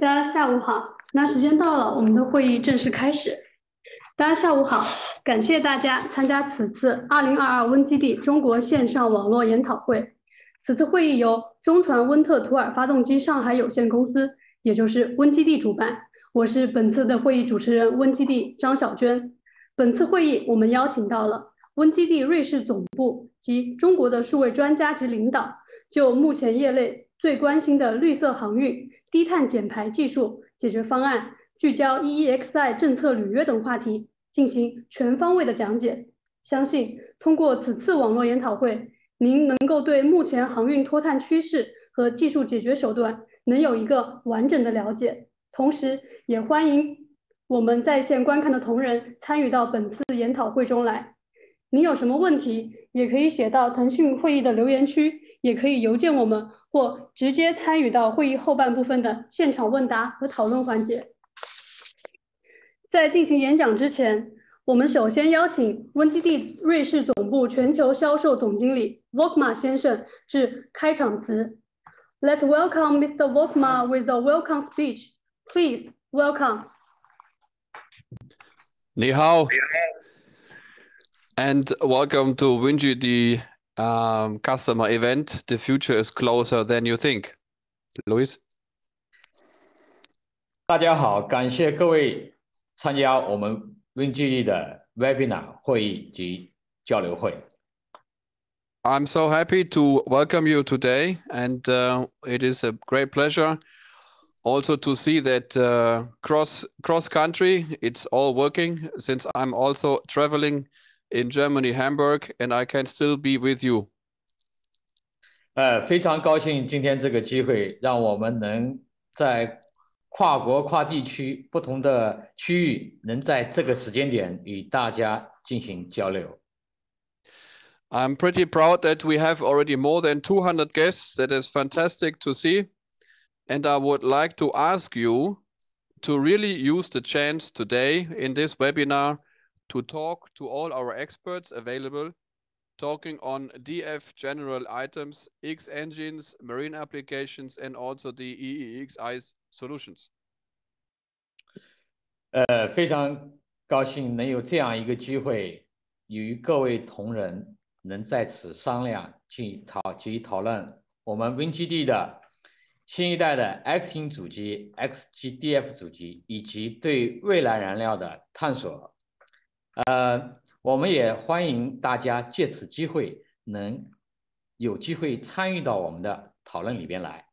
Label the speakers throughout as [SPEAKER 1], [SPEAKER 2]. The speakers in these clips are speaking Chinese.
[SPEAKER 1] 大家下午好，那时间到了，我们的会议正式开始。大家下午好，感谢大家参加此次2022WinGD 中国线上网络研讨会。此次会议由中传温特图尔发动机上海有限公司，也就是 WinGD 主办。我是本次的会议主持人WinGD 张小娟。本次会议我们邀请到了WinGD 瑞士总部及中国的数位专家及领导，就目前业内最关心的绿色航运、低碳减排技术解决方案，聚焦 EEXI 政策履约等话题，进行全方位的讲解。相信通过此次网络研讨会，您能够对目前航运脱碳趋势和技术解决手段能有一个完整的了解。同时，也欢迎我们在线观看的同仁参与到本次研讨会中来。您有什么问题，也可以写到腾讯会议的留言区，也可以邮件我们，或直接参与到会议后半部分的现场问答和讨论环节。在进行演讲之前，我们首先邀请WinGD 瑞士总部全球销售总经理 Volkmar 先生致开场词。Let's welcome Mr. Volkmar with a welcome speech. Please welcome.
[SPEAKER 2] 你好 and welcome to WinGD customer event. The future is closer than you think. Luis?
[SPEAKER 3] 大家好，感谢各位参加我们 WinGD 的 Webinar 会议及交流会。
[SPEAKER 2] I'm so happy to welcome you today, and it is a great pleasure also to see that cross country it's all working, since I'm also traveling in Germany, Hamburg, and I can still be with you.
[SPEAKER 3] 非常高兴今天这个机会，让我们能在跨国跨地区不同的区域，能在这个时间点与大家进行交流。
[SPEAKER 2] I'm pretty proud that we have already more than 200 guests. That is fantastic to see. And I would like to ask you to really use the chance today in this webinar to talk to all our experts available, talking on DF general items, X engines, marine applications, and also the EEXI solutions.
[SPEAKER 3] 非常高兴能有这样一个机会，与各位同仁能在此商量及讨论我们 WinGD 的新一代的 X 型主机、X 级 DF 主机以及对未来燃料的探索。我们也欢迎大家借此机会能有机会参与到我们的讨论里边来。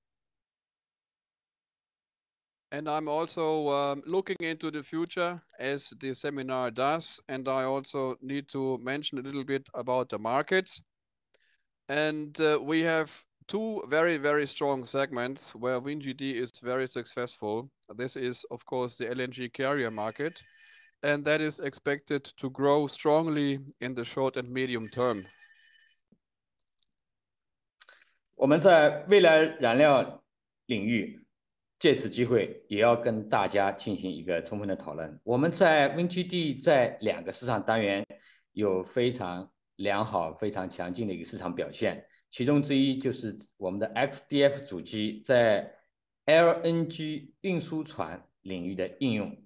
[SPEAKER 2] And I'm also looking into the future as the seminar does. And I also need to mention a little bit about the markets. And we have two very, very strong segments where WinGD is very successful. This is, of course, the LNG carrier market. And that is expected to grow strongly in the short and medium term.
[SPEAKER 3] 我们在未来燃料领域借此机会也要跟大家进行一个充分的讨论。我们在 WinGD 在两个市场单元有非常良好、非常强劲的一个市场表现，其中之一就是我们的 XDF 主机在 LNG 运输船领域的应用。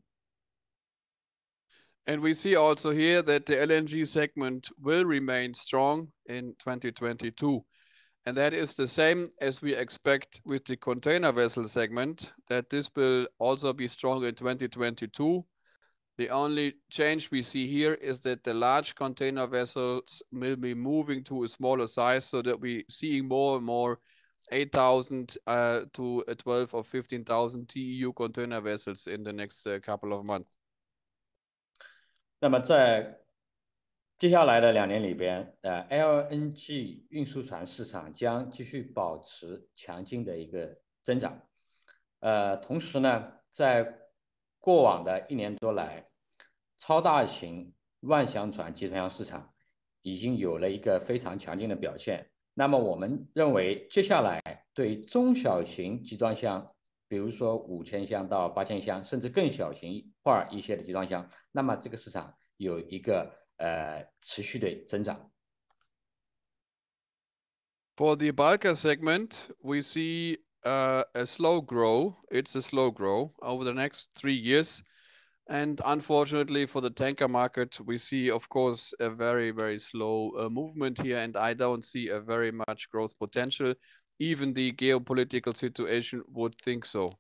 [SPEAKER 2] And we see also here that the LNG segment will remain strong in 2022. And that is the same as we expect with the container vessel segment, that this will also be strong in 2022. The only change we see here is that the large container vessels will be moving to a smaller size, so that we're seeing more and more 8,000 to 12 or 15,000 TEU container vessels in the next couple of months.
[SPEAKER 3] 那么在接下来的2年里边，LNG 运输船市场将继续保持强劲的一个增长。同时呢，在过往的1年多来，超大型万箱船、集装箱市场已经有了一个非常强劲的表现。那么我们认为，接下来对中小型集装箱，比如说5000箱到8000箱，甚至更小型化一些的集装箱，那么这个市场有一个持续的增长。
[SPEAKER 2] For the bulker segment, we see a slow grow. It's a slow grow over the next 3 years. And unfortunately for the tanker market, we see, of course, a very, very slow movement here. And I don't see a very much growth potential. Even the geopolitical situation would think so.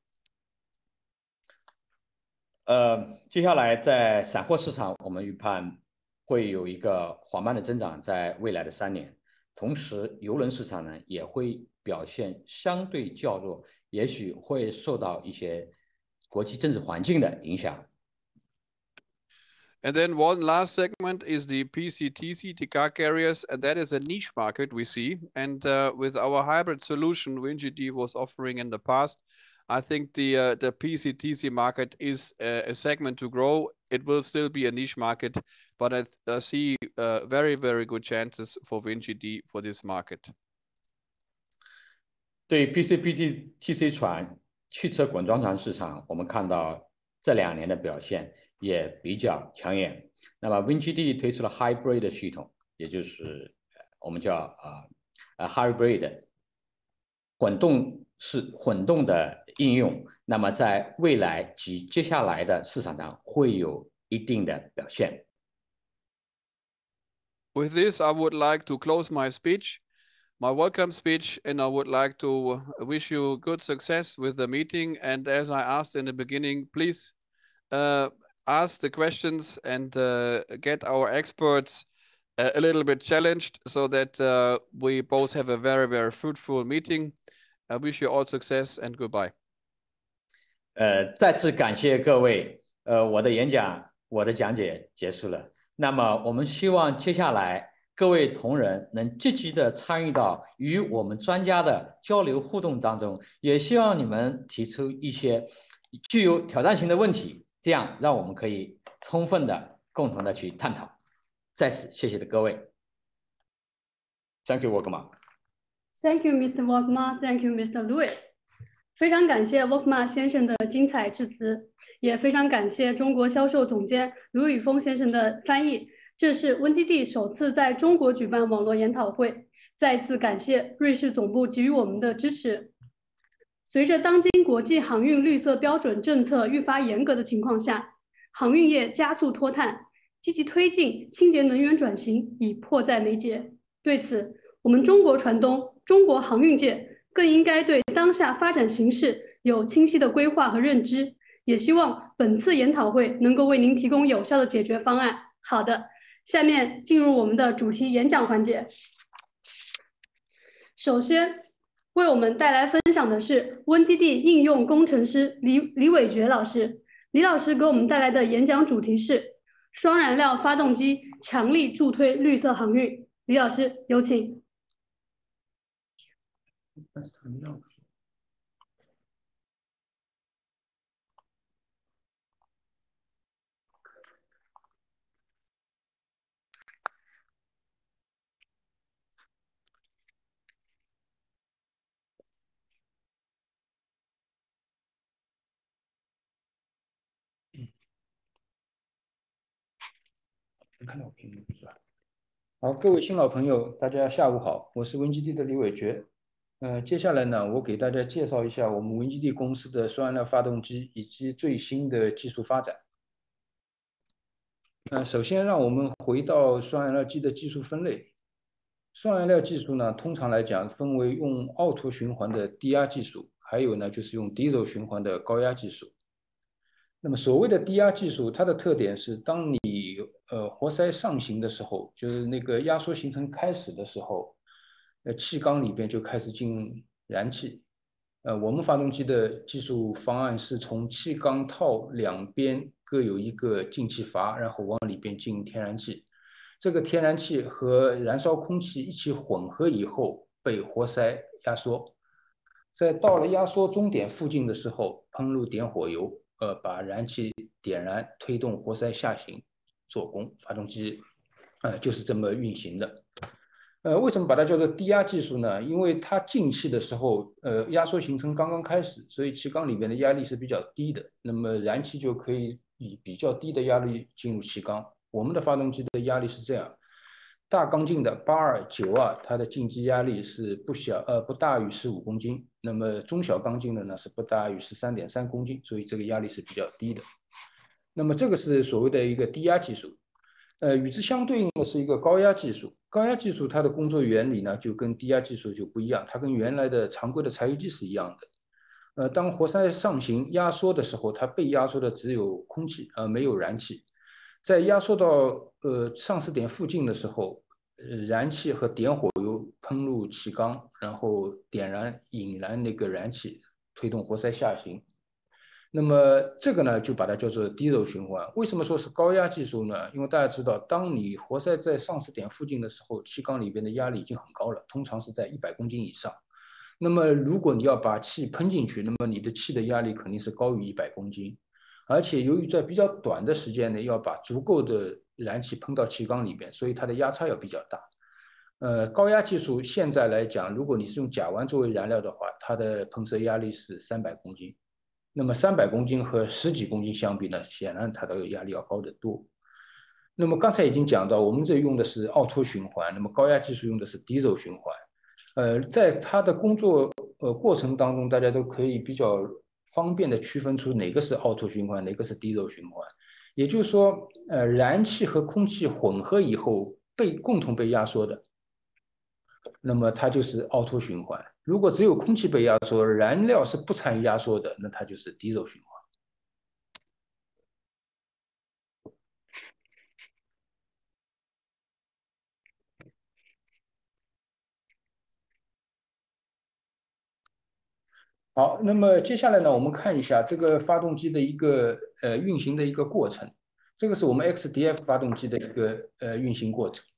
[SPEAKER 3] 接下来在散货市场，我们预判会有一个缓慢的增长，在未来的3年。同时，邮轮市场呢也会表现相对较弱，也许会受到一些国际政治环境的影响。
[SPEAKER 2] And then one last segment is the PCTC, the car carriers, and that is a niche market we see. And with our hybrid solution, WinGD was offering in the past, I think the PCTC market is a segment to grow. It will still be a niche market, but I see very, very good chances for WinGD for this market.
[SPEAKER 3] 对 PCTC 船、汽车滚装船市场，我们看到这2年的表现也比较抢眼。那么 WinGD 推出了 Hybrid 的系统，也就是我们叫Hybrid 混动的应用。那么在未来及接下来的市场上会有一定的表现。
[SPEAKER 2] With this, I would like to close my speech, my welcome speech, and I would like to wish you good success with the meeting. And as I asked in the beginning, please ask the questions and get our experts a little bit challenged so that we both have a very, very fruitful meeting. I wish you all success and goodbye.
[SPEAKER 3] 再次感谢各位，我的讲解结束了。那么我们希望接下来各位同仁能积极的参与到与我们专家的交流互动当中，也希望你们提出一些具有挑战性的问题，这样让我们可以充分的共同的去探讨。在此谢谢的各位。Thank you, Wogma.
[SPEAKER 1] Thank you, Mr. Wogma. Thank you, Mr. Lewis. 非常感谢 Wogma 先生的精彩致辞，也非常感谢中国销售总监卢宇峰先生的翻译。这是WinGD首次在中国举办网络研讨会，再次感谢瑞士总部给予我们的支持。随着当今国际航运绿色标准政策愈发严格的情况下，航运业加速脱碳，积极推进清洁能源转型已迫在眉睫。对此，我们中国船东、中国航运界更应该对当下发展形势有清晰的规划和认知，也希望本次研讨会能够为您提供有效的解决方案。好的，下面进入我们的主题演讲环节。首先为我们带来分享的是WinGD应用工程师李伟觉老师。李老师给我们带来的演讲主题是双燃料发动机强力助推绿色航运。李老师，有请。
[SPEAKER 4] 看到我屏幕是吧？好，各位新老朋友，大家下午好，我是WinGD的李伟觉。接下来呢，我给大家介绍一下我们WinGD公司的双燃料发动机以及最新的技术发展。首先让我们回到双燃料机的技术分类。双燃料技术呢，通常来讲分为用奥托循环的低压技术，还有呢就是用 diesel 循环的高压技术。那么所谓的低压技术，它的特点是，当你活塞上行的时候，就是那个压缩行程开始的时候，气缸里边就开始进燃气。我们发动机的技术方案是从气缸套两边各有一个进气阀，然后往里边进天然气。这个天然气和燃烧空气一起混合以后，被活塞压缩。在到了压缩终点附近的时候，喷入点火油，把燃气点燃，推动活塞下行做功。发动机就是这么运行的。为什么把它叫做低压技术呢？因为它进气的时候，压缩行程刚刚开始，所以气缸里面的压力是比较低的，那么燃气就可以以比较低的压力进入气缸。我们的发动机的压力是这样，大缸径的82、92，它的进气压力是不大于15公斤， 那么中小钢筋的呢是不大于13.3公斤，所以这个压力是比较低的。那么这个是所谓的一个低压技术。与之相对应的是一个高压技术。高压技术它的工作原理呢就跟低压技术就不一样，它跟原来的常规的柴油机是一样的。当活塞上行压缩的时候，它被压缩的只有空气，没有燃气。在压缩到上势点附近的时候，燃气和点火油喷入气缸，然后点燃引燃那个燃气，推动活塞下行。那么这个呢，就把它叫做低柔循环。为什么说是高压技术呢？因为大家知道，当你活塞在上势点附近的时候，气缸里边的压力已经很高了，通常是在100公斤以上。那么如果你要把气喷进去，那么你的气的压力肯定是高于100公斤。而且由于在比较短的时间内要把足够的燃气喷到气缸里边，所以它的压差要比较大。高压技术现在来讲，如果你是用甲烷作为燃料的话，它的喷射压力是300公斤。那么300公斤和10几公斤相比呢，显然它的压力要高得多。那么刚才已经讲到，我们这用的是奥托循环，那么高压技术用的是低柔循环。在它的工作过程当中，大家都可以比较方便的区分出哪个是奥托循环，哪个是低柔循环。也就是说，燃气和空气混合以后共同被压缩的，那么它就是奥托循环。如果只有空气被压缩，燃料是不参与压缩的，那它就是低柔循环。好，那么接下来呢，我们看一下这个发动机的一个运行的一个过程。这个是我们 XDF 发动机的一个运行过程。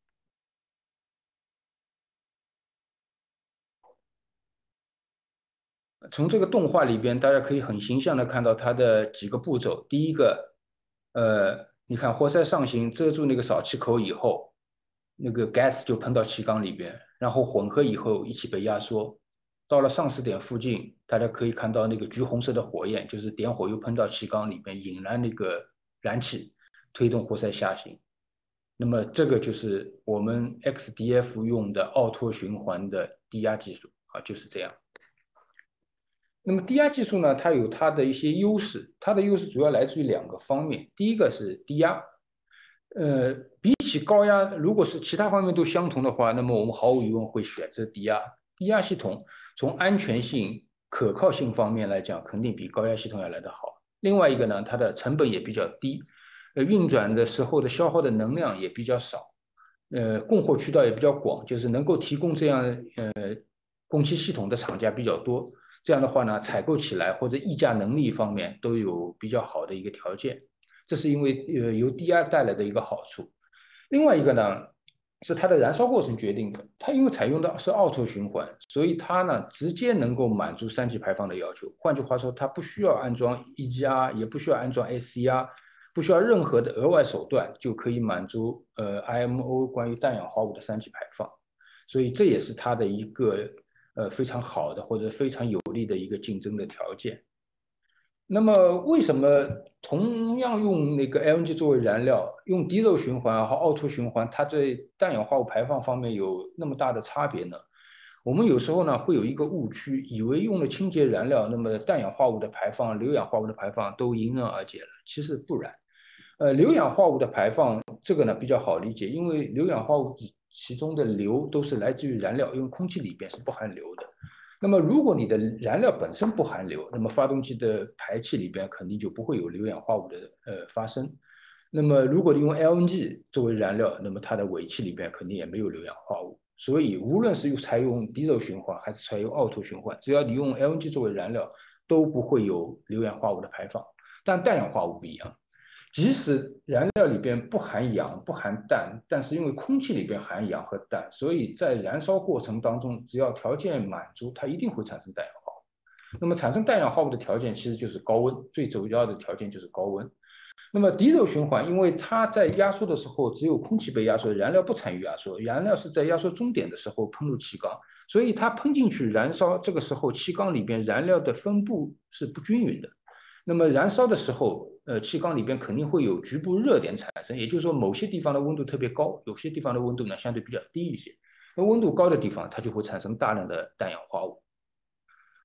[SPEAKER 4] 从这个动画里边，大家可以很形象的看到它的几个步骤。第一个，你看活塞上行遮住那个扫气口以后，那个 gas 就喷到气缸里边，然后混合以后一起被压缩。到了上势点附近，大家可以看到那个橘红色的火焰，就是点火又喷到气缸里边，引燃那个燃气，推动活塞下行。那么这个就是我们 XDF 用的奥托循环的低压技术啊，就是这样。那么低压技术呢，它有它的一些优势，它的优势主要来自于2个方面。第一个是低压，比起高压，如果是其他方面都相同的话，那么我们毫无疑问会选择低压。低压系统从安全性、可靠性方面来讲，肯定比高压系统要来得好。另外一个呢，它的成本也比较低，运转的时候的消耗的能量也比较少，供货渠道也比较广，就是能够提供这样供气系统的厂家比较多。这样的话呢，采购起来或者议价能力方面都有比较好的一个条件。这是因为由低压带来的一个好处。另外一个呢，是它的燃烧过程决定的。它因为采用的是奥托循环，所以它呢直接能够满足3级排放的要求。换句话说，它不需要安装 EGR，也不需要安装 SCR，不需要任何的额外手段，就可以满足IMO 关于氮氧化物的3级排放。所以这也是它的一个非常好的或者非常有利的一个竞争的条件。那么为什么同样用那个 LNG 作为燃料，用低柔循环和奥托循环，它在氮氧化物排放方面有那么大的差别呢？我们有时候呢会有一个误区，以为用了清洁燃料，那么氮氧化物的排放、硫氧化物的排放都迎刃而解了。其实不然。硫氧化物的排放这个呢比较好理解，因为硫氧化物其中的硫都是来自于燃料，因为空气里边是不含硫的。那么如果你的燃料本身不含硫，那么发动机的排气里边肯定就不会有硫氧化物的发生。那么如果你用 LNG 作为燃料，那么它的尾气里边肯定也没有硫氧化物。所以无论是采用低柔循环还是采用奥托循环，只要你用 LNG 作为燃料，都不会有硫氧化物的排放。但氮氧化物不一样。即使燃料里边不含氧、不含氮，但是因为空气里边含氧和氮，所以在燃烧过程当中，只要条件满足，它一定会产生氮氧化物。那么产生氮氧化物的条件其实就是高温，最主要的条件就是高温。那么低柔循环，因为它在压缩的时候只有空气被压缩，燃料不参与压缩，燃料是在压缩终点的时候喷入气缸，所以它喷进去燃烧，这个时候气缸里边燃料的分布是不均匀的。那么燃烧的时候，气缸里边肯定会有局部热点产生，也就是说某些地方的温度特别高，有些地方的温度呢相对比较低一些。那温度高的地方，它就会产生大量的氮氧化物。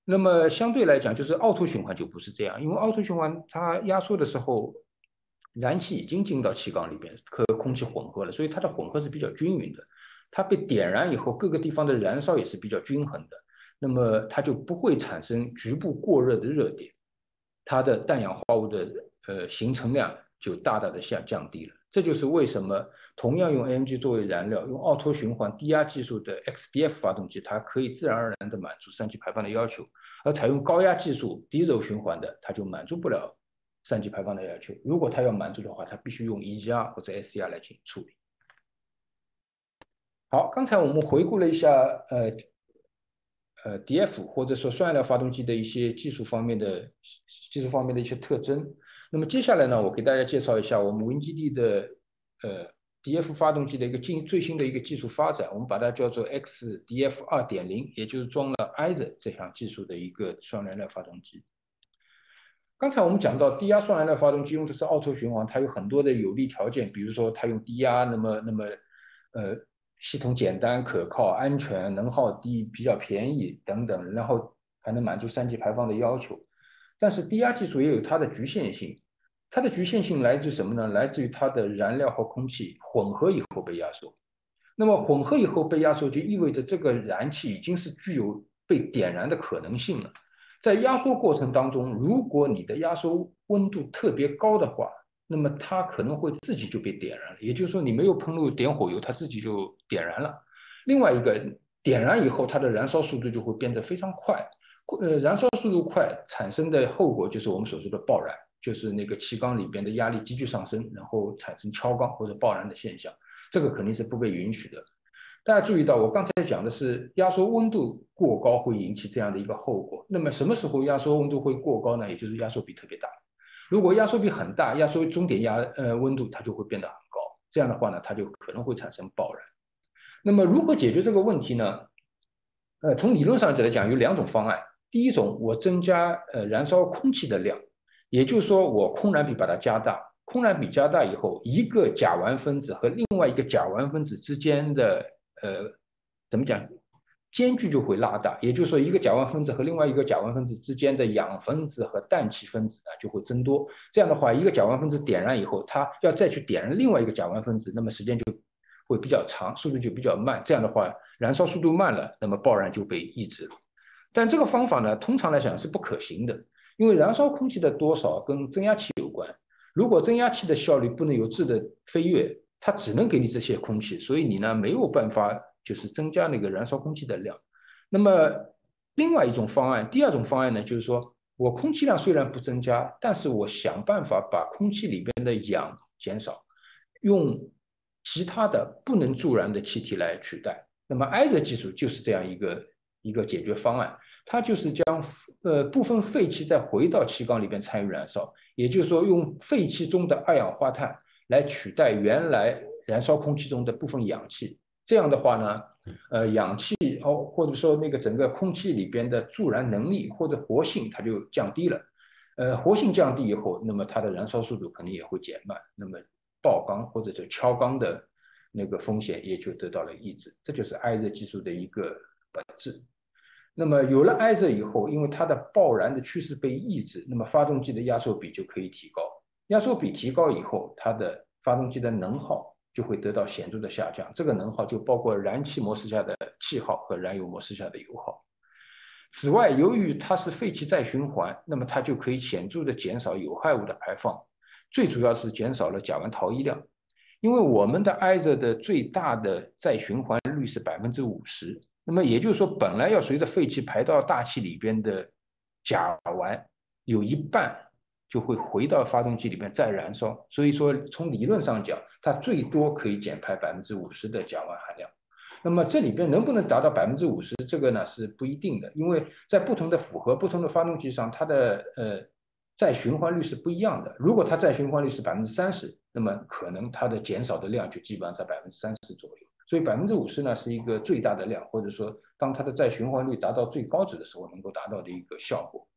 [SPEAKER 4] 那么相对来讲，就是凹凸循环就不是这样，因为凹凸循环它压缩的时候，燃气已经进到气缸里边和空气混合了，所以它的混合是比较均匀的。它被点燃以后，各个地方的燃烧也是比较均衡的，那么它就不会产生局部过热的热点，它的氮氧化物的形成量就大大的降低了。这就是为什么同样用 LNG 作为燃料，用奥托循环低压技术的 XDF 发动机，它可以自然而然的满足三级排放的要求，而采用高压技术低柔循环的，它就满足不了三级排放的要求。如果它要满足的话，它必须用 EGR 或者 SCR 来进行处理。好，刚才我们回顾了一下DF 或者说双燃料发动机的一些技术方面的一些特征。那么接下来呢，我给大家介绍一下我们 WinGD 的DF 发动机的一个最新的一个技术发展，我们把它叫做 XDF 2.0，也就是装了 ISA 这项技术的一个双燃料发动机。刚才我们讲到低压双燃料发动机用的是奥托循环，它有很多的有利条件，比如说它用低压，那么系统简单可靠、安全、能耗低、比较便宜等等，然后还能满足三级排放的要求。但是低压技术也有它的局限性，它的局限性来自于什么呢？来自于它的燃料和空气混合以后被压缩。那么混合以后被压缩，就意味着这个燃气已经是具有被点燃的可能性了。在压缩过程当中，如果你的压缩温度特别高的话，那么它可能会自己就被点燃了，也就是说你没有喷入点火油，它自己就点燃了。另外一个，点燃以后它的燃烧速度就会变得非常快，燃烧速度快产生的后果就是我们所说的爆燃，就是那个气缸里边的压力急剧上升，然后产生敲缸或者爆燃的现象，这个肯定是不被允许的。大家注意到，我刚才讲的是压缩温度过高会引起这样的一个后果。那么什么时候压缩温度会过高呢？也就是压缩比特别大。如果压缩比很大，压缩终点温度它就会变得很高。这样的话呢，它就可能会产生爆燃。那么如何解决这个问题呢？从理论上来讲，有两种方案。第一种，我增加燃烧空气的量，也就是说我空燃比把它加大。空燃比加大以后，一个甲烷分子和另外一个甲烷分子之间的怎么讲，间距就会拉大，也就是说，一个甲烷分子和另外一个甲烷分子之间的氧分子和氮气分子呢就会增多。这样的话，一个甲烷分子点燃以后，它要再去点燃另外一个甲烷分子，那么时间就会比较长，速度就比较慢。这样的话，燃烧速度慢了，那么爆燃就被抑制了。但这个方法呢，通常来讲是不可行的，因为燃烧空气的多少跟增压器有关。如果增压器的效率不能有质的飞跃，它只能给你这些空气，所以你呢没有办法就是增加那个燃烧空气的量。那么另外一种方案，第二种方案呢，就是说我空气量虽然不增加，但是我想办法把空气里边的氧减少，用其他的不能助燃的气体来取代。那么 ISA 技术就是这样一个解决方案，它就是将部分废气再回到气缸里边参与燃烧，也就是说用废气中的二氧化碳来取代原来燃烧空气中的部分氧气。这样的话呢，氧气或者说那个整个空气里边的助燃能力或者活性它就降低了。活性降低以后，那么它的燃烧速度肯定也会减慢，那么爆缸或者是敲缸的那个风险也就得到了抑制。这就是 ISA 技术的一个本质。那么有了 ISA 以后，因为它的爆燃的趋势被抑制，那么发动机的压缩比就可以提高。压缩比提高以后，它的发动机的能耗就会得到显著的下降。这个能耗就包括燃气模式下的气耗和燃油模式下的油耗。此外，由于它是废气再循环，那么它就可以显著的减少有害物的排放，最主要是减少了甲烷逃逸量。因为我们的 ISA 的最大的再循环率是50%，那么也就是说，本来要随着废气排到大气里边的甲烷，有一半就会回到发动机里面再燃烧。所以说，从理论上讲，它最多可以减排50%的甲烷含量。那么这里边能不能达到50%，这个呢是不一定的，因为在不同的负荷、不同的发动机上，它的再循环率是不一样的。如果它再循环率是30%，那么可能它的减少的量就基本上在30%左右。所以50%呢是一个最大的量，或者说当它的再循环率达到最高值的时候能够达到的一个效果。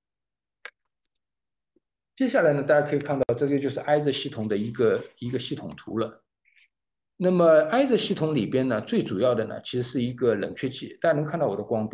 [SPEAKER 4] 接下来呢，大家可以看到，这个就是 ISA 系统的一个系统图了。那么 ISA 系统里边呢，最主要的呢，其实是一个冷却器。大家能看到我的光标啊，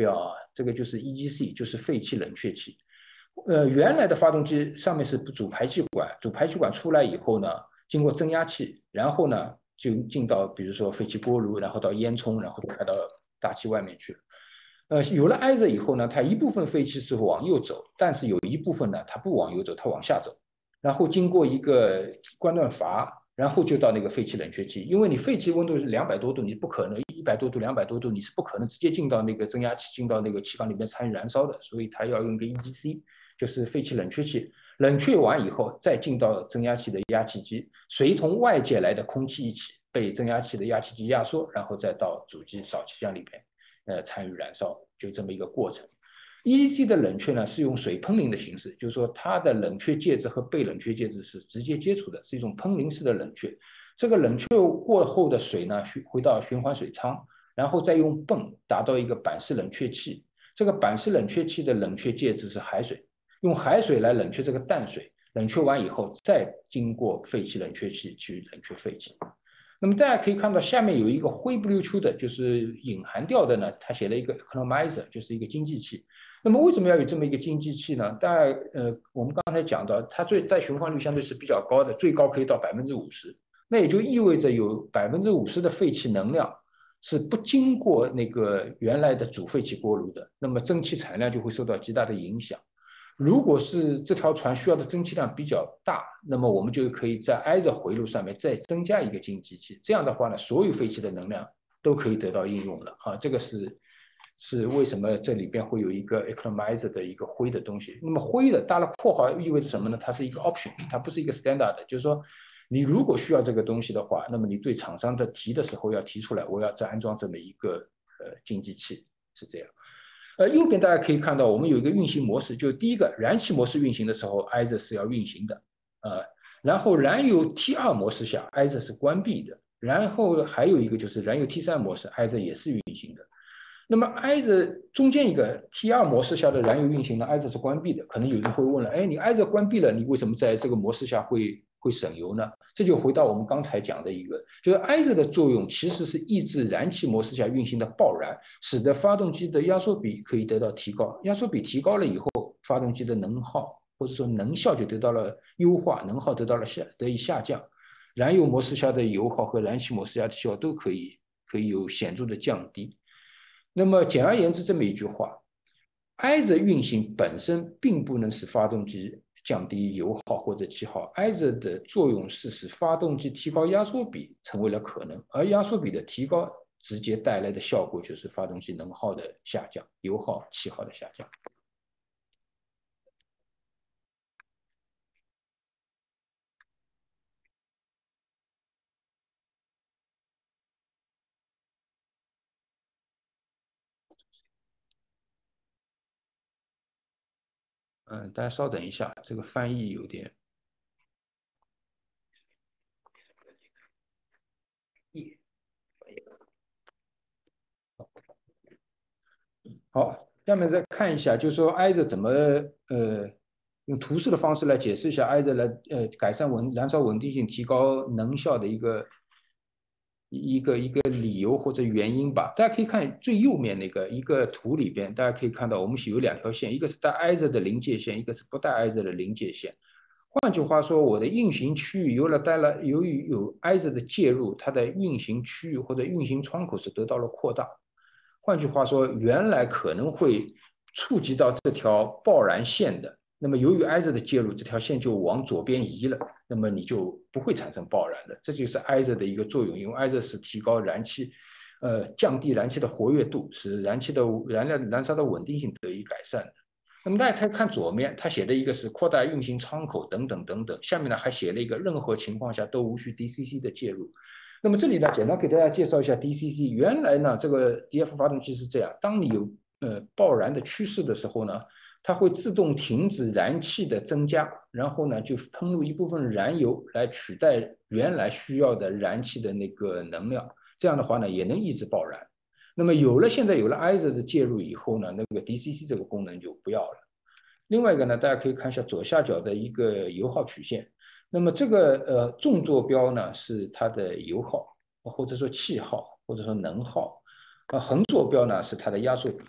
[SPEAKER 4] 这个就是 EGC， 就是废气冷却器。原来的发动机上面是主排气管，主排气管出来以后呢，经过增压器，然后呢就进到比如说废气锅炉，然后到烟囱，然后排到大气外面去了。有了 ISA 以后呢，它一部分废气是往右走，但是有一部分呢它不往右走，它往下走，然后经过一个关断阀，然后就到那个废气冷却器。因为你废气温度是200多度，你不可能100多度、200多度，你是不可能直接进到那个增压器、进到那个气缸里面参与燃烧的，所以它要用个 EGC， 就是废气冷却器。冷却完以后，再进到增压器的压气机，随同外界来的空气一起被增压器的压气机压缩，然后再到主机扫气箱里边。参与燃烧，就这么一个过程。EGC 的冷却呢是用水喷淋的形式，就是说它的冷却介质和被冷却介质是直接接触的，是一种喷淋式的冷却。这个冷却过后的水呢回到循环水舱，然后再用泵达到一个板式冷却器。这个板式冷却器的冷却介质是海水，用海水来冷却这个淡水，冷却完以后再经过废气冷却器去冷却废气。那么大家可以看到下面有一个灰不溜秋的，就是隐含掉的呢，它写了一个 economizer， 就是一个经济器。那么为什么要有这么一个经济器呢？大概我们刚才讲到，它再循环率相对是比较高的，最高可以到50%，那也就意味着有50%的废气能量是不经过那个原来的主废气锅炉的，那么蒸汽产量就会受到极大的影响。如果是这条船需要的蒸汽量比较大，那么我们就可以在挨着回路上面再增加一个经济器，这样的话呢，所有废气的能量都可以得到应用了啊。这个是为什么这里边会有一个 economizer 的一个灰的东西。那么灰的搭了括号意味着什么呢？它是一个 option， 它不是一个 standard， 就是说你如果需要这个东西的话，那么你对厂商的提的时候要提出来，我要再安装这么一个经济器，是这样。右边大家可以看到，我们有一个运行模式，就是第一个燃气模式运行的时候 ，ISA 是要运行的，然后燃油 T2 模式下 ISA 是关闭的，然后还有一个就是燃油 T3 模式 ISA 也是运行的。那么 ISA 中间一个 T2 模式下的燃油运行呢 ，ISA 是关闭的。可能有人会问了，哎，你 ISA 关闭了，你为什么在这个模式下会省油呢？这就回到我们刚才讲的一个，就是 ISA 的作用其实是抑制燃气模式下运行的爆燃，使得发动机的压缩比可以得到提高。压缩比提高了以后，发动机的能耗或者说能效就得到了优化，能耗得以下降。燃油模式下的油耗和燃气模式下的气耗都可以有显著的降低。那么简而言之，这么一句话，ISA 运行本身并不能使发动机降低油耗或者气耗 ，ISA 的作用是使发动机提高压缩比成为了可能，而压缩比的提高直接带来的效果就是发动机能耗的下降，油耗、气耗的下降。大家稍等一下，这个翻译有点。好，下面再看一下，就是说 ISA 怎么用图示的方式来解释一下 ISA 来改善燃烧稳定性、提高能效的一个理由或者原因吧。大家可以看最右面那个一个图里边，大家可以看到我们是有2条线，一个是带 ISA 的临界线，一个是不带 ISA 的临界线。换句话说，我的运行区域由于有 ISA 的介入，它的运行区域或者运行窗口是得到了扩大。换句话说，原来可能会触及到这条爆燃线的，那么由于 ISA 的介入，这条线就往左边移了，那么你就不会产生爆燃的。这就是 ISA 的一个作用，因为 ISA 是提高燃气，降低燃气的活跃度，使燃烧的稳定性得以改善的。那么大家可以看左面，它写的一个是扩大运行窗口等等等等，下面呢还写了一个任何情况下都无需 DCC 的介入。那么这里呢，简单给大家介绍一下 DCC。原来呢，这个 DF 发动机是这样，当你有爆燃的趋势的时候呢，它会自动停止燃气的增加，然后呢就喷入一部分燃油来取代原来需要的燃气的那个能量，这样的话呢也能抑制爆燃。那么现在有了 ISA 的介入以后呢，那个 DCC 这个功能就不要了。另外一个呢，大家可以看一下左下角的一个油耗曲线。那么这个纵坐标呢是它的油耗，或者说气耗，或者说能耗，横坐标呢是它的压缩比。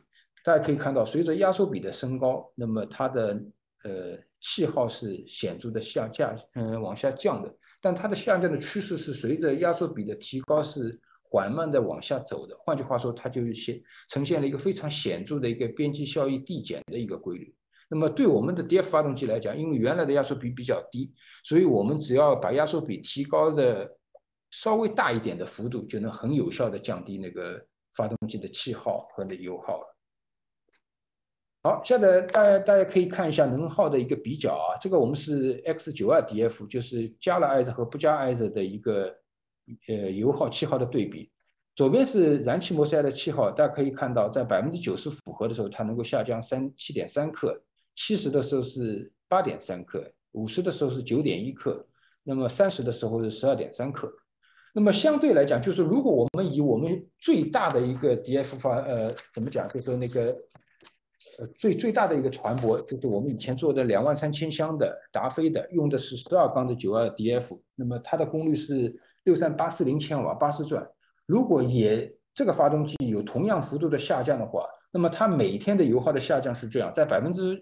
[SPEAKER 4] 大家可以看到，随着压缩比的升高，那么它的气耗是显著的往下降的，但它的下降的趋势是随着压缩比的提高是缓慢的往下走的。换句话说，它就呈现了一个非常显著的一个边际效益递减的一个规律。那么对我们的 DF 发动机来讲，因为原来的压缩比比较低，所以我们只要把压缩比提高的稍微大一点的幅度，就能很有效的降低那个发动机的气耗和那油耗了。好，现在大家可以看一下能耗的一个比较啊，这个我们是 X92DF，就是加了 ISO 和不加 ISO 的一个油耗气耗的对比。左边是燃气模式下的气耗，大家可以看到，在90%符合的时候，它能够下降7.3克，70的时候是8.3克，50的时候是9.1克，那么30的时候是12.3克。那么相对来讲，就是如果我们以我们最大的一个 DF 怎么讲，就是那个最大的一个船舶，就是我们以前做的23000箱的达菲的，用的是12缸的92DF，那么它的功率是63840千瓦80转。如果这个发动机有同样幅度的下降的话，那么它每天的油耗的下降是这样，在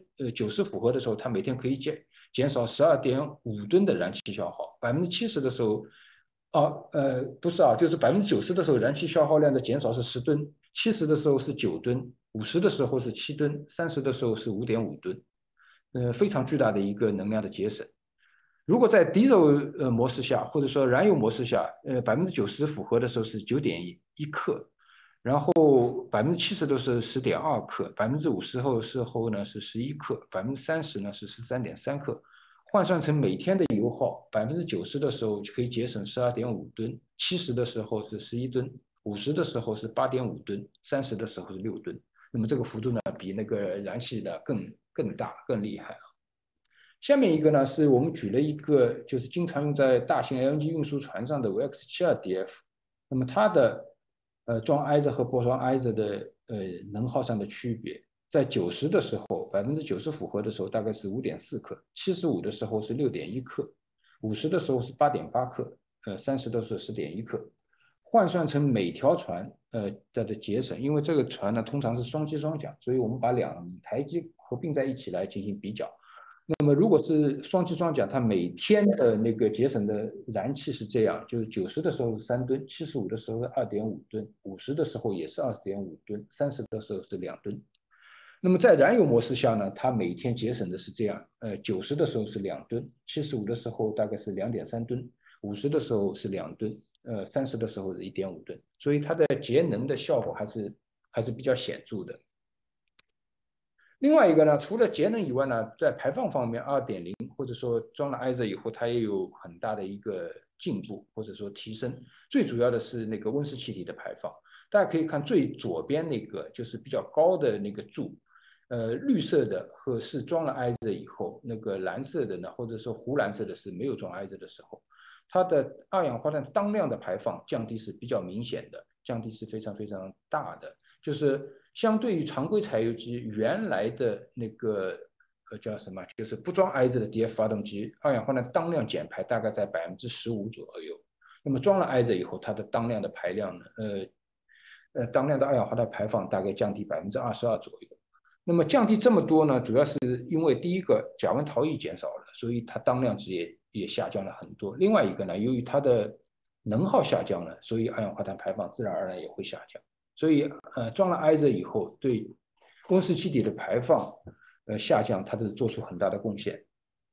[SPEAKER 4] 90%符合的时候，它每天可以减少12.5吨的燃气消耗，70%的时候，不是啊，就是90%的时候，燃气消耗量的减少是10吨，70的时候是9吨，50的时候是7吨，30的时候是5.5吨，非常巨大的一个能量的节省。如果在低柔模式下，或者说燃油模式下，90%符合的时候是9.1克，然后70%都是10.2克，50%后呢是11克，30%呢是13.3克。换算成每天的油耗，90%的时候就可以节省12.5吨，70%的时候是11吨，50%的时候是8.5吨，30%的时候是6吨。那么这个幅度呢，比那个燃气的更大更厉害啊。下面一个呢，是我们举了一个就是经常用在大型 LNG 运输船上的 X72DF，那么它的装 ISO 和不装 ISO 的能耗上的区别，在90的时候，90%符合的时候大概是5.4克，75的时候是6.1克，50的时候是8.8克，30的时候是10.1克。换算成每条船它的节省，因为这个船呢通常是双机双桨，所以我们把2台机合并在一起来进行比较。那么如果是双机双桨，它每天的那个节省的燃气是这样，就是90的时候是3吨，75的时候是2.5吨，50的时候也是2.5吨，30的时候是2吨。那么在燃油模式下呢，它每天节省的是这样，90的时候是2吨，75的时候大概是2.3吨，50的时候是2吨，30的时候是1.5吨，所以它的节能的效果还是比较显著的。另外一个呢，除了节能以外呢，在排放方面，2.0或者说装了 ISO 以后，它也有很大的一个进步或者说提升。最主要的是那个温室气体的排放，大家可以看最左边那个就是比较高的那个柱，绿色的和是装了 ISO 以后，那个蓝色的呢，或者说湖蓝色的是没有装 ISO 的时候，它的二氧化碳当量的排放降低是比较明显的，降低是非常非常大的。就是相对于常规柴油机原来的那个叫什么，就是不装 ISO 的 DF 发动机，二氧化碳当量减排大概在15%左右。那么装了 ISO 以后，它的当量的排量呢，当量的二氧化碳排放大概降低22%左右。那么降低这么多呢，主要是因为第一个甲烷逃逸减少了，所以它当量值也下降了很多。另外一个呢，由于它的能耗下降了，所以二氧化碳排放自然而然也会下降。所以装了 ISO 以后，对温室气体的排放下降，它是做出很大的贡献。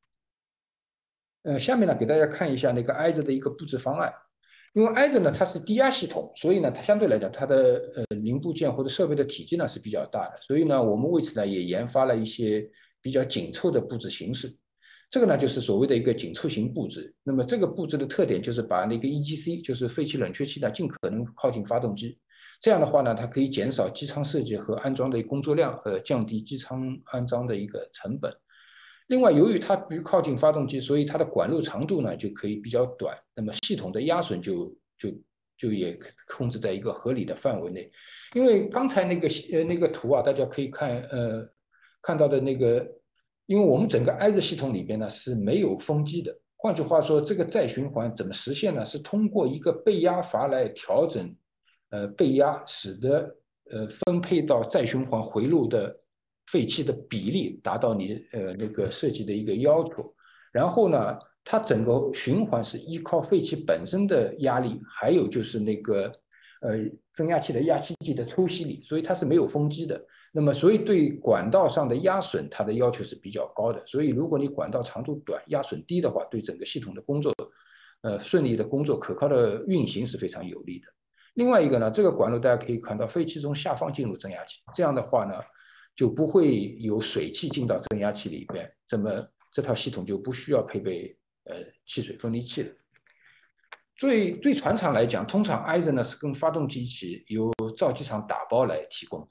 [SPEAKER 4] 下面呢给大家看一下那个 ISO 的一个布置方案。因为 ISO 呢它是低压系统，所以呢它相对来讲它的零部件或者设备的体积呢是比较大的，所以呢我们为此呢也研发了一些比较紧凑的布置形式。这个呢就是所谓的一个紧凑型布置。那么这个布置的特点就是把那个 EGC 就是废气冷却器呢尽可能靠近发动机。这样的话呢，它可以减少机舱设计和安装的工作量和降低机舱安装的一个成本。另外，由于它比靠近发动机，所以它的管路长度呢就可以比较短，那么系统的压损就也控制在一个合理的范围内。因为刚才那个图啊，大家可以看到的那个，因为我们整个 ISO 系统里边呢是没有风机的。换句话说，这个再循环怎么实现呢？是通过一个背压阀来调整背压，使得分配到再循环回路的废气的比例达到你那个设计的一个要求。然后呢，它整个循环是依靠废气本身的压力，还有就是那个增压器的压气剂的抽吸力，所以它是没有风机的。那么，所以对管道上的压损，它的要求是比较高的。所以，如果你管道长度短、压损低的话，对整个系统的工作，顺利的工作、可靠的运行是非常有利的。另外一个呢，这个管路大家可以看到，废气从下方进入增压器，这样的话呢，就不会有水汽进到增压器里边，这套系统就不需要配备气水分离器了。对船厂来讲，通常 ISA 呢是跟发动机一起由造机厂打包来提供的。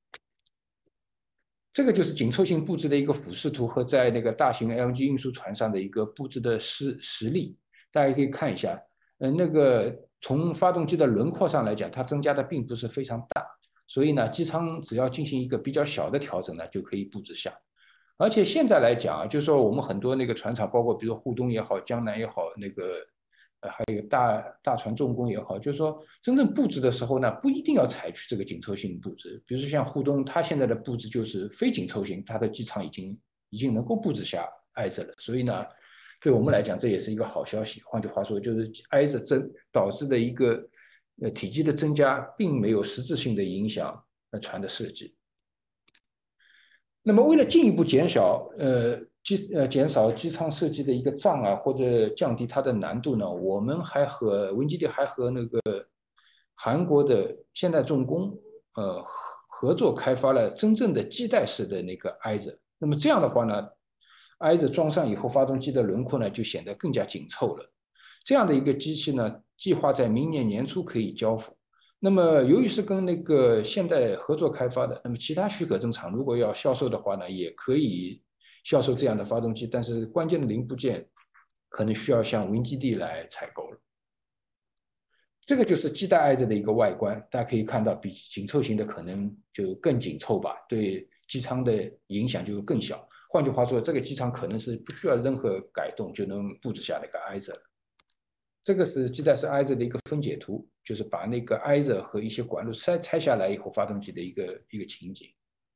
[SPEAKER 4] 这个就是紧凑型布置的一个俯视图和在那个大型 LNG 运输船上的一个布置的实例，大家可以看一下。那个从发动机的轮廓上来讲，它增加的并不是非常大，所以呢，机舱只要进行一个比较小的调整呢，就可以布置下。而且现在来讲啊，就是说我们很多那个船厂，包括比如说沪东也好，江南也好，那个还有大船重工也好，就是说真正布置的时候呢，不一定要采取这个紧凑型布置。比如说像沪东，它现在的布置就是非紧凑型，它的机舱已经能够布置下挨着了。所以呢，对我们来讲这也是一个好消息。换句话说，就是挨着导致的一个体积的增加，并没有实质性的影响船的设计。那么为了进一步减少机舱设计的一个障碍或者降低它的难度呢，我们WinGD还和那个韩国的现代重工合作开发了真正的基带式的那个挨着。那么这样的话呢，挨着装上以后，发动机的轮廓呢就显得更加紧凑了。这样的一个机器呢，计划在明年年初可以交付。那么，由于是跟那个现代合作开发的，那么其他许可证厂如果要销售的话呢，也可以销售这样的发动机，但是关键的零部件可能需要向WinGD来采购了。这个就是基带挨着的一个外观，大家可以看到，比紧凑型的可能就更紧凑吧，对机舱的影响就更小。换句话说，这个机舱可能是不需要任何改动就能布置下那个挨着。这个是基带式挨着的一个分解图，就是把那个挨着和一些管路拆下来以后，发动机的一个情景。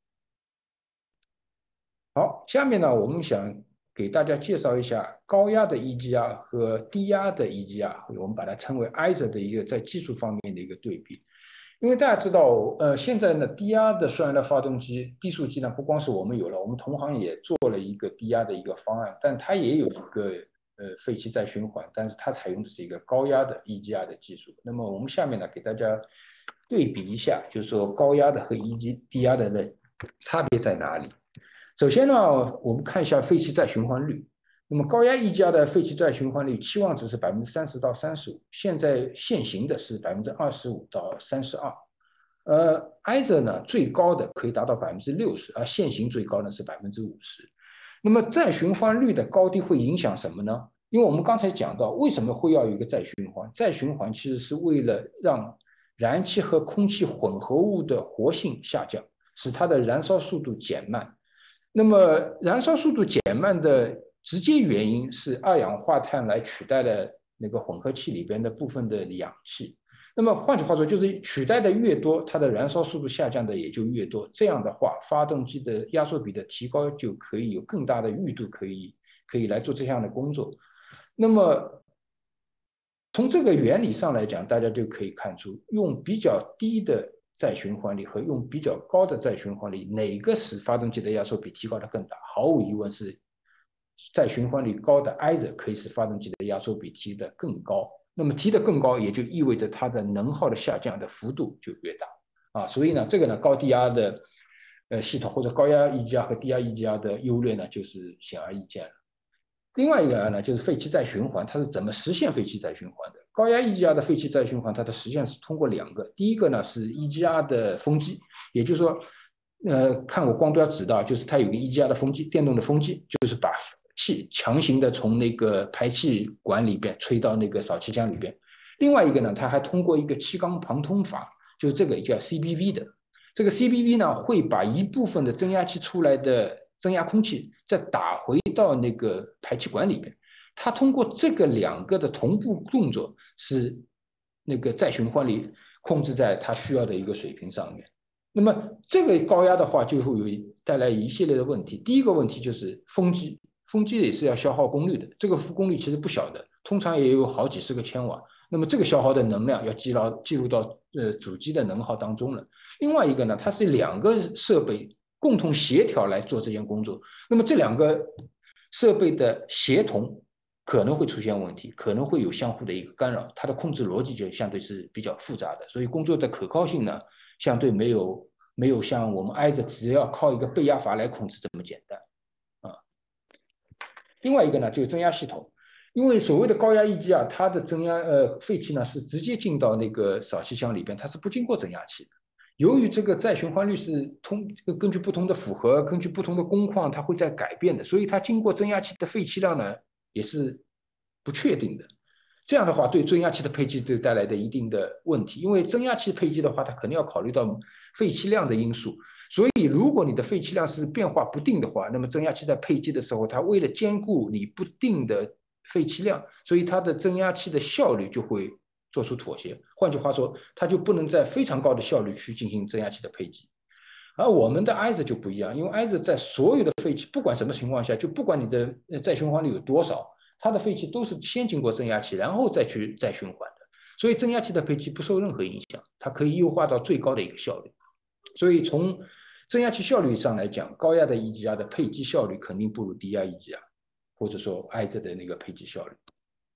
[SPEAKER 4] 好，下面呢，我们想给大家介绍一下高压的 EGR 和低压的 EGR，我们把它称为挨着的一个在技术方面的一个对比。因为大家知道，现在呢，低压的双燃料发动机、低速机呢，不光是我们有了，我们同行也做了一个低压的一个方案，但它也有一个废气再循环，但是它采用的是一个高压的 EGR 的技术。那么我们下面呢，给大家对比一下，就是说高压的和低压的差别在哪里。首先呢，我们看一下废气再循环率。那么高压 EGR 的废气再循环率期望值是30%到35%，现在现行的是25%到32%。挨着呢最高的可以达到60%，而现行最高呢是50%。那么再循环率的高低会影响什么呢？因为我们刚才讲到，为什么会要有一个再循环？再循环其实是为了让燃气和空气混合物的活性下降，使它的燃烧速度减慢。那么燃烧速度减慢的直接原因是二氧化碳来取代了那个混合气里边的部分的氧气。那么换句话说，就是取代的越多，它的燃烧速度下降的也就越多。这样的话，发动机的压缩比的提高就可以有更大的裕度，可以来做这样的工作。那么从这个原理上来讲，大家就可以看出，用比较低的再循环率和用比较高的再循环率，哪个使发动机的压缩比提高的更大？毫无疑问是再循环率高的挨着可以使发动机的压缩比提得更高。那么提得更高，也就意味着它的能耗的下降的幅度就越大啊。所以呢，这个呢高低压的系统或者高压 EGR 和低压 EGR 的优劣呢，就是显而易见了。另外一个呢，就是废气再循环，它是怎么实现废气再循环的？高压 EGR 的废气再循环，它的实现是通过两个，第一个呢是 EGR 的风机，也就是说，看我光标指的，就是它有个 EGR 的风机，电动的风机，就是把气强行的从那个排气管里边吹到那个扫气箱里边。另外一个呢，它还通过一个气缸旁通法，就是这个叫 CBV 的。这个 CBV 呢，会把一部分的增压器出来的增压空气再打回到那个排气管里面。它通过这个两个的同步动作，使那个再循环率控制在它需要的一个水平上面。 那么这个高压的话，就会带来一系列的问题。第一个问题就是风机，风机也是要消耗功率的，这个功率其实不小的，通常也有好几十个千瓦。那么这个消耗的能量要记录到主机的能耗当中了。另外一个呢，它是两个设备共同协调来做这件工作，那么这两个设备的协同可能会出现问题，可能会有相互的一个干扰，它的控制逻辑就相对是比较复杂的，所以工作的可靠性呢，相对没有像我们挨着只要靠一个背压阀来控制这么简单啊。另外一个呢，就是增压系统，因为所谓的高压一机啊，它的增压废气呢是直接进到那个扫气箱里边，它是不经过增压器的。由于这个再循环率是根据不同的负荷，根据不同的工况，它会在改变的，所以它经过增压器的废气量呢也是不确定的。这样的话，对增压器的配给就带来的一定的问题，因为增压器配给的话，它肯定要考虑到废气量的因素。所以，如果你的废气量是变化不定的话，那么增压器在配给的时候，它为了兼顾你不定的废气量，所以它的增压器的效率就会做出妥协。换句话说，它就不能在非常高的效率去进行增压器的配给。而我们的 ISO 就不一样，因为 ISO 在所有的废气，不管什么情况下，就不管你的再循环率有多少，它的废气都是先经过增压器，然后再循环的。所以增压器的配给不受任何影响，它可以优化到最高的一个效率。所以从增压器效率上来讲，高压的一级压的配给效率肯定不如低压一级压，或者说挨着的那个配给效率。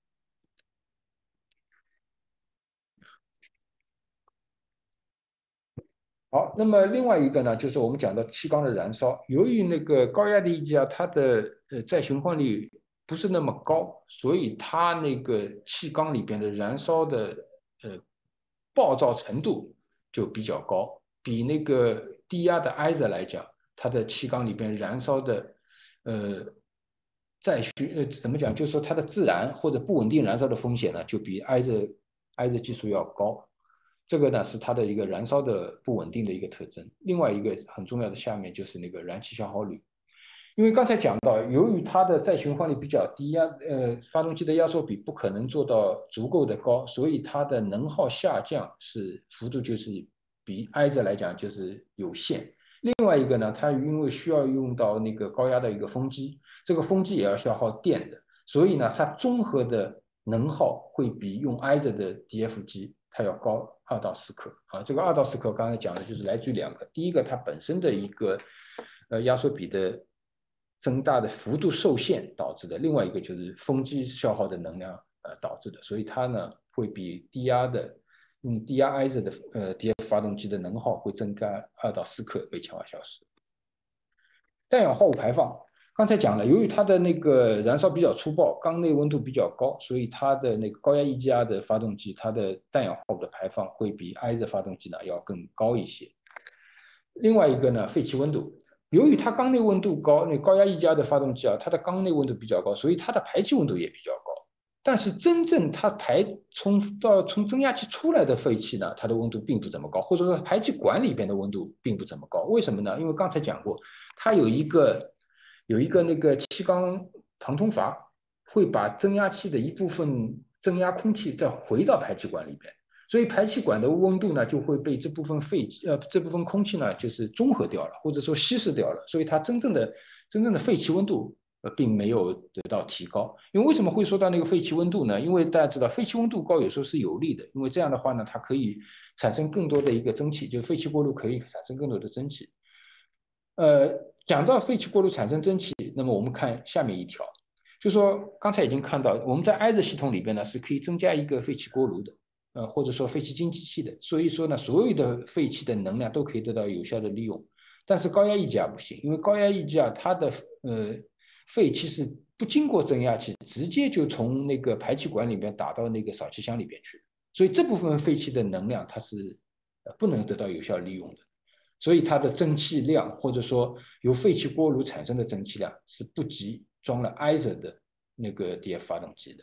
[SPEAKER 4] 好，那么另外一个呢，就是我们讲的气缸的燃烧，由于那个高压的一级压，它的再循环率不是那么高，所以它那个气缸里边的燃烧的暴躁程度就比较高，比那个低压的挨着来讲，它的气缸里边燃烧的呃怎么讲，就是说它的自燃或者不稳定燃烧的风险呢，就比挨着技术要高。这个呢是它的一个燃烧的不稳定的一个特征。另外一个很重要的下面就是那个燃气消耗率，因为刚才讲到，由于它的再循环率比较低，发动机的压缩比不可能做到足够的高，所以它的能耗下降是幅度就是比挨着来讲就是有限。另外一个呢，它因为需要用到那个高压的一个风机，这个风机也要消耗电的，所以呢，它综合的能耗会比用挨着的 DF 机它要高2到4克啊。这个2到4克刚才讲的就是来自于两个，第一个它本身的一个压缩比的增大的幅度受限导致的，另外一个就是风机消耗的能量导致的，所以它呢会比低压的低压挨着的DF 发动机的能耗会增加2到4克每千瓦小时。氮氧化物排放，刚才讲了，由于它的那个燃烧比较粗暴，缸内温度比较高，所以它的那个高压一级压的发动机，它的氮氧化物的排放会比挨着发动机呢要更高一些。另外一个呢，废气温度，由于它缸内温度高，那高压一级压的发动机啊，它的缸内温度比较高，所以它的排气温度也比较高。但是真正它从增压器出来的废气呢，它的温度并不怎么高，或者说排气管里边的温度并不怎么高。为什么呢？因为刚才讲过，它有一个那个气缸旁通阀，会把增压器的一部分增压空气再回到排气管里边，所以排气管的温度呢就会被这部分这部分空气呢就是中和掉了，或者说稀释掉了，所以它真正的废气温度并没有得到提高。因为为什么会说到那个废气温度呢？因为大家知道废气温度高有时候是有利的，因为这样的话呢，它可以产生更多的一个蒸汽，就是废气锅炉可以产生更多的蒸汽。讲到废气锅炉产生蒸汽，那么我们看下面一条，就说刚才已经看到，我们在挨着系统里边呢是可以增加一个废气锅炉的，或者说废气经济器的，所以说呢，所有的废气的能量都可以得到有效的利用。但是高压一级不行，因为高压一级它的废气是不经过增压器，直接就从那个排气管里面打到那个扫气箱里边去，所以这部分废气的能量它是不能得到有效利用的。所以它的蒸汽量，或者说由废气锅炉产生的蒸汽量是不及装了挨着的那个 DF 发动机的。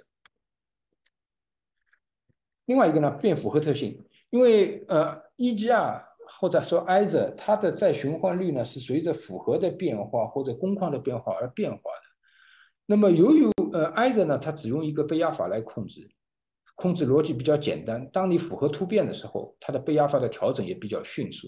[SPEAKER 4] 另外一个呢，变负荷特性，因为EGR 或者说挨着它的再循环率呢是随着负荷的变化或者工况的变化而变化的。那么由于挨着呢，它只用一个背压阀来控制，逻辑比较简单。当你负荷突变的时候，它的背压阀的调整也比较迅速。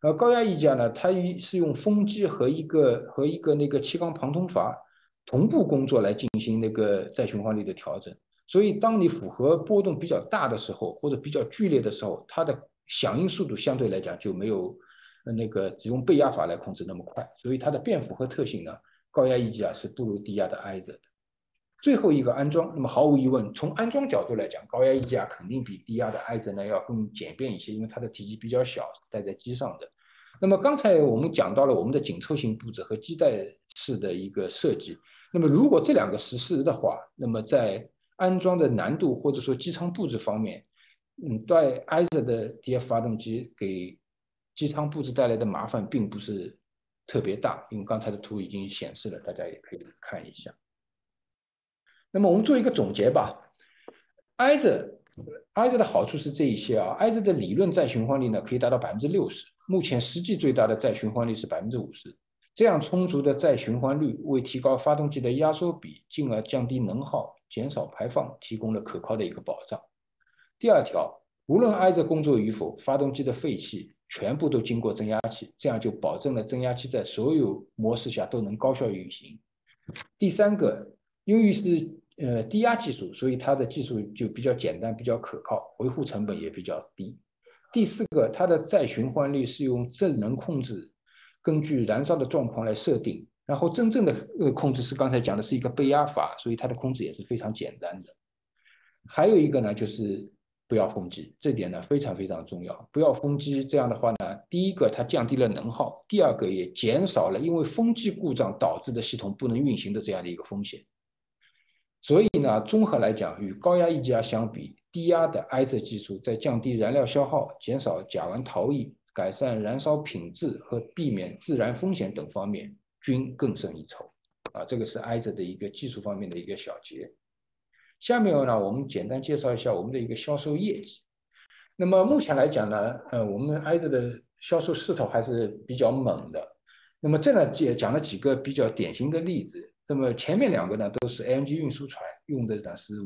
[SPEAKER 4] 高压液架呢，它是用风机和一个那个气缸旁通阀同步工作来进行那个再循环率的调整。所以当你负荷波动比较大的时候，或者比较剧烈的时候，它的响应速度相对来讲就没有那个只用背压法来控制那么快。所以它的变负荷特性呢，高压液架是不如低压的 IZ 的。最后一个安装，那么毫无疑问，从安装角度来讲，高压液架肯定比低压的 IZ 呢要更简便一些，因为它的体积比较小，带在机上的。那么刚才我们讲到了我们的紧凑型布置和基带式的一个设计。那么如果这两个实施的话，那么在安装的难度或者说机舱布置方面，对 IZ 的 DF 发动机给机舱布置带来的麻烦并不是特别大，因为刚才的图已经显示了，大家也可以看一下。那么我们做一个总结吧。IZ 的好处是这一些啊，IZ 的理论再循环率呢可以达到60%，目前实际最大的再循环率是50%。这样充足的再循环率为提高发动机的压缩比，进而降低能耗、减少排放，提供了可靠的一个保障。第二条，无论 IZ 工作与否，发动机的废气全部都经过增压器，这样就保证了增压器在所有模式下都能高效运行。第三个，由于是低压技术，所以它的技术就比较简单、比较可靠，维护成本也比较低。第四个，它的再循环率是用正能控制，根据燃烧的状况来设定，然后真正的控制是刚才讲的是一个背压法，所以它的控制也是非常简单的。还有一个呢，就是不要风机，这点呢非常非常重要。不要风机，这样的话呢，第一个它降低了能耗，第二个也减少了因为风机故障导致的系统不能运行的这样的一个风险。所以呢，综合来讲，与高压液架相比，低压的 IZ 技术在降低燃料消耗、减少甲烷逃逸、改善燃烧品质和避免自燃风险等方面均更胜一筹。这个是 IZ 的一个技术方面的一个小结。下面呢，我们简单介绍一下我们的一个销售业绩。那么目前来讲呢，我们 IZ 的销售势头还是比较猛的。那么这呢也讲了几个比较典型的例子。那么前面两个呢都是 LNG 运输船，用的呢是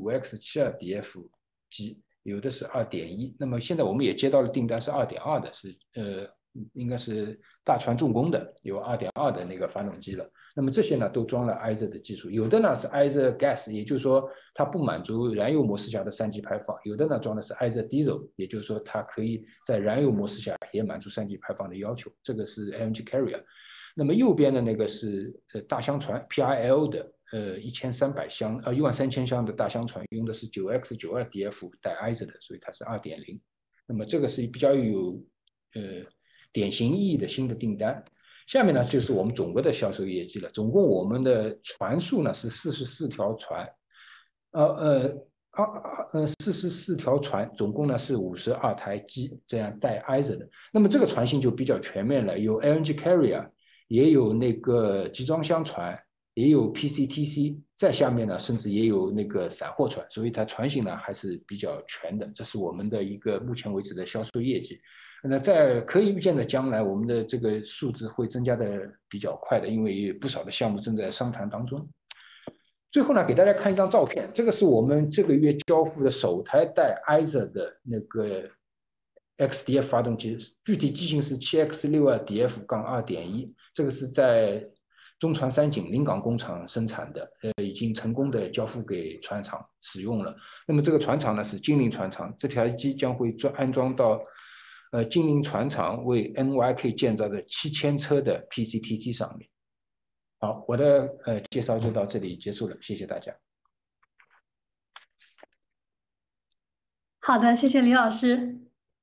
[SPEAKER 4] 5X72DF 机，有的是2.1。那么现在我们也接到了订单是2.2的，是应该是大船重工的，有2.2的那个发动机了。那么这些呢都装了 IZ 的技术，有的呢是 IZ Gas， 也就是说它不满足燃油模式下的3级排放；有的呢装的是 IZ Diesel， 也就是说它可以在燃油模式下也满足3级排放的要求。这个是 LNG Carrier。那么右边的那个是大箱船 PIL 的1300箱13000箱的大箱船，用的是 9X92DF 带 IZ 的，所以它是2.0。那么这个是比较有典型意义的新的订单。下面呢就是我们总个的销售业绩了。总共我们的船数呢是44条船，44条船，总共呢是52台机，这样带 IZ 的。那么这个船型就比较全面了，有 LNG Carrier， 也有那个集装箱船，也有 PCTC， 在下面呢甚至也有那个散货船，所以它船型呢还是比较全的。这是我们的一个目前为止的销售业绩。那在可以预见的将来，我们的这个数字会增加的比较快的，因为有不少的项目正在商谈当中。最后呢，给大家看一张照片，这个是我们这个月交付的首台带 IZ 的那个 XDF 发动机，具体机型是 7X62DF-2.1，这个是在中船三井临港工厂生产的，已经成功的交付给船厂使用了。那么这个船厂呢是金陵船厂，这条机将会安装到金陵船厂为 NYK 建造的7000车的 PCTT 上面。好，我的介绍就到这里结束了，谢谢大家。
[SPEAKER 1] 好的，谢谢李老师。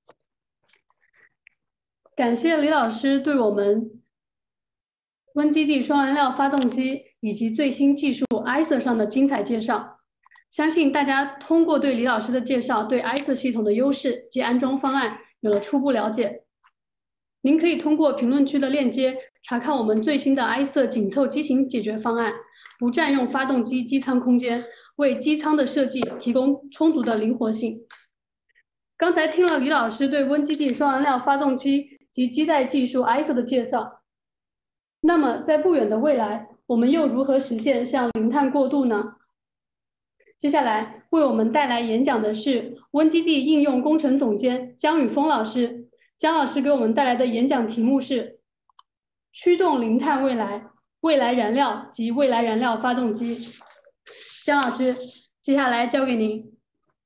[SPEAKER 1] 感谢李老师对我们WinGD 双燃料发动机以及最新技术 IZ 上的精彩介绍。相信大家通过对李老师的介绍，对 IZ 系统的优势及安装方案有了初步了解。您可以通过评论区的链接查看我们最新的 IZ 紧凑机型解决方案，不占用发动机机舱空间，为机舱的设计提供充足的灵活性。刚才听了李老师对WinGD 双燃料发动机及基带技术 IZ 的介绍，那么在不远的未来，我们又如何实现向零碳过渡呢？接下来为我们带来演讲的是WinGD应用工程总监姜宇峰老师， 姜老师给我们带来的演讲题目是驱动零碳未来、未来燃料及未来燃料发动机。姜老师，接下来交给您。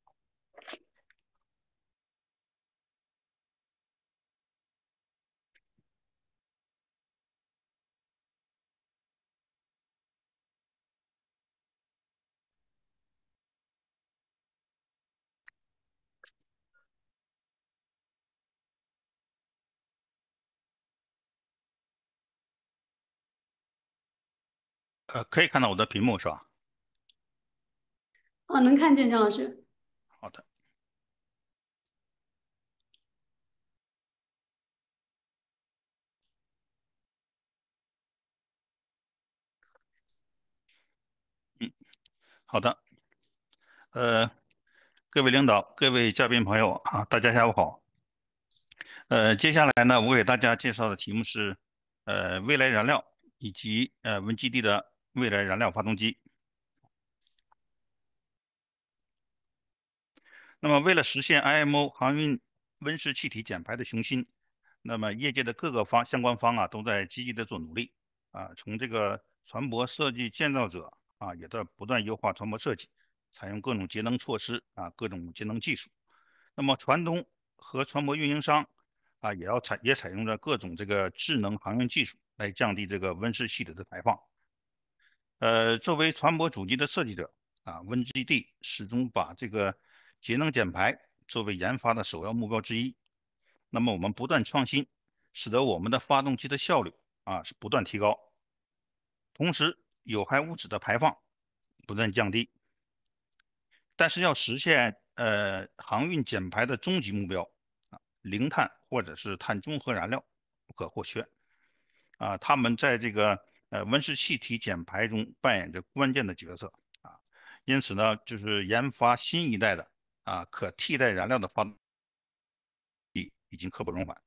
[SPEAKER 5] 可以看到我的屏幕是吧？
[SPEAKER 1] 能看见姜老师。
[SPEAKER 5] 好的。好的。各位领导、各位嘉宾朋友啊，大家下午好。接下来呢，我给大家介绍的题目是未来燃料以及WinGD 的未来燃料发动机。那么，为了实现 IMO 航运温室气体减排的雄心，那么业界的各个相关方啊都在积极的做努力啊，从这个船舶设计建造者啊也在不断优化船舶设计，采用各种节能措施啊，各种节能技术。那么船东和船舶运营商啊也采用着各种这个智能航运技术来降低这个温室气体的排放。作为船舶主机的设计者啊，WinGD 始终把这个节能减排作为研发的首要目标之一。那么我们不断创新，使得我们的发动机的效率啊是不断提高，同时有害物质的排放不断降低。但是要实现航运减排的终极目标啊，零碳或者是碳中和燃料不可或缺啊，他们在这个温室气体减排中扮演着关键的角色啊。因此呢，就是研发新一代的可替代燃料的发动机已经刻不容缓。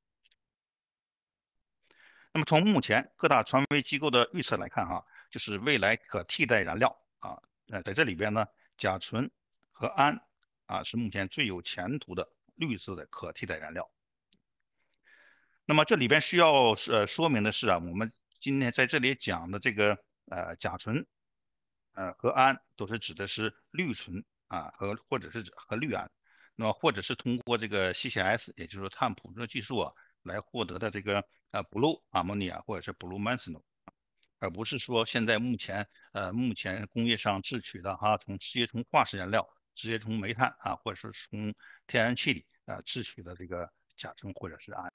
[SPEAKER 5] 那么从目前各大传媒机构的预测来看哈，就是未来可替代燃料啊，在这里边呢，甲醇和氨啊是目前最有前途的绿色的可替代燃料。那么这里边需要说明的是啊，我们今天在这里讲的这个甲醇和氨都是指的是氯醇啊或者是和氯胺，那么或者是通过这个 CCS 也就是碳捕捉技术啊来获得的这个blue ammonia 或者是 blue methanol， 而不是说现在目前工业上制取的直接从化石燃料直接从煤炭啊或者是从天然气里制取的这个甲醇或者是氨。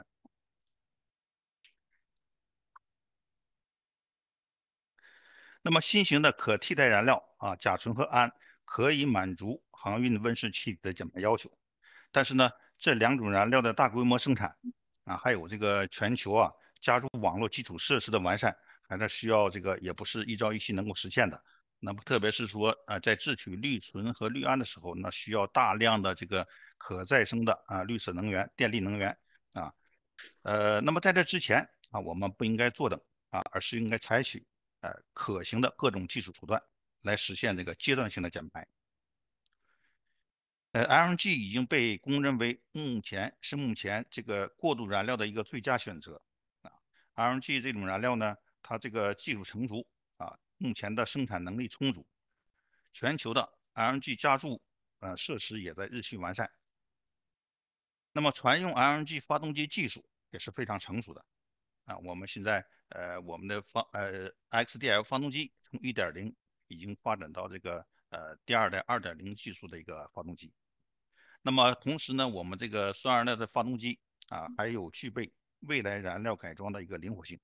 [SPEAKER 5] 那么新型的可替代燃料啊，甲醇和氨可以满足航运温室气体的减排要求，但是呢，这两种燃料的大规模生产啊，还有这个全球加入网络基础设施的完善，还是需要这个也不是一朝一夕能够实现的。那么特别是说在制取氯醇和氯胺的时候，那需要大量的这个可再生的绿色能源、电力能源啊。那么在这之前我们不应该做的而是应该采取可行的各种技术手段来实现这个阶段性的减排。LNG 已经被公认为目前这个过渡燃料的一个最佳选择LNG 这种燃料呢，它这个技术成熟目前的生产能力充足，全球的 LNG 加注设施也在日趋完善。那么船用 LNG 发动机技术也是非常成熟的我们现在我们的XDF 发动机从 1.0 已经发展到这个第二代2.0技术的一个发动机。那么同时呢，我们这个双燃料的发动机还有具备未来燃料改装的一个灵活性。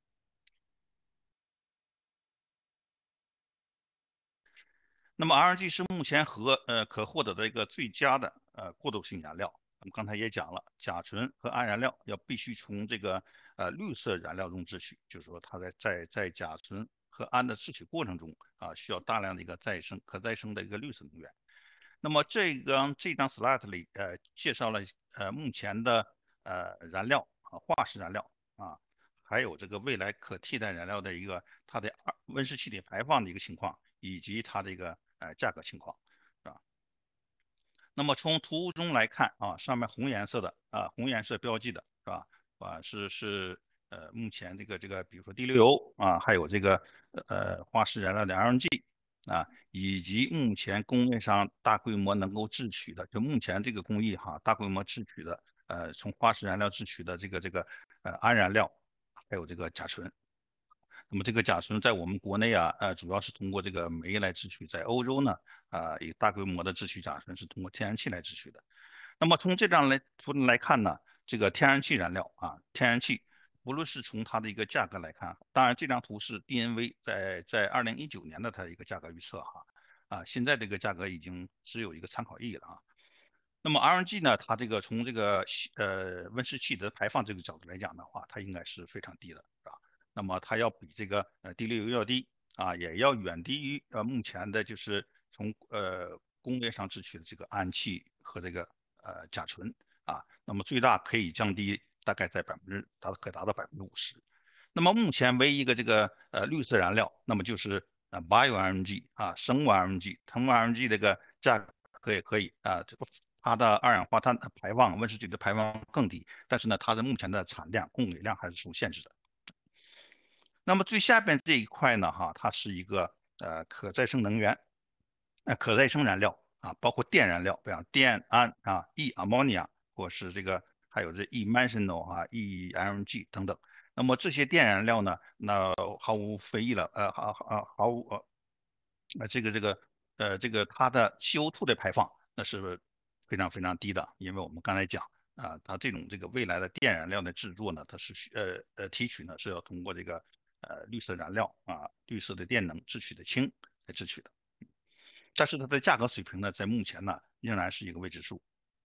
[SPEAKER 5] 那么 RNG 是目前可获得的一个最佳的过渡性燃料。我们刚才也讲了，甲醇和氨燃料必须从这个绿色燃料中制取，就是说它在甲醇和氨的制取过程中需要大量的一个可再生的一个绿色能源。那么这张 slide 里介绍了目前的燃料化石燃料还有这个未来可替代燃料的一个它的温室气体排放的一个情况，以及它的一个价格情况那么从图中来看上面红颜色标记的是吧？目前比如说滴馏油啊，还有化石燃料的 LNG 啊，以及目前工业上大规模能够制取的，就目前这个工艺大规模制取的从化石燃料制取的氨燃料，还有这个甲醇。那么这个甲醇在我们国内主要是通过这个煤来制取，在欧洲呢以大规模的制取甲醇是通过天然气来制取的。那么从这张图来看呢，这个天然气燃料天然气无论是从它的一个价格来看，当然这张图是 DNV 在2019年的它的一个价格预测现在这个价格已经只有一个参考意义了那么 RNG 呢，它从温室气体的排放这个角度来讲的话，它应该是非常低的，是吧？那么它要比这个滴馏油要低也要远低于目前的就是从工业上制取的这个氨气和这个甲醇那么最大可以降低大概可达到50%。那么目前唯一一个绿色燃料，那么就是bio RNG生物 RNG， 生物 RNG 这个价格也可以它的二氧化碳排放、温室气体的排放更低，但是呢，它的目前的产量、供给量还是受限制的。那么最下边这一块呢，它是一个可再生能源、可再生燃料包括电燃料，比方电氨E ammonia， 或是还有E methanol E LNG 等等。那么这些电燃料呢，那毫无非议了，毫无它的 CO2 的排放那是非常非常低的，因为我们刚才讲它这个未来的电燃料的制作呢，它是提取呢是要通过绿色燃料绿色的电能制取的氢来制取的，但是它的价格水平呢，在目前呢仍然是一个未知数。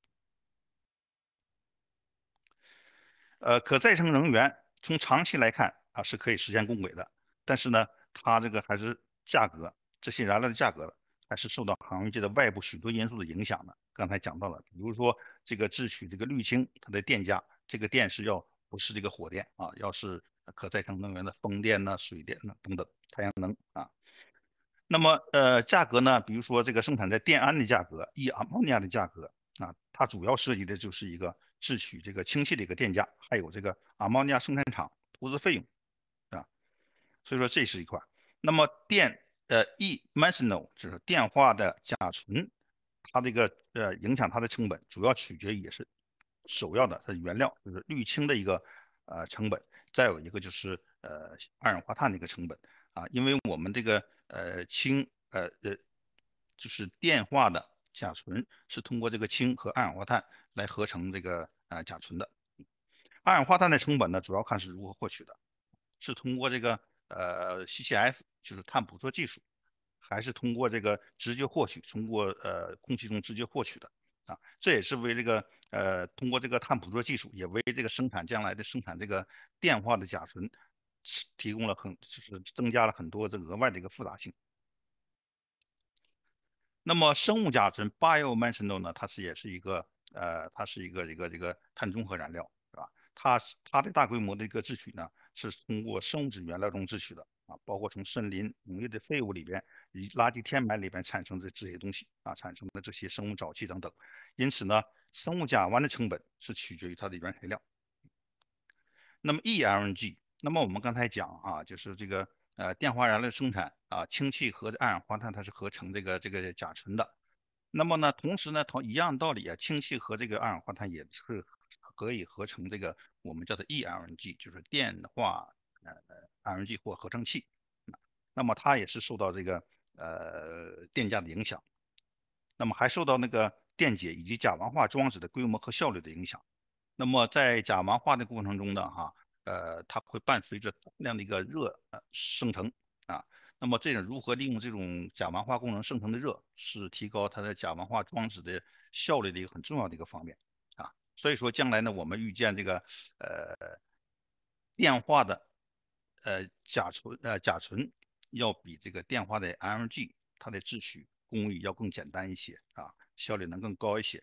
[SPEAKER 5] 可再生能源从长期来看是可以实现共轨的，但是呢，它还是这些燃料的价格还是受到行业界的外部许多因素的影响的。刚才讲到了，比如说制取氯氢，它的电价，这个电不是火电要是可再生能源的风电水电等等，太阳能那么价格呢，比如说生产的电氨的价格，E ammonia 的价格它主要涉及的就是一个制取氢气的一个电价，还有阿莫尼亚生产厂投资费用所以说这是一块。那么E methanol 就是电化的甲醇，它影响它的成本，主要取决于也是首要的它的原料就是氯氢的一个成本，再有一个就是二氧化碳的一个成本因为我们氢就是电化的甲醇是通过氢和二氧化碳来合成甲醇的。二氧化碳的成本呢，主要看是如何获取的，是通过CCS 就是碳捕捉技术，还是通过直接获取，通过空气中直接获取的这也是为通过碳捕捉技术，也为将来的生产电化的甲醇提供了就是增加了很多额外的一个复杂性。那么生物甲醇 bio methanol 呢，也是一个它是一个碳中和燃料，是吧？它的大规模的一个制取呢，是通过生物质原料中制取的包括从森林、农业的废物里边以及垃圾填埋里边产生的这些东西产生的这些生物沼气等等。因此呢，生物甲烷的成本是取决于它的原材料。那么 eLNG， 那么我们刚才讲就是电化燃料生产氢气和二氧化碳它是合成甲醇的。那么呢，同时呢，一样道理氢气和二氧化碳也是可以合成我们叫做 eLNG， 就是电化LNG 或合成器。那么它也是受到电价的影响，那么还受到电解以及甲烷化装置的规模和效率的影响。那么在甲烷化的过程中呢，它会伴随着大量的热生成那么如何利用这种甲烷化工程生成的热，是提高它的甲烷化装置的效率的一个很重要的一个方面所以说将来呢，我们预见电化的甲醇要比电化的 LNG 它的制取工艺要更简单一些效率能更高一些。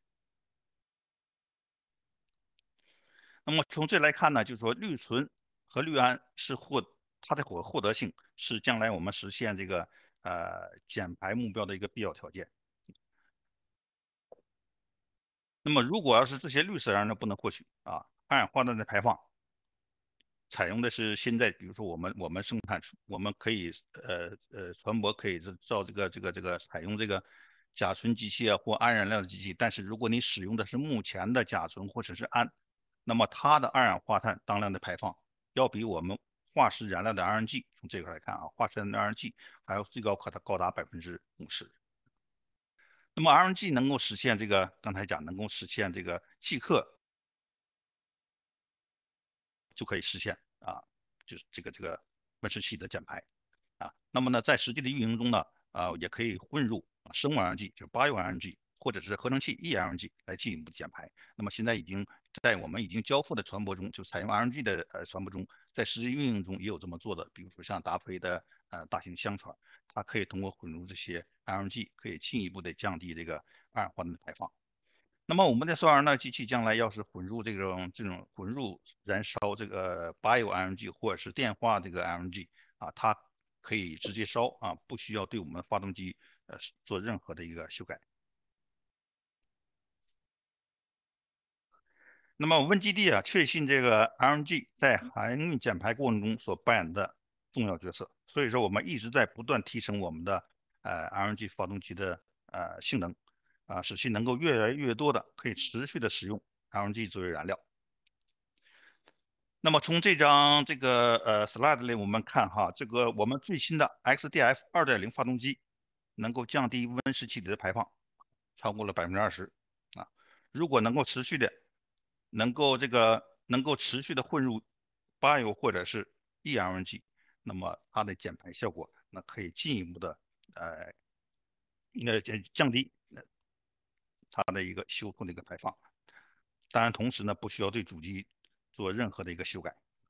[SPEAKER 5] 那么从这来看呢，就是说氯醇和氯胺它的获得性是将来我们实现减排目标的一个必要条件。那么如果要是这些绿色燃料不能获取二氧化碳的排放，采用的是现在，比如说我们生产，我们可以船舶可以造这个采用这个甲醇机器啊或氨燃料的机器，但是如果你使用的是目前的甲醇或者是氨，那么它的二氧化碳当量的排放要比我们化石燃料的 RNG 从这块来看啊，化石燃料的 RNG 还要最高高达50%。那么 RNG 能够实现这个，刚才讲能够实现这个即刻就可以实现啊，就是这个温室气的减排啊。那么呢，在实际的运营中呢，也可以混入生物 RNG，就是 bio RNG，或者是合成气 eRNG 来进一步减排。那么现在在我们已经交付的船舶中，就采用 RNG 的船舶中，在实际运营中也有这么做的，比如说像达菲的大型箱船，它可以通过混入这些 RNG，可以进一步的降低这个二氧化碳的排放。那么我们的双燃料机器将来要是混入这种混入燃烧这个 bio LNG 或者是电化这个 LNG 啊，它可以直接烧啊，不需要对我们发动机做任何的一个修改。那么WinGD啊，确信这个 LNG 在航运减排过程中所扮演的重要角色，所以说我们一直在不断提升我们的LNG 发动机的性能啊，使其能够越来越多的可以持续的使用 LNG 作为燃料。那么从这张slide 里我们看哈，这个我们最新的 XDF 2.0发动机能够降低温室气体的排放，超过了20%啊。如果能够持续的持续的混入 bio 或者是 eRNG， 那么它的减排效果那可以进一步的降低它的一个修复的一个排放。当然，同时呢不需要对主机做任何的一个修改。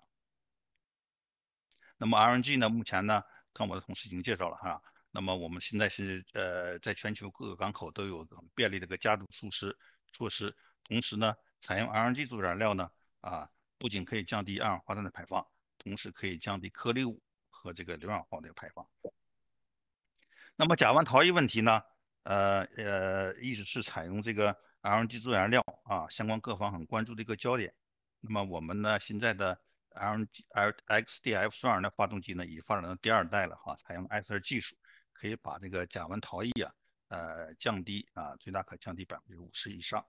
[SPEAKER 5] 那么 RNG 呢，目前呢，看我的同事已经介绍了哈。那么我们现在是在全球各个港口都有很便利的一个加注措施，同时呢，采用 RNG 做燃料呢，不仅可以降低二氧化碳的排放，同时可以降低颗粒物和这个硫氧化的排放。那么甲烷逃逸问题呢，一直是采用这个 RNG 做燃料啊，相关各方很关注的一个焦点。那么我们呢，现在的 XDF 双燃料发动机呢，已发展到第2代了哈，采用 X2 技术，可以把这个甲烷逃逸降低最大可降低50%以上。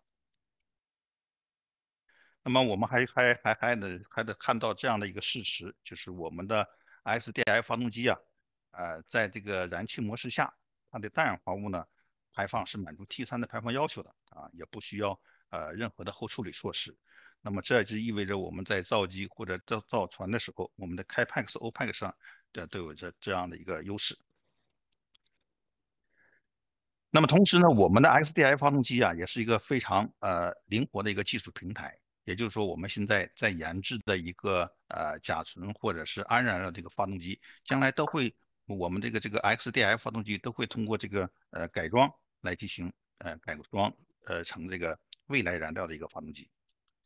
[SPEAKER 5] 那么我们还得看到这样的一个事实，就是我们的 XDF 发动机在这个燃气模式下，它的氮氧化物呢排放是满足 T3的排放要求的也不需要任何的后处理措施。那么这就意味着我们在造机或者造船的时候，我们的 CAPEX、OPEX 上都有这样的一个优势。那么同时呢，我们的 XDF 发动机也是一个非常灵活的一个技术平台。也就是说，我们现在在研制的一个甲醇或者是氨燃料这个发动机，将来我们这个XDF 发动机都会通过这个改装来进行改装成这个未来燃料的一个发动机。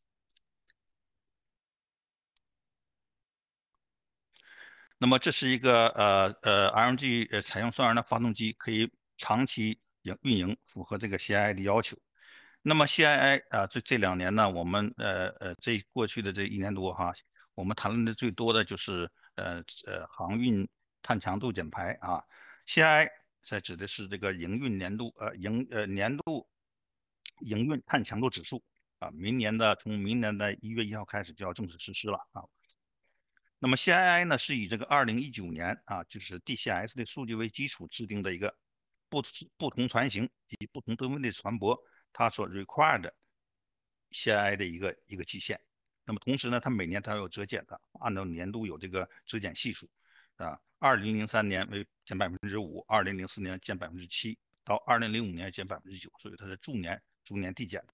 [SPEAKER 5] 那么这是一个LNG 采用双燃的发动机，可以长期运营，符合这个 CII 的要求。那么 CII 这2年呢，我们这过去的这1年多哈，我们谈论的最多的就是航运碳强度减排CII 在指的是这个营运年度年度营运碳强度指数从明年的1月1号开始就要正式实施了那么 CII 呢是以这个2019年就是 DCS 的数据为基础制定的一个不同船型及不同吨位的船舶它所 required CII 的一个基线。那么同时呢，它每年它有折减的，按照年度有这个折减系数2003年为减5%，2004年减7%，到2005年减9%，所以它是逐年递减的。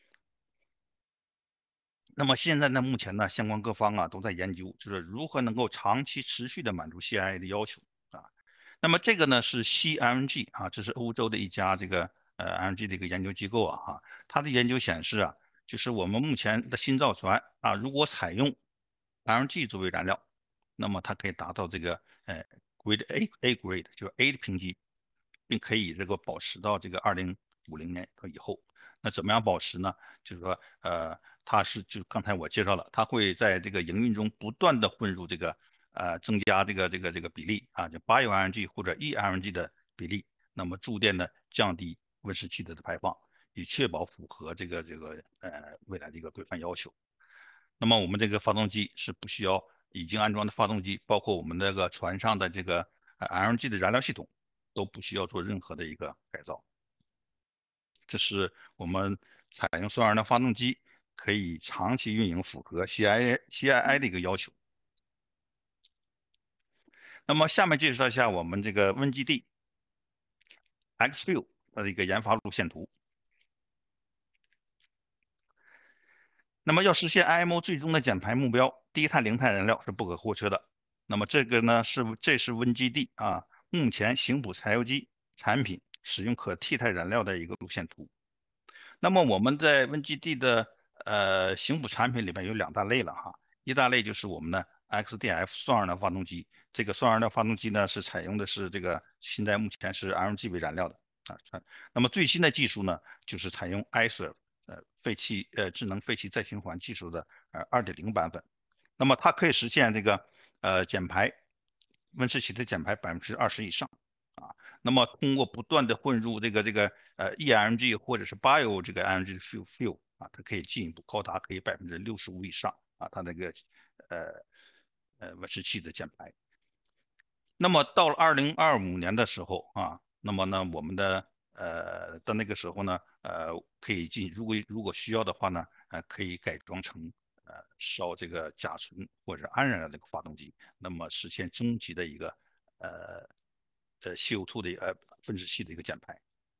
[SPEAKER 5] 那么现在呢，目前呢，相关各方都在研究，就是如何能够长期持续的满足 CII 的要求那么这个呢是 CLNG这是欧洲的一家这个LNG 的一个研究机构它的研究显示就是我们目前的新造船如果采用 LNG 作为燃料，那么它可以达到这个Grade A Grade， 就是 A 的评级，并可以这个保持到这个2050年以后。那怎么样保持呢？就是说它就刚才我介绍了，它会在这个营运中不断的混入增加这个比例啊，就 bio-LNG 或者 e-LNG 的比例，那么逐渐的降低温室气体的排放，以确保符合未来的一个规范要求。那么我们这个发动机是不需要已经安装的发动机，包括我们这个船上的这个LNG 的燃料系统，都不需要做任何的一个改造。这是我们采用双燃料发动机可以长期运营，符合 CII 的一个要求。那么下面介绍一下我们这个WinGD X-Fuel 它的一个研发路线图。那么要实现 IMO 最终的减排目标，低碳零碳燃料是不可或缺的。那么这个呢这是WinGD目前行捕柴油机产品使用可替代燃料的一个路线图。那么我们在WinGD的行捕产品里面有2大类了哈，一大类就是我们的 XDF 双燃料发动机，这个双燃料发动机呢是采用的是这个现在目前是 LNG 为燃料的那么最新的技术呢就是采用 ISER 智能废气再循环技术的2.0版本，那么它可以实现这个减排温室气体减排20%以上那么通过不断的混入e-LNG 或者是 bio 这个 LNG fuel 它可以进一步高达可以65%以上它那个温室气的减排。那么到了2025年的时候那么呢我们到那个时候呢可以如果需要的话呢可以改装成烧这个甲醇或者氨燃料的一个发动机，那么实现终极的一个CO2 的分子系的一个减排。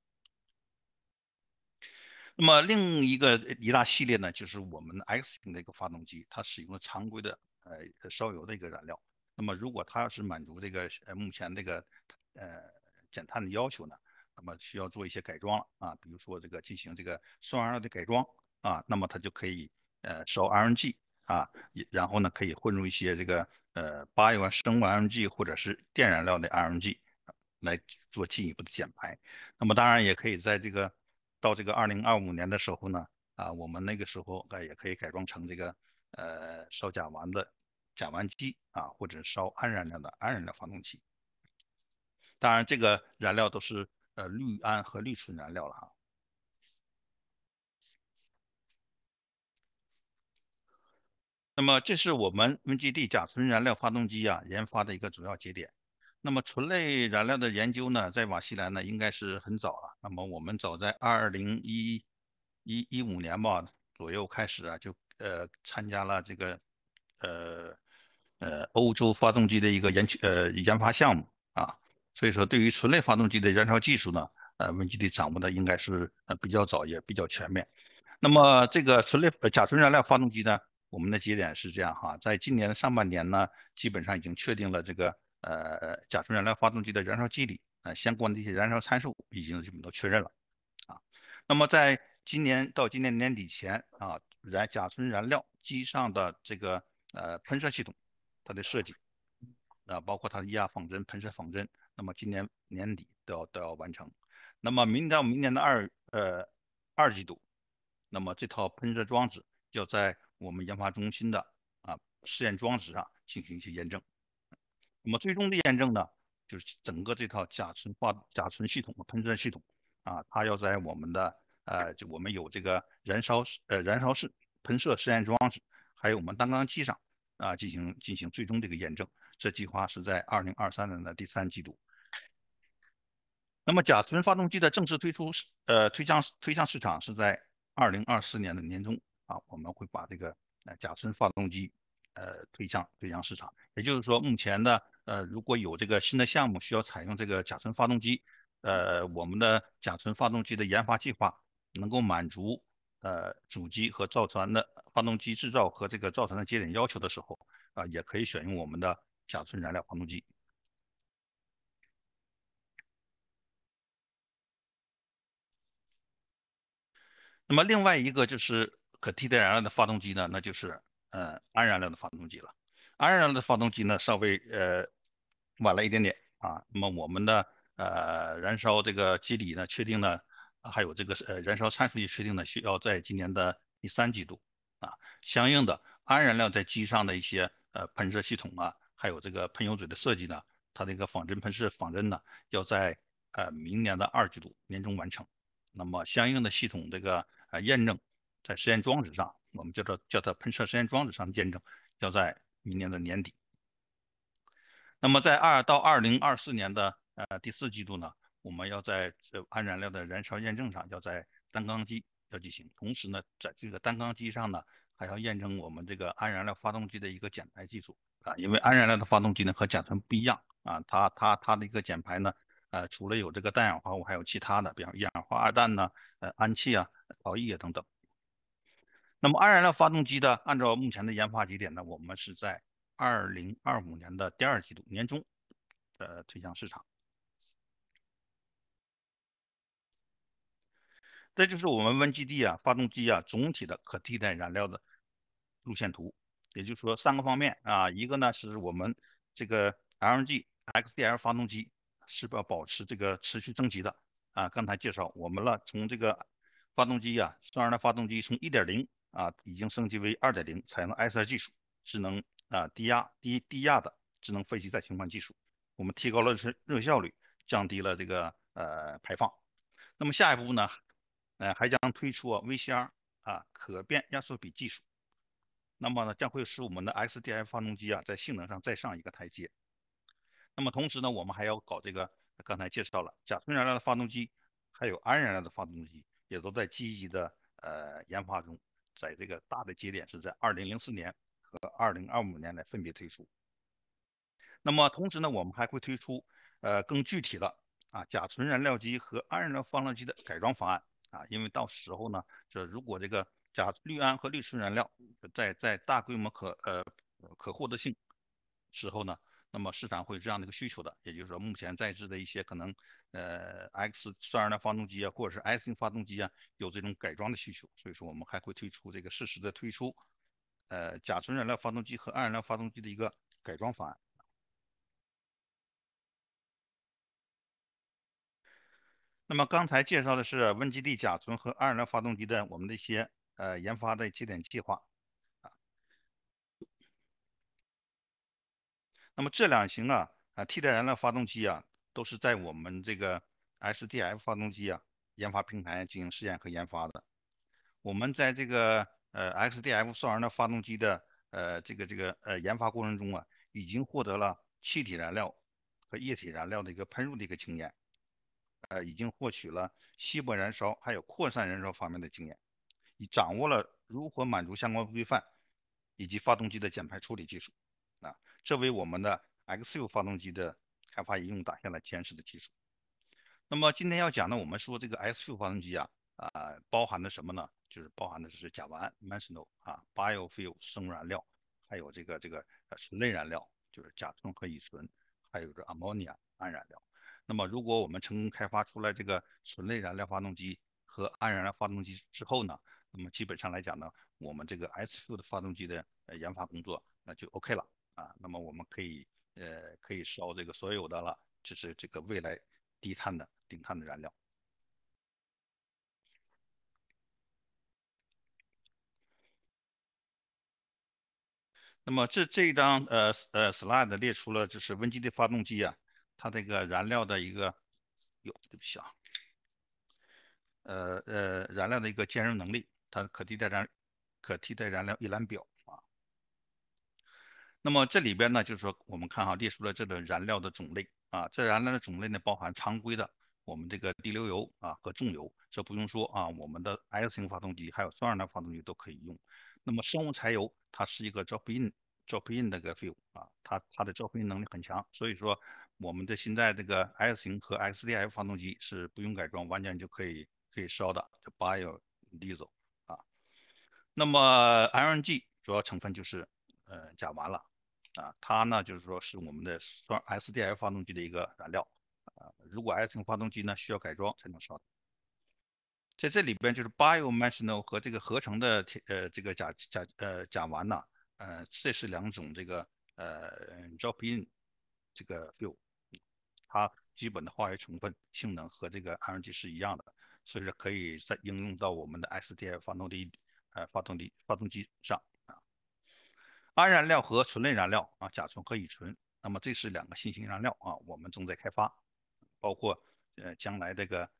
[SPEAKER 5] 那么另一大系列呢，就是我们 X 型的一个发动机，它使用了常规的烧油的一个燃料。那么如果它要是满足这个目前这个减碳的要求呢，那么需要做一些改装比如说进行这个双燃料的改装那么它就可以烧 RNG 然后呢可以混入一些bio 生物 RNG 或者是电燃料的 RNG 来做进一步的减排。那么当然也可以到2025年的时候呢我们那个时候也可以改装成烧甲烷的甲烷机或者烧氨燃料的氨燃料发动机。当然这个燃料都是氯胺和氯醇燃料了那么这是我们 WinGD 甲醇燃料发动机研发的一个主要节点。那么醇类燃料的研究呢，在瓦西兰呢应该是很早了。那么我们早在2015年吧左右开始就参加了欧洲发动机的一个研发项目所以说对于醇类发动机的燃烧技术呢WinGD 掌握的应该是比较早也比较全面。那么这个甲醇燃料发动机呢，我们的节点是这样在今年上半年呢，基本上已经确定了甲醇燃料发动机的燃烧机理相关的一些燃烧参数已经基本都确认了那么在今年年底前甲醇燃料机上的喷射系统，它的设计包括它的液压仿真、喷射仿真，那么今年年底都要完成。那么明年的二季度，那么这套喷射装置要在我们研发中心的试验装置上进行一些验证。那么最终的验证呢，就是整个这套甲醇系统和喷射系统它要在我们我们有这个燃烧室喷射试验装置，还有我们单缸机上进行最终这个验证。这计划是在2023年的第3季度。那么甲醇发动机的正式推向市场是在2024年的年中我们会把这个甲醇发动机推向市场。也就是说，目前呢如果有这个新的项目需要采用这个甲醇发动机，我们的甲醇发动机的研发计划能够满足主机和造船的发动机制造和这个造船的节点要求的时候也可以选用我们的甲醇燃料发动机。那么另外一个就是可替代燃料的发动机呢，那就是氨燃料的发动机了。氨燃料的发动机呢，稍微晚了一点点那么我们的燃烧这个机理呢确定呢，还有这个燃烧参数也确定呢，需要在今年的第3季度。 相应的氨燃料在机上的一些喷射系统啊，还有这个喷油嘴的设计呢，它这个仿真喷射仿真呢，要在明年的2季度年中完成。那么相应的系统这个验证在实验装置上，我们叫它喷射实验装置上验证，要在明年的年底。那么在到2024年的第4季度呢，我们要在氨燃料的燃烧验证上要在单缸机要进行，同时呢，在这个单缸机上呢，还要验证我们这个氨燃料发动机的一个减排技术啊，因为氨燃料的发动机呢和甲醇不一样啊，它的一个减排呢，除了有这个氮氧化物，还有其他的，比方一氧化二氮呢，氨气啊、陶艺啊等等。那么氨燃料发动机的，按照目前的研发节点呢，我们是在2025年的第2季度年中推向市场。这就是我们WinGD啊发动机啊总体的可替代燃料的路线图，也就是说3个方面啊，一个呢是我们这个 LNG XDF 发动机是要保持这个持续升级的啊，刚才介绍我们了，从这个发动机啊，双燃的发动机从1.0啊已经升级为2.0，采用 SR 技术，智能低压的智能废气再循环技术，我们提高了热效率，降低了这个排放。那么下一步呢，还将推出VCR 可变压缩比技术，那么呢将会使我们的 XDF 发动机啊在性能上再上一个台阶。那么同时呢，我们还要搞这个刚才介绍了甲醇燃料的发动机，还有氨燃料的发动机，也都在积极的研发中，在这个大的节点是在2004年和2025年来分别推出。那么同时呢，我们还会推出更具体的甲醇燃料机和氨燃料发动机的改装方案啊，因为到时候呢，如果这个氯胺和氯醇燃料在大规模可获得性时候呢，那么市场会有这样的一个需求的，也就是说目前在制的一些可能X 双燃料发动机啊，或者是 S 型发动机啊，有这种改装的需求，所以说我们还会推出这个适时的推出甲醇燃料发动机和氨燃料发动机的一个改装方案。那么刚才介绍的是WinGD甲醇和氨燃料发动机的我们的一些研发的节点计划啊。那么这2型替代燃料发动机啊，都是在我们这个 SDF 发动机研发平台进行试验和研发的。我们在这个XDF 双燃料发动机的研发过程中已经获得了气体燃料和液体燃料的一个喷入的一个经验。已经获取了稀薄燃烧还有扩散燃烧方面的经验，已掌握了如何满足相关规范以及发动机的减排处理技术这为我们的 X6 发动机的开发应用打下了坚实的基础。那么今天要讲呢，我们说这个 X6 发动机包含的什么呢？就是包含的是甲烷 methanol biofuel 生物燃料，还有这个醇类燃料，就是甲醇和乙醇，还有这 ammonia 氨燃料。那么如果我们成功开发出来这个醇类燃料发动机和氨燃料发动机之后呢，那么基本上来讲呢，我们这个 S-Fuel 的发动机的研发工作那就 OK 了那么我们可以烧这个所有的了，就是这个未来低碳的零碳的燃料。那么这一张slide 列出了就是WinGD发动机它这个燃料的一个对不起燃料的一个兼容能力，它可替代燃料一览表那么这里边呢，就是说我们看列出了这个燃料的种类这燃料的种类呢包含常规的我们这个滴流油和重油，这不用说我们的 S 型发动机还有双燃料发动机都可以用。那么生物柴油它是一个 drop in 那个 fuel它的 drop in 能力很强，所以说我们的现在这个 S 型和 XDF 发动机是不用改装，完全就可以烧的，就 bio diesel 那么 LNG 主要成分就是甲烷了它呢就是说是我们的SDF 发动机的一个燃料如果 S 型发动机呢需要改装才能烧。在这里边就是 biomethanol 和这个合成的这个甲烷呢这是2种这个drop in 这个 fuel， 它基本的化学成分性能和这个 LNG 是一样的，所以说可以再应用到我们的 SDF 发动机上氨燃料和醇类燃料啊，甲醇和乙醇，那么这是2个新型燃料啊，我们正在开发，包括将来这个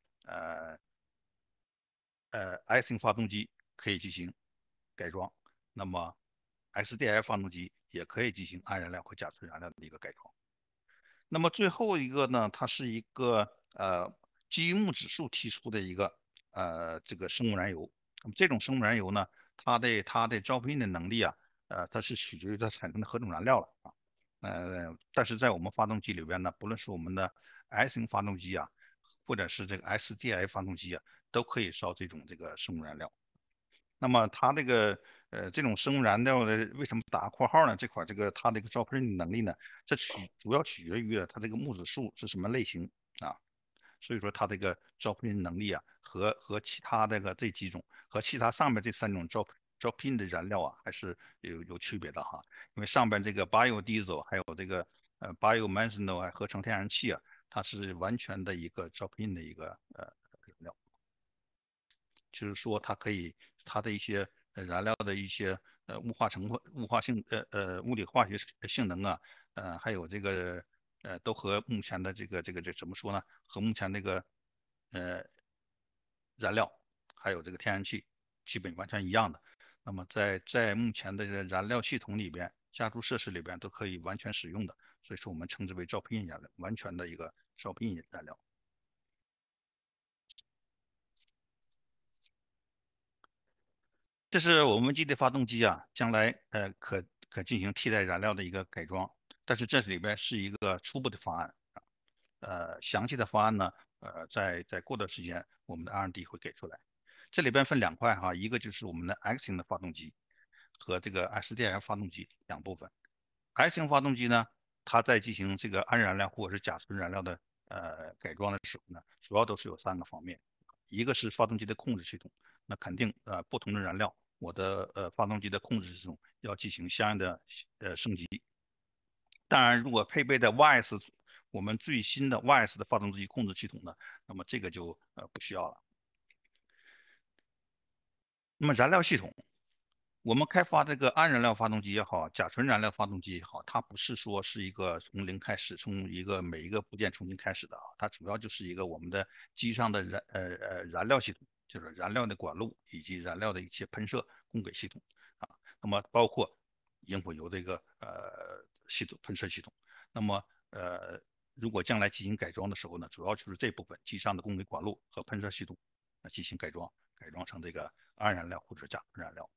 [SPEAKER 5] I 型发动机可以进行改装，那么 SDI 发动机也可以进行氨燃料和甲醇燃料的一个改装。那么最后一个呢，它是一个基于木质素提出的一个这个生物燃油。那么这种生物燃油呢，它的招聘的能力啊，它是取决于它产生的何种燃料了啊。但是在我们发动机里边呢，不论是我们的 S 型发动机啊，或者是这个 SDI 发动机啊，都可以烧这个生物燃料。那么它这种生物燃料的为什么打括号呢？它这个招喷能力呢，这主要取决于它这个木质素是什么类型啊。所以说它这个招聘能力啊，和其他这几种和其他上面这3种招聘的燃料啊，还是有区别的哈。因为上边这个 biodiesel 还有这个biomethanol 合成天然气啊，它是完全的一个招聘的一个燃料。就是说它的一些燃料的一些物化成分、物理化学性能啊，还有这个都和目前的这怎么说呢？和目前这个呃燃料还有这个天然气基本完全一样的。那么在目前的这个燃料系统里边、加注设施里边都可以完全使用的，所以说我们称之为招聘燃料，完全的一个招聘燃料。这是我们 WinGD 发动机啊，将来可进行替代燃料的一个改装，但是这里边是一个初步的方案，详细的方案呢，在过段时间我们的 R&D 会给出来。这里边分2块哈，一个就是我们的 X 型的发动机和这个 SDI 发动机2部分。X 型发动机呢，它在进行这个氨燃料或者是甲醇燃料的改装的时候呢，主要都是有3个方面，一个是发动机的控制系统，那肯定不同的燃料，我的发动机的控制系统要进行相应的升级。当然，如果配备的 YS 我们最新的 YS 的发动机控制系统呢，那么这个就不需要了。那么燃料系统，我们开发这个氨燃料发动机也好，甲醇燃料发动机也好，它不是说是一个从零开始，从每一个部件重新开始的啊，它主要就是一个我们的机上的燃料系统，就是燃料的管路以及燃料的一些喷射供给系统啊。那么包括引火油这个喷射系统。那么如果将来进行改装的时候呢，主要就是这部分机上的供给管路和喷射系统进行改装成这个氨燃料或者甲醇燃料。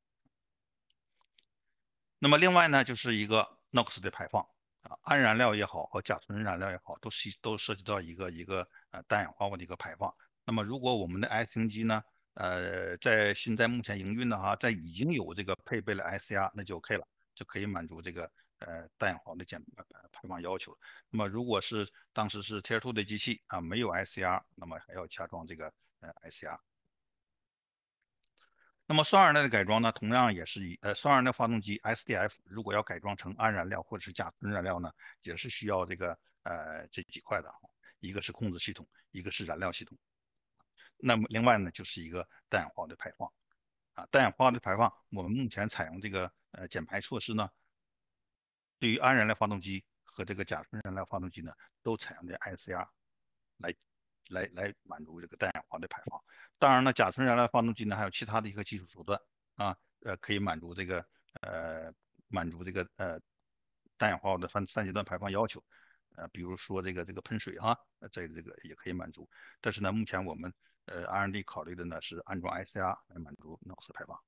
[SPEAKER 5] 那么另外呢，就是一个 NOx 的排放啊，氨燃料也好和甲醇燃料也好，都涉及到一个氮氧化物的一个排放。那么如果我们的 S 型机呢，现在目前营运的哈，在已经有这个配备了 SCR，那就 OK 了，就可以满足这个氮氧化物的排放要求。那么如果是当时是 Tier 2的机器啊，没有 SCR，那么还要加装这个SCR。那么双燃料的改装呢，同样也是双燃料发动机 SDF 如果要改装成氨燃料或者是甲醇燃料呢，也是需要这几块的，一个是控制系统，一个是燃料系统。那么另外呢，就是一个氮氧化物的排放啊，氮氧化物的排放，我们目前采用这个减排措施呢，对于氨燃料发动机和这个甲醇燃料发动机呢，都采用的 ICR 来满足这个氮氧化的排放。当然了，甲醇燃料发动机呢还有其他的一个技术手段啊，可以满足这个氮氧化物的三阶段排放要求。比如说这个喷水啊，这个也可以满足。但是呢，目前我们R&D 考虑的呢是安装 ICR 来满足 NOx 排放。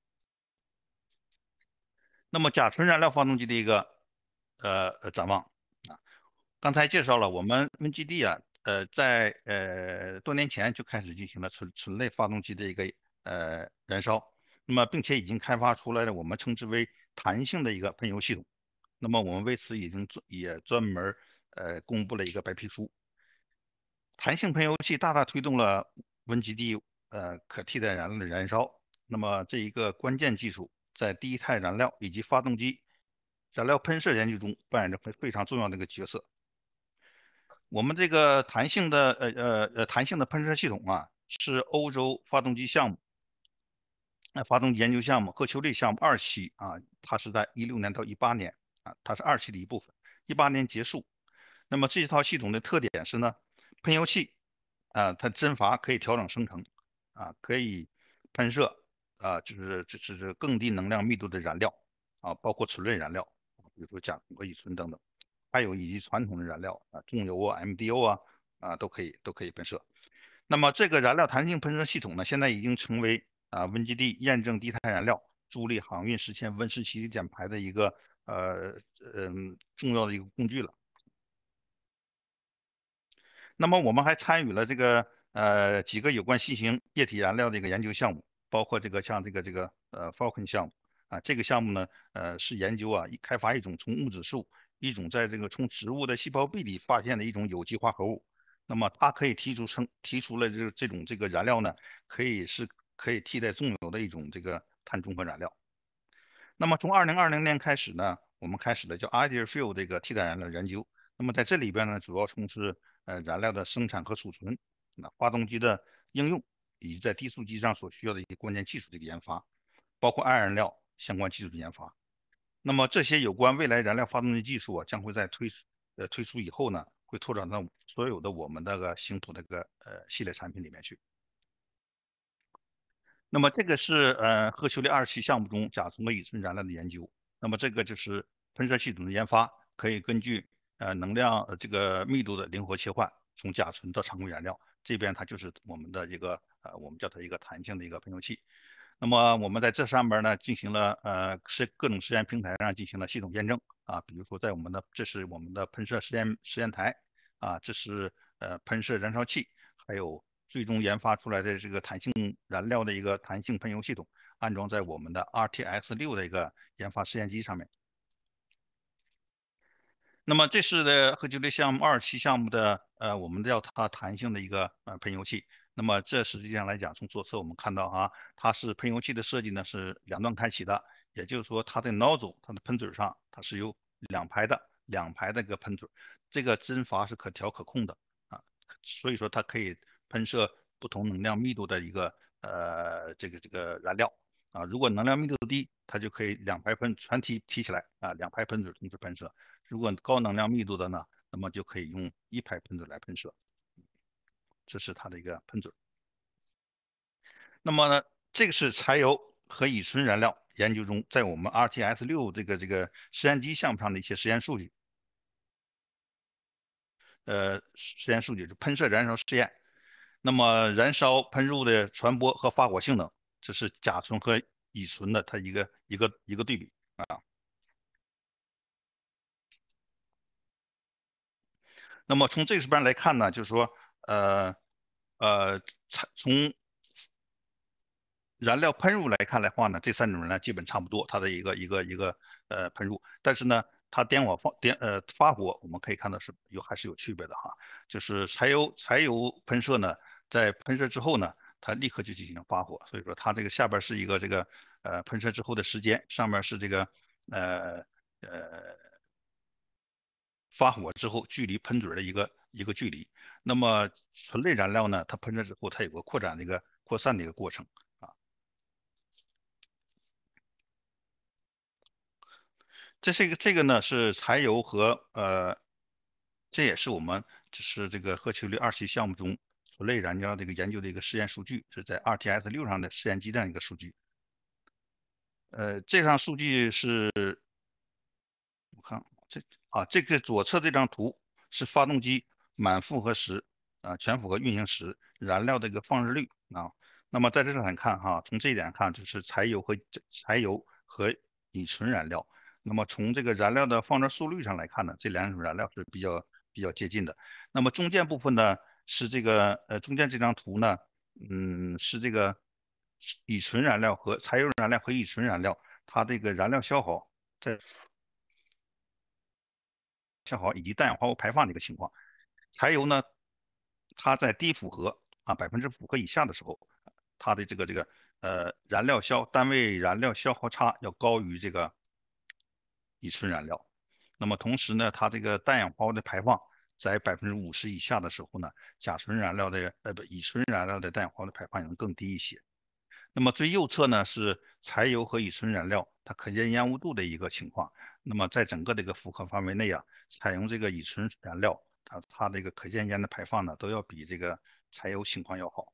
[SPEAKER 5] 那么甲醇燃料发动机的一个展望啊，刚才介绍了我们 WinGD 啊，在多年前就开始进行了醇类发动机的一个燃烧，那么并且已经开发出来了我们称之为弹性的一个喷油系统。那么我们为此也专门公布了一个白皮书。弹性喷油器大大推动了 WinGD 可替代燃料的燃烧。那么这一个关键技术在第一态燃料以及发动机燃料喷射研究中扮演着非常重要的一个角色。我们这个弹性的喷射系统啊，是欧洲发动机项目发动机研究项目赫丘利项目2期啊，它是在16年到18年啊，它是2期的一部分，18年结束。那么这套系统的特点是呢，喷油器它针阀可以调整生成啊，可以喷射就是更低能量密度的燃料啊，包括醇类燃料，比如说甲醇和乙醇等等，还有以及传统的燃料啊，重油啊、MDO 都可以喷射。那么这个燃料弹性喷射系统呢，现在已经成为WinGD 验证低碳燃料助力航运实现温室气体减排的一个重要的一个工具了。那么我们还参与了这个几个有关新型液体燃料的一个研究项目，包括像这个Falcon 项目啊，这个项目呢是研究开发一种从木质素一种在从植物的细胞壁里发现的一种有机化合物。那么它可以提出了这个燃料呢，可以替代重油的一种这个碳中和燃料。那么从2020年开始呢，我们开始了叫 Ideal Fuel 这个替代燃料研究。那么在这里边呢，主要从事燃料的生产和储存，发动机的应用，以及在低速机上所需要的一些关键技术的一个研发，包括氨燃料相关技术的研发。那么这些有关未来燃料发动机技术将会在推出以后呢，会拓展到所有的我们星图系列产品里面去。那么这个是赫丘利2期项目中甲醇和乙醇燃料的研究。那么这个就是喷射系统的研发，可以根据能量这个密度的灵活切换，从甲醇到常规燃料。这边它就是我们的一个我们叫它一个弹性的一个喷油器。那么我们在这上面呢进行了各种实验平台上进行了系统验证啊，比如说这是我们的喷射实验台啊，这是喷射燃烧器，还有最终研发出来的这个弹性燃料的一个弹性喷油系统，安装在我们的 RTX6的一个研发实验机上面。那么这是赫丘利项目2期项目的我们叫它弹性的一个喷油器。那么这实际上来讲，从左侧我们看到它是喷油器的设计呢是2段开启的，也就是说它的 nozzle 它的喷嘴上它是有两排的一个喷嘴，这个针阀是可调可控的啊，所以说它可以喷射不同能量密度的一个这个燃料啊。如果能量密度低，它就可以两排喷全提起来啊，两排喷嘴同时喷射。如果高能量密度的呢，那么就可以用一排喷嘴来喷射。这是它的一个喷嘴。那么呢，这个是柴油和乙醇燃料研究中，在我们 RTS6这个实验机项目上的一些实验数据。实验数据是喷射燃烧试验。那么燃烧喷入的传播和发火性能，这是甲醇和乙醇的它一个对比啊。那么从这个边来看呢，就是说从燃料喷入来看的话呢，这3种燃料基本差不多，它的一个喷入，但是呢，它发火，我们可以看到还是有区别的哈。就是柴油喷射呢，在喷射之后呢，它立刻就进行发火，所以说它这个下边是一个喷射之后的时间，上面是这个发火之后距离喷嘴的一个距离。那么醇类燃料呢，它喷射之后它有个扩散的一个过程啊。这个呢是柴油和这也是我们就是这个赫丘利2期项目中醇类燃料这个研究的一个实验数据，是在 RTS6上的实验机这样一个数据。这张数据是我看这个左侧这张图是发动机满负荷时全负荷运行时燃料的一个放热率啊。那么在这上看从这一点看，就是柴油和乙醇燃料。那么从这个燃料的放热速率上来看呢，这2种燃料是比较接近的。那么中间部分呢是中间这张图呢，是这个柴油燃料和乙醇燃料，它这个燃料消耗以及氮氧化物排放的一个情况。柴油呢，它在低负荷5%负荷以下的时候，它的单位燃料消耗差要高于这个乙醇燃料。那么同时呢，它这个氮氧化物的排放在50%以下的时候呢，乙醇燃料的氮氧化物的排放也能更低一些。 那么最右侧呢是柴油和乙醇燃料它可见烟雾度的一个情况。那么在整个这个负荷范围内啊，采用这个乙醇燃料，它这个可见烟的排放呢都要比这个柴油情况要好。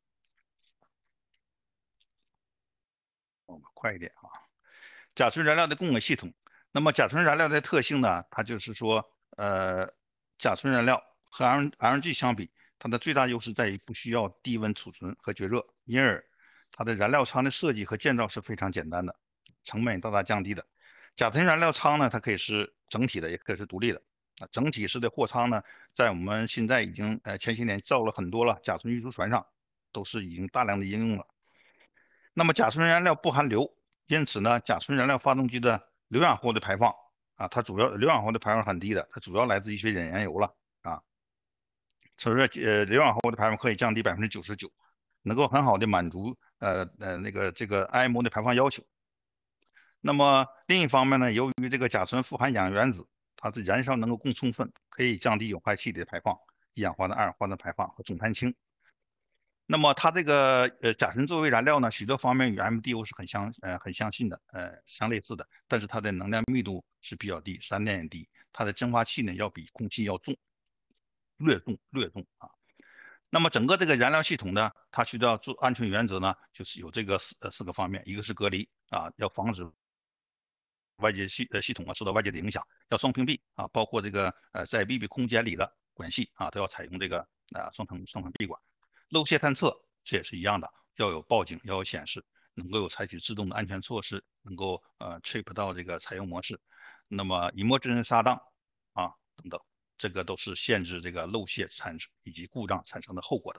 [SPEAKER 5] 我们快一点啊。甲醇燃料的供给系统，那么甲醇燃料的特性呢，它就是说，甲醇燃料和 LNG 相比，它的最大优势在于不需要低温储存和绝热，因而它的燃料舱的设计和建造是非常简单的，成本大大降低的。甲醇燃料舱呢，它可以是整体的，也可以是独立的。整体式的货舱呢，在我们现在已经前些年造了很多了，甲醇运输船上都是已经大量的应用了。那么甲醇燃料不含硫，因此呢，甲醇燃料发动机的硫氧化物的排放啊，它主要硫氧化物的排放很低的，它主要来自一些引燃油了啊。所以说硫氧化物的排放可以降低99%，能够很好的满足这个 IMO 的排放要求。那么另一方面呢，由于这个甲醇富含氧原子，它的燃烧能够更充分，可以降低有害气体的排放、一氧化碳、二氧化碳排放和总碳氢。那么它这个甲醇作为燃料呢，许多方面与 MDO 是很相近的，相类似的，但是它的能量密度是比较低，散点也低，它的蒸发气呢要比空气要重，略重啊。那么整个这个燃料系统呢，它需要做安全原则呢，就是有这个四个方面，一个是隔离啊，要防止外界系统啊受到外界的影响，要双屏蔽啊，包括这个在密闭空间里的管系啊，都要采用这个双层闭管。漏泄探测这也是一样的，要有报警，要有显示，能够有采取自动的安全措施，能够trip 到这个采用模式。那么emergency shutdown啊等等，这个都是限制这个漏泄产生以及故障产生的后果的。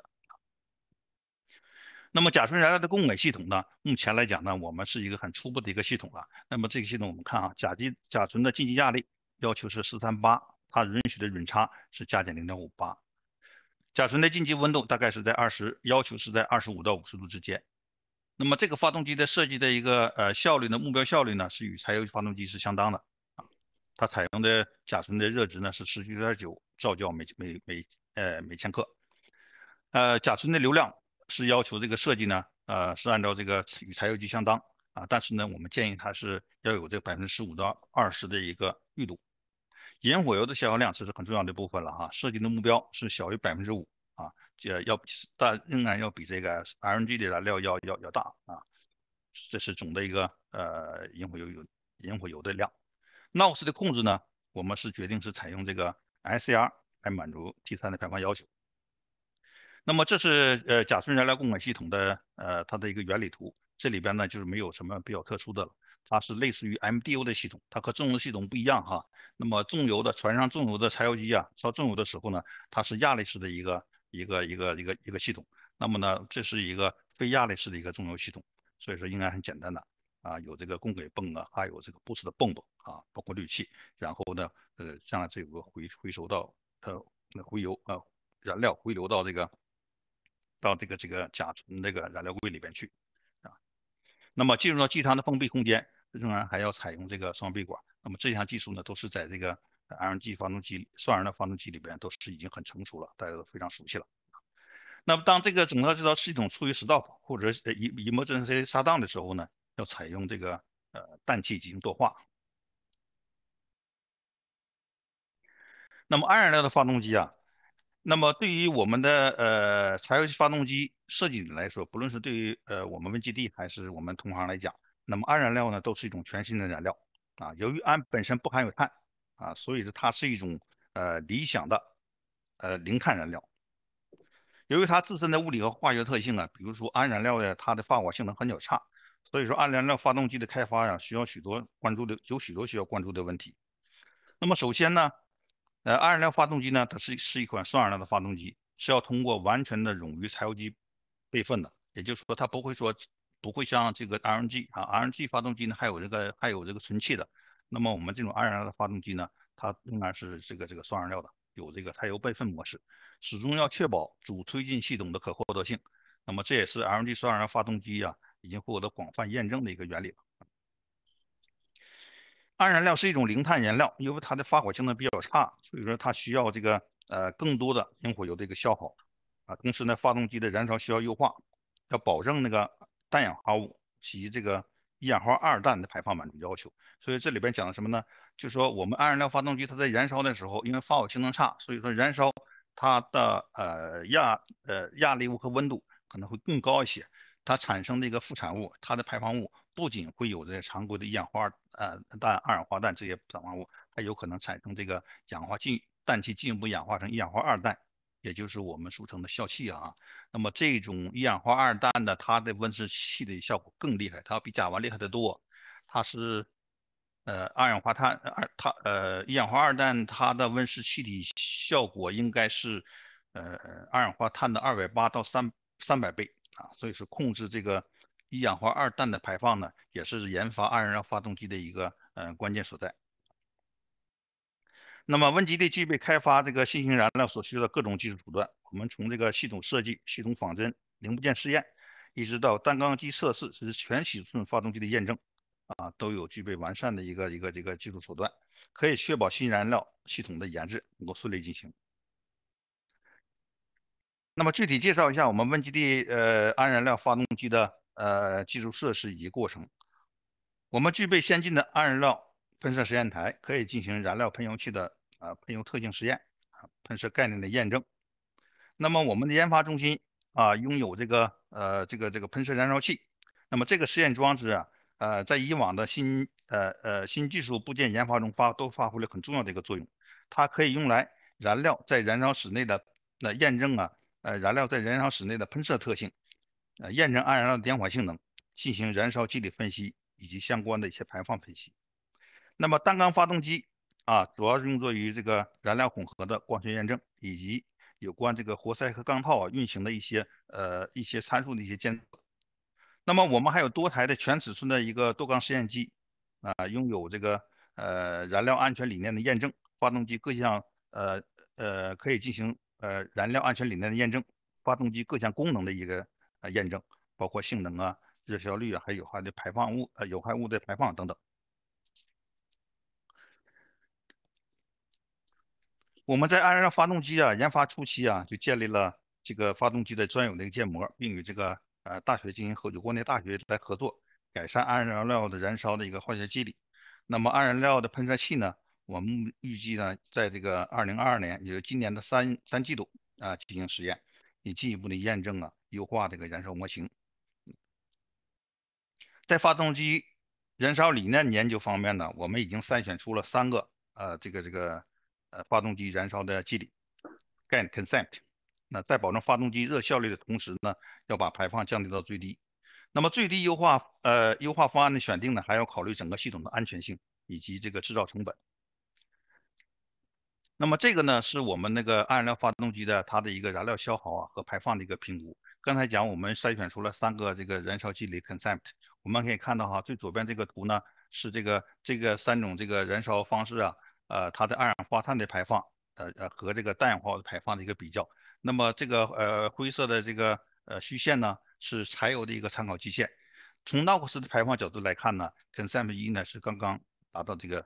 [SPEAKER 5] 那么甲醇燃料的供给系统呢，目前来讲呢，我们是一个很初步的一个系统了。那么这个系统我们看啊，甲醇的进气压力要求是438，它允许的允差是加减0.58。甲醇的进气温度大概是在要求是在25到50度之间。那么这个发动机的设计的一个效率呢，目标效率呢是与柴油发动机是相当的啊。它采用的甲醇的热值呢是19.9兆焦每千克。甲醇的流量是要求这个设计呢，是按照这个与柴油机相当啊，但是呢，我们建议它是要有这个15%到20%的一个裕度。引火油的消耗量这是很重要的部分了哈，设计的目标是小于5%啊，但仍然要比这个 LNG 的燃料要大啊，这是总的一个引火油的量。NOx 的控制呢，我们是决定是采用这个 SCR 来满足 T3的排放要求。那么这是甲醇燃料供给系统的它的一个原理图，这里边呢就是没有什么比较特殊的了，它是类似于 MDO 的系统，它和重油系统不一样哈。那么船上重油的柴油机啊，烧重油的时候呢，它是压力式的一个系统。那么呢，这是一个非压力式的一个重油系统，所以说应该很简单的啊，有这个供给泵啊，还有这个 boost 的泵啊，包括滤器，然后呢，将来这有个回收到燃料回流到这个甲醇这个燃料柜里边去啊。那么进入到机舱的封闭空间，仍然还要采用这个双闭管。那么这项技术呢，都是在这个 LNG 发动机、双燃料发动机里边都是已经很成熟了，大家都非常熟悉了。那么当这个整个这套系统处于 stop 或者emergency shutdown 的时候呢，要采用这个氮气进行惰化。那么二燃料的发动机啊，那么对于我们的柴油发动机设计来说，不论是对于我们WinGD还是我们同行来讲，那么二燃料呢都是一种全新的燃料啊。由于氨本身不含有碳啊，所以说它是一种理想的零碳燃料。由于它自身的物理和化学特性啊，比如说氨燃料的它的发火性能很较差，所以说氨燃料发动机的开发呀，有许多需要关注的问题。那么首先呢，二燃料发动机呢，它是一款双燃料的发动机，是要通过完全的冗余柴油机备份的，也就是说它不会像这个 RNG 发动机呢，还有这个存气的。那么我们这种二燃料的发动机呢，它仍然是这个双燃料的，有这个柴油备份模式，始终要确保主推进系统的可获得性。那么这也是 LNG 双燃料发动机啊已经获得广泛验证的一个原理了。氨燃料是一种零碳燃料，因为它的发火性能比较差，所以说它需要这个更多的引火油的一个消耗啊。同时呢，发动机的燃烧需要优化，要保证那个氮氧化物及这个一氧化二氮的排放满足要求。所以这里边讲的什么呢？就是说我们2燃料发动机它在燃烧的时候，因为发火性能差，所以说燃烧它的压力物和温度可能会更高一些。它产生的一个副产物，它的排放物不仅会有这些常规的一氧化氮、二氧化氮这些排放物，还有可能产生这个氮气进一步氧化成一氧化二氮，也就是我们俗称的笑气啊。那么这种一氧化二氮的它的温室气体效果更厉害，它要比甲烷厉害得多。它是一氧化二氮它的温室气体效果应该是二氧化碳的280到300倍啊，所以说控制这个一氧化二氮的排放呢，也是研发2燃料发动机的一个关键所在。那么WinGD具备开发这个新型燃料所需的各种技术手段，我们从这个系统设计、系统仿真、零部件试验，一直到单缸机测试，甚至全尺寸发动机的验证啊，都有具备完善的这个技术手段，可以确保新燃料系统的研制能够顺利进行。那么具体介绍一下我们WinGD氨燃料发动机的技术设施以及过程。我们具备先进的氨燃料喷射实验台，可以进行燃料喷油器的喷油特性实验喷射概念的验证。那么我们的研发中心拥有这个喷射燃烧器。那么这个实验装置在以往的新技术部件研发中都发挥了很重要的一个作用。它可以用来燃料在燃烧室内的验证燃料在燃烧室内的喷射特性，验证氨燃料的点火性能，进行燃烧机理分析以及相关的一些排放分析。那么单缸发动机主要是用作于这个燃料混合的光学验证，以及有关这个活塞和钢套运行的一些参数的一些监测。那么我们还有多台的全尺寸的一个多缸实验机拥有这个燃料安全理念的验证，发动机各项可以进行燃料安全理念的验证，发动机各项功能的一个验证，包括性能热效率还有有害的排放物有害物的排放等等。我们在氨燃料发动机研发初期就建立了这个发动机的专有的一个建模，并与这个大学进行有关的大学来合作，改善氨燃料的燃烧的一个化学机理。那么氨燃料的喷射器呢，我们预计呢在这个2022年，也就是今年的三季度进行实验，以进一步的验证优化这个燃烧模型。在发动机燃烧理念研究方面呢，我们已经筛选出了3个发动机燃烧的机理概念 concept。那在保证发动机热效率的同时呢，要把排放降低到最低。那么最低优化方案的选定呢，还要考虑整个系统的安全性以及这个制造成本。那么这个呢，是我们那个氨燃料发动机的它的一个燃料消耗和排放的一个评估。刚才讲我们筛选出了3个这个燃烧机理 concept， 我们可以看到最左边这个图呢是这个3种这个燃烧方式它的二氧化碳的排放和这个氮氧化物的排放的一个比较。那么这个灰色的这个虚线呢是柴油的一个参考基线。从 NOx 的排放角度来看呢 ，concept 1呢是刚刚达到这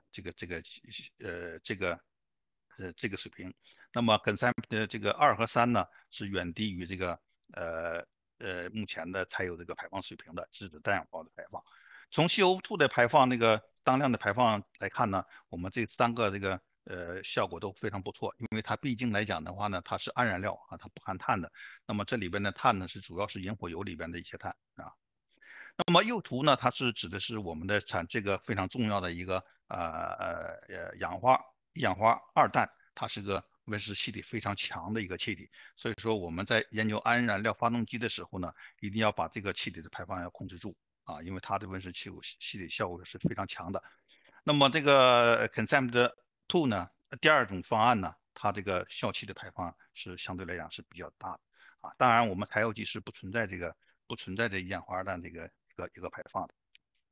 [SPEAKER 5] 个水平。那么 concept 的这个2和3呢是远低于这个目前的柴油这个排放水平的，是指氮氧化物的排放。从 CO2 的排放那个当量的排放来看呢，我们这3个这个效果都非常不错，因为它毕竟来讲的话呢，它是氨燃料它不含碳的。那么这里边的碳呢是主要是引火油里边的一些碳那么右图呢，它是指的是我们的这个非常重要的一个一氧化二氮，它是个温室气体非常强的一个气体。所以说我们在研究氨燃料发动机的时候呢，一定要把这个气体的排放要控制住因为它的温室气体效果是非常强的。那么这个 concept 2呢，第2种方案呢，它这个笑气的排放是相对来讲是比较大的当然我们柴油机是不存在这一氧化二氮这个一个排放的。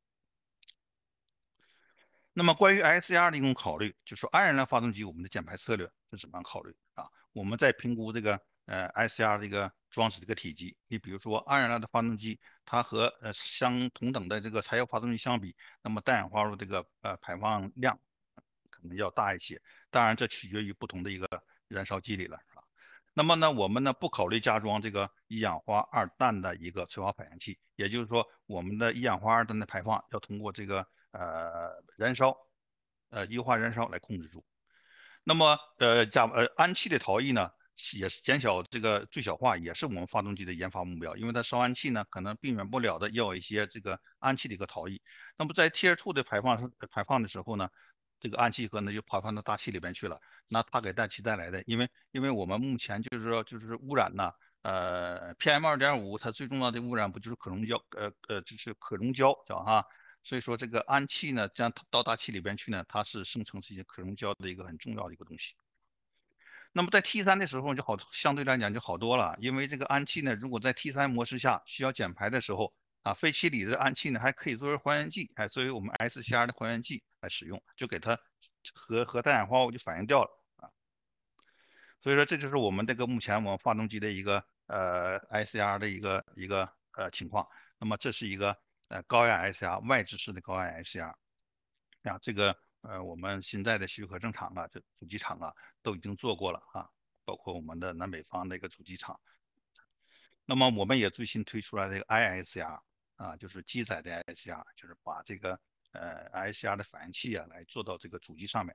[SPEAKER 5] 那么关于 SCR 的一种考虑，就是说氨燃料发动机我们的减排策略是怎么样考虑我们在评估这个SCR 的一个装置的一个体积。你比如说氨燃料的发动机，它和相同等的这个柴油发动机相比，那么氮氧化物这个排放量可能要大一些。当然这取决于不同的一个燃烧机理了那么呢，我们呢不考虑加装这个一氧化二氮的一个催化反应器，也就是说，我们的一氧化二氮的排放要通过这个燃烧，液化燃烧来控制住。那么氨气的逃逸呢，也是减小这个最小化，也是我们发动机的研发目标，因为它烧氨气呢，可能避免不了的要有一些这个氨气的一个逃逸。那么在 Tier 2的排放的时候呢，这个氨气可能就排放到大气里边去了。那它给大气带来的，因为我们目前就是说污染呢，PM2.5它最重要的污染不就是可溶胶，就是可溶胶叫哈。所以说这个氨气呢，这样到大气里边去呢，它是生成这些可溶胶的一个很重要的一个东西。那么在 T3的时候就好，相对来讲就好多了，因为这个氨气呢，如果在 T3模式下需要减排的时候啊，废气里的氨气呢还可以作为还原剂，作为我们 SCR 的还原剂来使用，就给它和氮氧化物就反应掉了啊。所以说这就是我们这个目前我们发动机的一个SCR 的一个情况。那么这是一个高压 SCR 外置式的高压 SCR 啊，这个我们现在的许可证厂啊，这主机厂啊都已经做过了啊，包括我们的南北方的一个主机厂。那么我们也最新推出来这个 ISCR 啊，就是机载的 ISCR，就是把这个ISCR 的反应器啊来做到这个主机上面。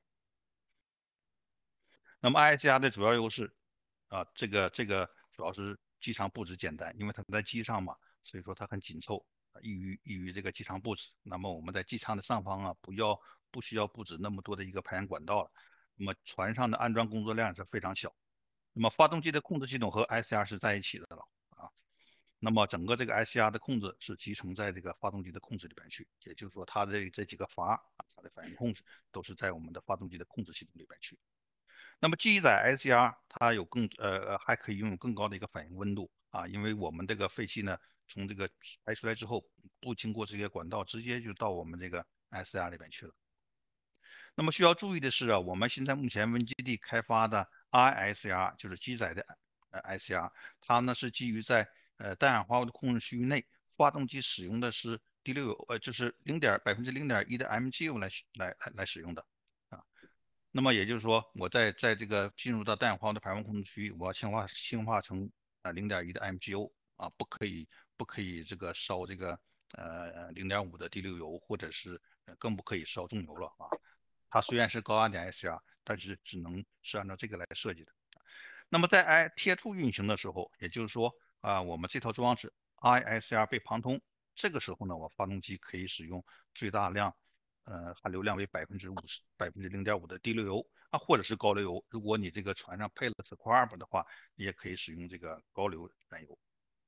[SPEAKER 5] 那么 ISCR 的主要优势啊，这个主要是机场布置简单，因为它在机上嘛，所以说它很紧凑，易于这个机场布置。那么我们在机舱的上方啊，不需要布置那么多的一个排烟管道了。那么船上的安装工作量是非常小。那么发动机的控制系统和 ISCR 是在一起的了啊。那么整个这个 ISCR 的控制是集成在这个发动机的控制里边去，也就是说它的这几个阀啊，它的反应控制都是在我们的发动机的控制系统里边去。那么机载 SCR 它有还可以拥有更高的一个反应温度啊，因为我们这个废气呢从这个排出来之后，不经过这些管道，直接就到我们这个 SCR 里边去了。那么需要注意的是啊，我们现在目前 WinGD 开发的 ISCR 就是机载的SCR，它呢是基于在氮氧化物的控制区域内，发动机使用的是第六油就是0.1%的 MgO 来使用的啊。那么也就是说，我在这个进入到氮氧化物的排放控制区域，我要氢化成0.1的 MgO 啊，不可以这个烧这个0.5的第六油，或者是更不可以烧重油了啊。它虽然是高压点 SCR，但是只能是按照这个来设计的。那么在 Tier 2运行的时候，也就是说我们这套装置 ISCR 被旁通，这个时候呢，我发动机可以使用最大量含硫量为50%、0.5%的低硫油啊，或者是高硫油。如果你这个船上配了 Scrub 的话，你也可以使用这个高硫燃油。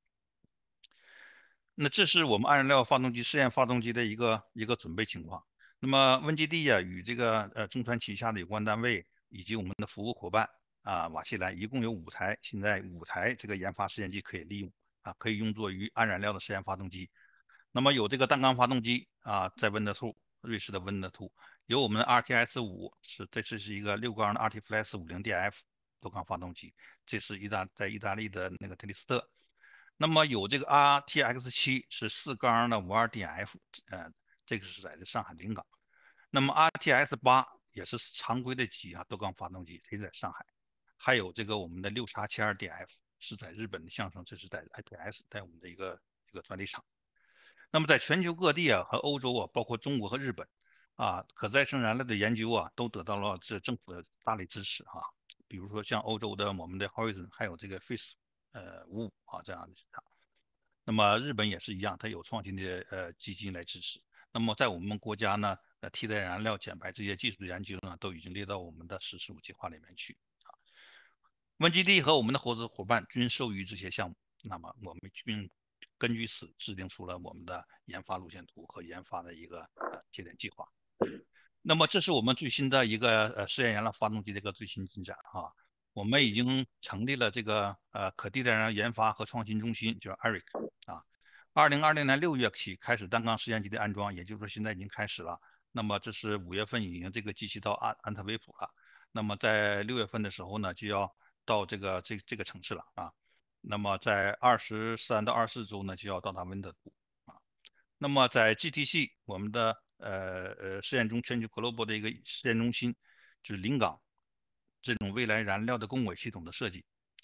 [SPEAKER 5] 那这是我们二燃料发动机试验发动机的一个准备情况。那么 WinGD 啊，与这个中船旗下的有关单位以及我们的服务伙伴啊，瓦西兰一共有5台，现在5台这个研发试验机可以利用啊，可以用作于氨燃料的实验发动机。那么有这个单缸发动机啊，在WinD2，瑞士的WinD2，有我们的 RTS5，这是一个6缸的 RTFlex 50DF 多缸发动机，这是在意大利的那个特里斯特。那么有这个 RTX7是4缸的 52DF，这个是在上海临港。那么 RTX8也是常规的几多缸发动机，也在上海。还有这个我们的6x72DF是在日本的象声，这是在 IPS，在我们的一个专利厂。那么在全球各地啊和欧洲啊，包括中国和日本啊，可再生燃料的研究啊，都得到了这政府的大力支持啊。比如说像欧洲的我们的 Horizon， 还有这个 Face 55啊这样的市场。那么日本也是一样，它有创新的基金来支持。那么在我们国家呢，替代燃料减排这些技术的研究呢，都已经列到我们的“十四五”计划里面去。WinGD 和我们的合作伙伴均受益于这些项目，那么我们并根据此制定出了我们的研发路线图和研发的一个节点计划。那么这是我们最新的一个试验燃料发动机的一个最新进展啊。我们已经成立了这个可替代燃料研发和创新中心，就是 ERIC 啊。2020年6月起开始单缸实验机的安装，也就是说现在已经开始了。那么这是5月份已经这个机器到安特卫普了。那么在6月份的时候呢，就要到这个城市了啊。那么在23到24周呢，就要到达温德图啊。那么在 GTC 我们的全球 global 的一个试验中心，就是临港这种未来燃料的供尾系统的设计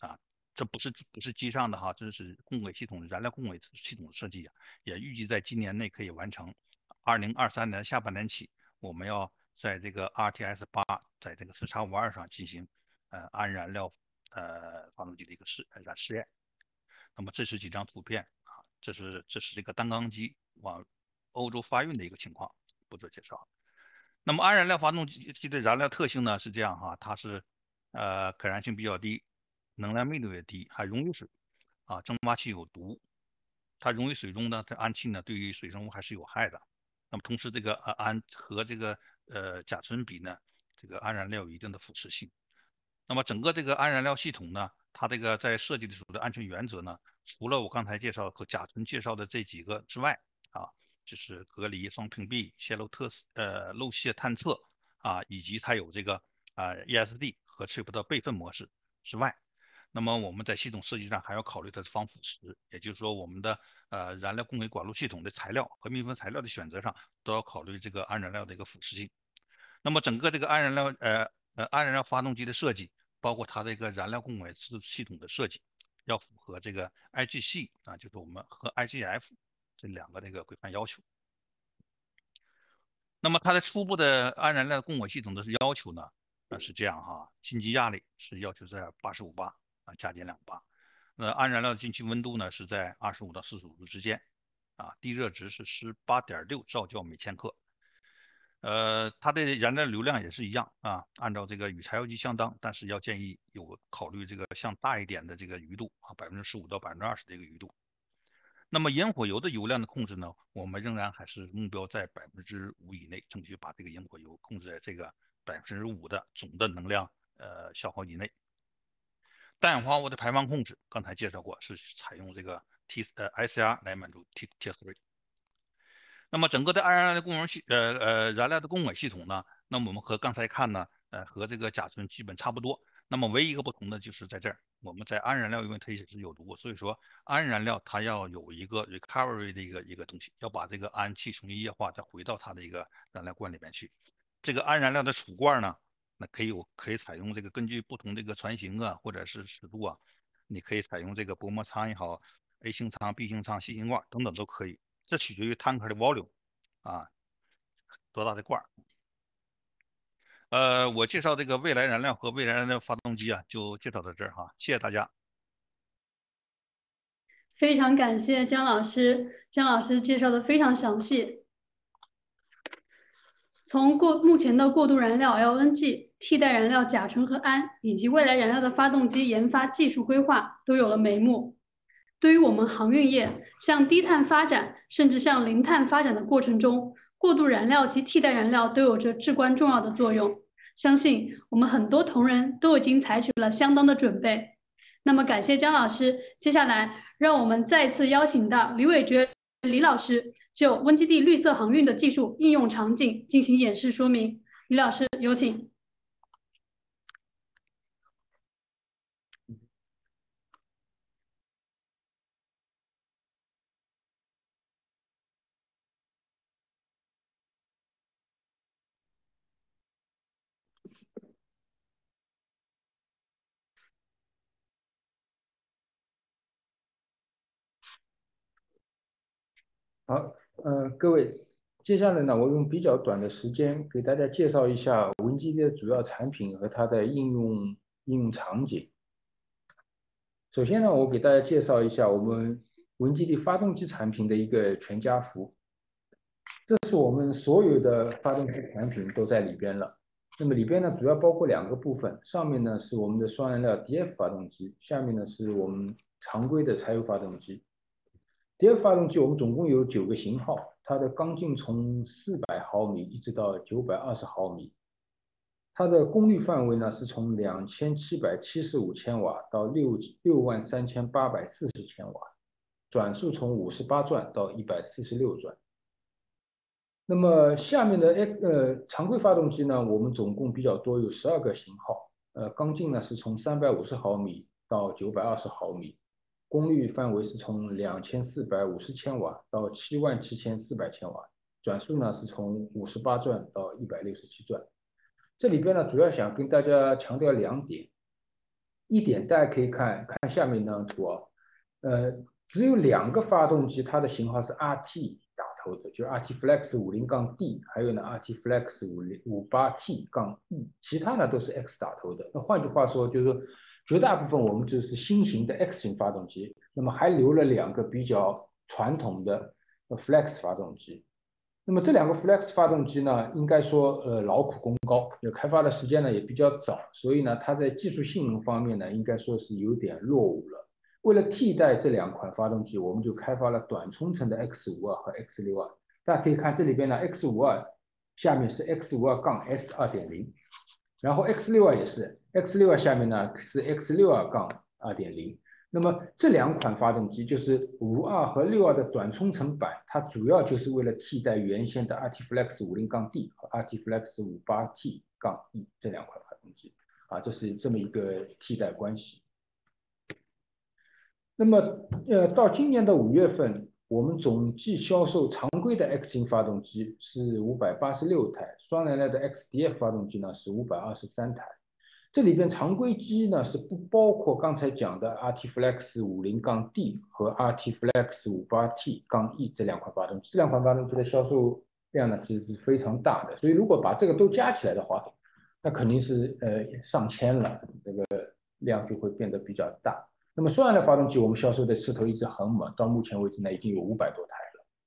[SPEAKER 5] 啊。这不是机上的哈，这是供轨系统燃料供轨系统的设计啊，也预计在今年内可以完成。2023年下半年起，我们要在这个 RTS-8在这个4x52上进行氨燃料发动机的一个试验。那么这是几张图片啊，这是这个单缸机往欧洲发运的一个情况，不做介绍。那么氨燃料发动机的燃料特性呢是这样哈，它是可燃性比较低，能量密度也低，还溶于水啊，蒸发气有毒，它溶于水中呢，这氨气呢对于水生物还是有害的。那么同时这个氨和这个甲醇比呢，这个氨燃料有一定的腐蚀性。那么整个这个氨燃料系统呢，它这个在设计的时候的安全原则呢，除了我刚才介绍和甲醇介绍的这几个之外啊，就是隔离、双屏蔽、泄漏漏泄探测啊，以及它有这个ESD 和 TRIP 的备份模式之外，那么我们在系统设计上还要考虑它的防腐蚀，也就是说我们的燃料供给管路系统的材料和密封材料的选择上都要考虑这个氨燃料的一个腐蚀性。那么整个这个氨燃料发动机的设计，包括它的一个燃料供给系统的设计，要符合这个 IGC 啊，就是我们和 IGF 这两个这个规范要求。那么它的初步的氨燃料供给系统的要求呢，是这样哈，进气压力是要求在85巴啊，加减2巴。那氨燃料的进气温度呢是在25到45度之间，啊，地热值是18.6兆焦每千克。它的燃料流量也是一样啊，按照这个与柴油机相当，但是要建议有考虑这个像大一点的这个余度啊，15%到20%的一个余度。那么引火油的油量的控制呢，我们仍然还是目标在5%以内，争取把这个引火油控制在这个5%的总的能量消耗以内。氮氧化物的排放控制，刚才介绍过，是采用这个ICR 来满足 Tier 3。那么整个的氨燃料燃料的供给系统呢，那么我们和刚才看呢，和这个甲醇基本差不多。那么唯一一个不同的就是在这儿，我们在氨燃料因为它也是有毒，所以说氨燃料它要有一个 recovery 的一个东西，要把这个氨气重新液化，再回到它的一个燃料罐里面去。这个氨燃料的储罐呢，那可以采用这个根据不同这个船型啊，或者是尺度啊，你可以采用这个薄膜舱也好，A 型舱、B 型舱、C 型罐等等都可以。这取决于 tanker 的 volume 啊，多大的罐儿。我介绍这个未来燃料和未来燃料发动机啊，就介绍到这儿哈，谢谢大家。
[SPEAKER 1] 非常感谢姜老师，姜老师介绍的非常详细。从目前的过渡燃料 LNG、替代燃料甲醇和氨，以及未来燃料的发动机研发技术规划都有了眉目。对于我们航运业向低碳发展，甚至向零碳发展的过程中，过渡燃料及替代燃料都有着至关重要的作用。相信我们很多同仁都已经采取了相当的准备。那么感谢姜老师，接下来让我们再次邀请到李伟觉李老师就WinGD绿色航运的技术应用场景进行演示说明。李老师，有请。
[SPEAKER 4] 好，各位，接下来呢，我用比较短的时间给大家介绍一下WinGD的主要产品和它的应用场景。首先呢，我给大家介绍一下我们WinGD发动机产品的一个全家福，这是我们所有的发动机产品都在里边了。那么里边呢，主要包括两个部分，上面呢是我们的双燃料 DF 发动机，下面呢是我们常规的柴油发动机。DF 发动机我们总共有9个型号，它的缸径从400毫米一直到920毫米，它的功率范围呢是从2775千瓦到63840千瓦，转速从58转到146转。那么下面的常规发动机呢，我们总共比较多，有12个型号，缸径呢是从350毫米到920毫米，功率范围是从2450千瓦到77400千瓦，转速呢是从58转到167转。这里边呢，主要想跟大家强调2点。 一点，大家可以看下面那张图啊，只有2个发动机，它的型号是 RT 打头的，就 RT Flex 50-D，还有呢 RT Flex 58T-E，其他呢都是 X 打头的。那换句话说，就是说绝大部分我们就是新型的 X 型发动机，那么还留了2个比较传统的 Flex 发动机。那么这2个 Flex 发动机呢，应该说劳苦功高，开发的时间呢也比较早，所以呢它在技术性能方面呢，应该说是有点落伍了。为了替代这2款发动机，我们就开发了短冲程的 X52和 X62。大家可以看这里边呢 ，X52下面是 X52-S 2.0，然后 X62也是 ，X62下面呢是 X62-2.0。那么这2款发动机就是52和62的短冲程版，它主要就是为了替代原先的 RT Flex 50-D 和 RT Flex 58T-E 这2款发动机啊，这是这么一个替代关系。那么到今年的5月份，我们总计销售常规的 X 型发动机是586台，双燃料的 XDF 发动机呢是523台。这里边常规机呢是不包括刚才讲的 RT Flex 50-D 和 RT Flex 58T-E 这2款发动机。这2款发动机的销售量呢其实是非常大的，所以如果把这个都加起来的话，那肯定是上千了，这个量就会变得比较大。那么双燃料发动机我们销售的势头一直很猛，到目前为止呢已经有500多台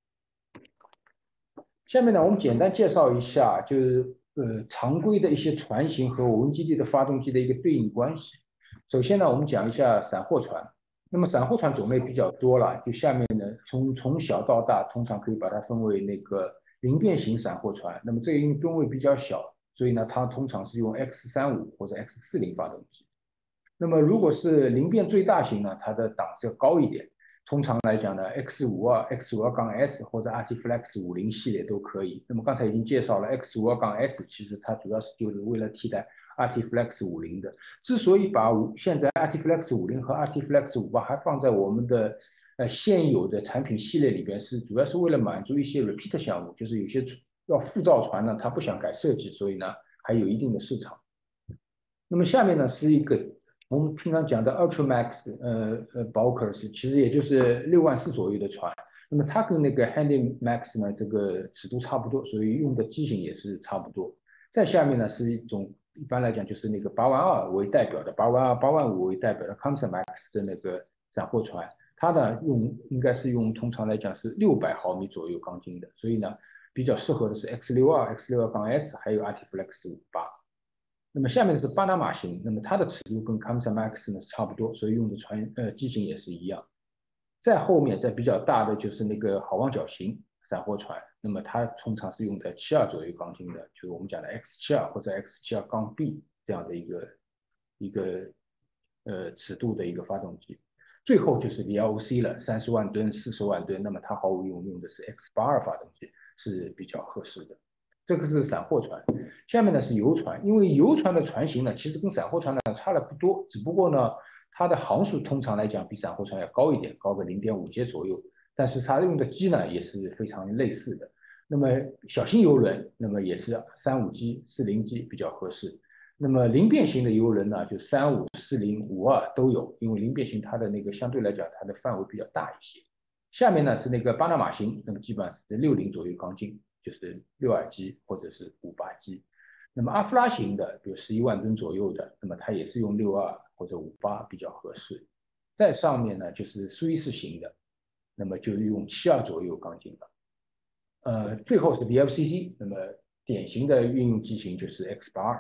[SPEAKER 4] 了。下面呢我们简单介绍一下，就是常规的一些船型和WinGD的发动机的一个对应关系。首先呢我们讲一下散货船，那么散货船种类比较多了，就下面呢从小到大通常可以把它分为那个零变型散货船，那么这个因为吨位比较小，所以呢它通常是用 X35或者 X40发动机。那么如果是零变最大型呢，它的档次要高一点。通常来讲呢 ，X52、X52-S 或者 RT Flex 50系列都可以。那么刚才已经介绍了 X52-S，其实它主要是就是为了替代 RT Flex 50的。之所以把现在 RT Flex 50和 RT Flex 58还放在我们的现有的产品系列里边，是主要是为了满足一些 repeat 项目，就是有些要复造船呢，它不想改设计，所以呢还有一定的市场。那么下面呢是一个我们平常讲的 Ultramax Bulkers， 其实也就是64000左右的船。那么它跟那个 Handymax 呢这个尺度差不多，所以用的机型也是差不多。再下面呢是一种一般来讲就是那个82000为代表的82000、85000为代表的 Kamsarmax 的那个散货船，它呢应该是用通常来讲是600毫米左右钢筋的，所以呢比较适合的是 X62、X62-S 还有 RT Flex 58。那么下面是巴拿马型，那么它的尺度跟 Kamsarmax 呢是差不多，所以用的机型也是一样。再后面再比较大的就是那个好望角型散货船，那么它通常是用的72左右钢筋的，就是我们讲的 X72或者 X72-B 这样的一个尺度的一个发动机。最后就是 VLOC 了，30万吨、40万吨，那么它毫无疑问用的是 X82发动机是比较合适的。这个是散货船，下面呢是游船，因为游船的船型呢其实跟散货船呢差的不多，只不过呢它的航速通常来讲比散货船要高一点，高个0.5节左右，但是它用的机呢也是非常类似的。那么小型游轮，那么也是35G、40G 比较合适。那么零变形的游轮呢，就35、40、52都有，因为零变形它的那个相对来讲它的范围比较大一些。下面呢是那个巴拿马型，那么基本上是60左右钢筋，就是62G 或者是58G。那么阿夫拉型的，比如11万吨左右的，那么它也是用62或者58比较合适。再上面呢就是苏伊士型的，那么就用72左右钢筋了。最后是 VLCC， 那么典型的运用机型就是 X82。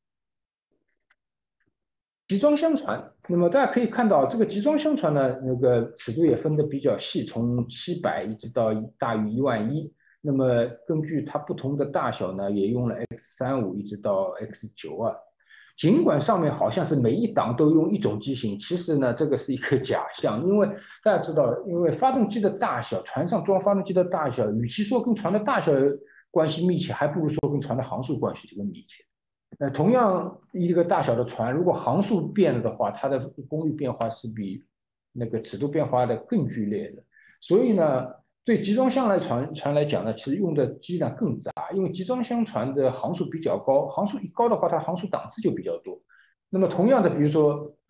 [SPEAKER 4] 集装箱船，那么大家可以看到，这个集装箱船呢，那个尺度也分得比较细，从700一直到大于11000。那么根据它不同的大小呢，也用了 X35一直到 X92。尽管上面好像是每一档都用一种机型，其实呢，这个是一个假象，因为大家知道，因为发动机的大小，船上装发动机的大小，与其说跟船的大小关系密切，还不如说跟船的航速关系这个密切。同样一个大小的船，如果航速变了的话，它的功率变化是比那个尺度变化的更剧烈的。所以呢，对集装箱船来讲呢，其实用的机呢更杂，因为集装箱船的航速比较高，航速一高的话，它航速档次就比较多。那么同样的，比如说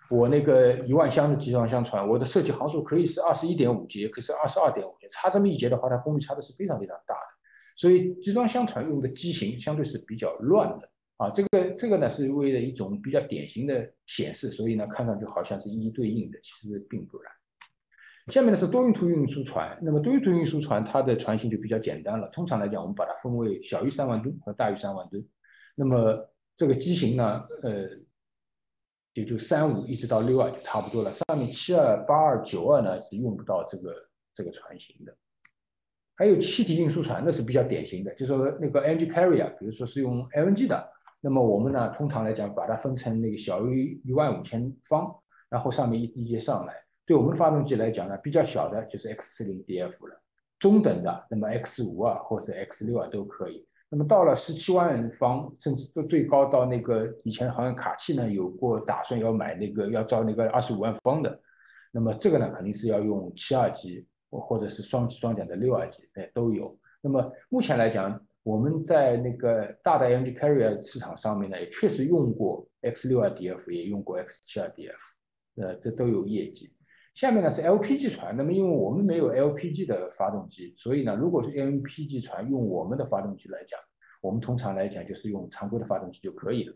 [SPEAKER 4] 我那个10000箱的集装箱船，我的设计航速可以是21.5节，可以是22.5节，差这么一节的话，它功率差的是非常非常大的。所以集装箱船用的机型相对是比较乱的啊，这个呢是为了一种比较典型的显示，所以呢看上去好像是一一对应的，其实并不然。下面呢是多用途运输船，那么多用途运输船它的船型就比较简单了，通常来讲我们把它分为小于3万吨和大于3万吨。那么这个机型呢，就35一直到62就差不多了，上面72、82、92呢是用不到这个船型的。还有气体运输船，那是比较典型的，就是说那个 LNG carrier，比如说是用 LNG 的，那么我们呢通常来讲把它分成那个小于15000方，然后上面一节上来。对我们发动机来讲呢，比较小的就是 X40DF 了，中等的那么 X5啊或者 X6啊都可以。那么到了17万方，甚至最高到那个以前好像卡汽呢有过打算要买那个要造那个25万方的，那么这个呢肯定是要用72级或者是双机装甲的62级，都有。那么目前来讲，我们在那个大的 LNG carrier 市场上面呢，也确实用过 X62DF，也用过 X72DF，这都有业绩。下面呢是 LPG 船，那么因为我们没有 LPG 的发动机，所以呢，如果是 LPG 船用我们的发动机来讲，我们通常来讲就是用常规的发动机就可以了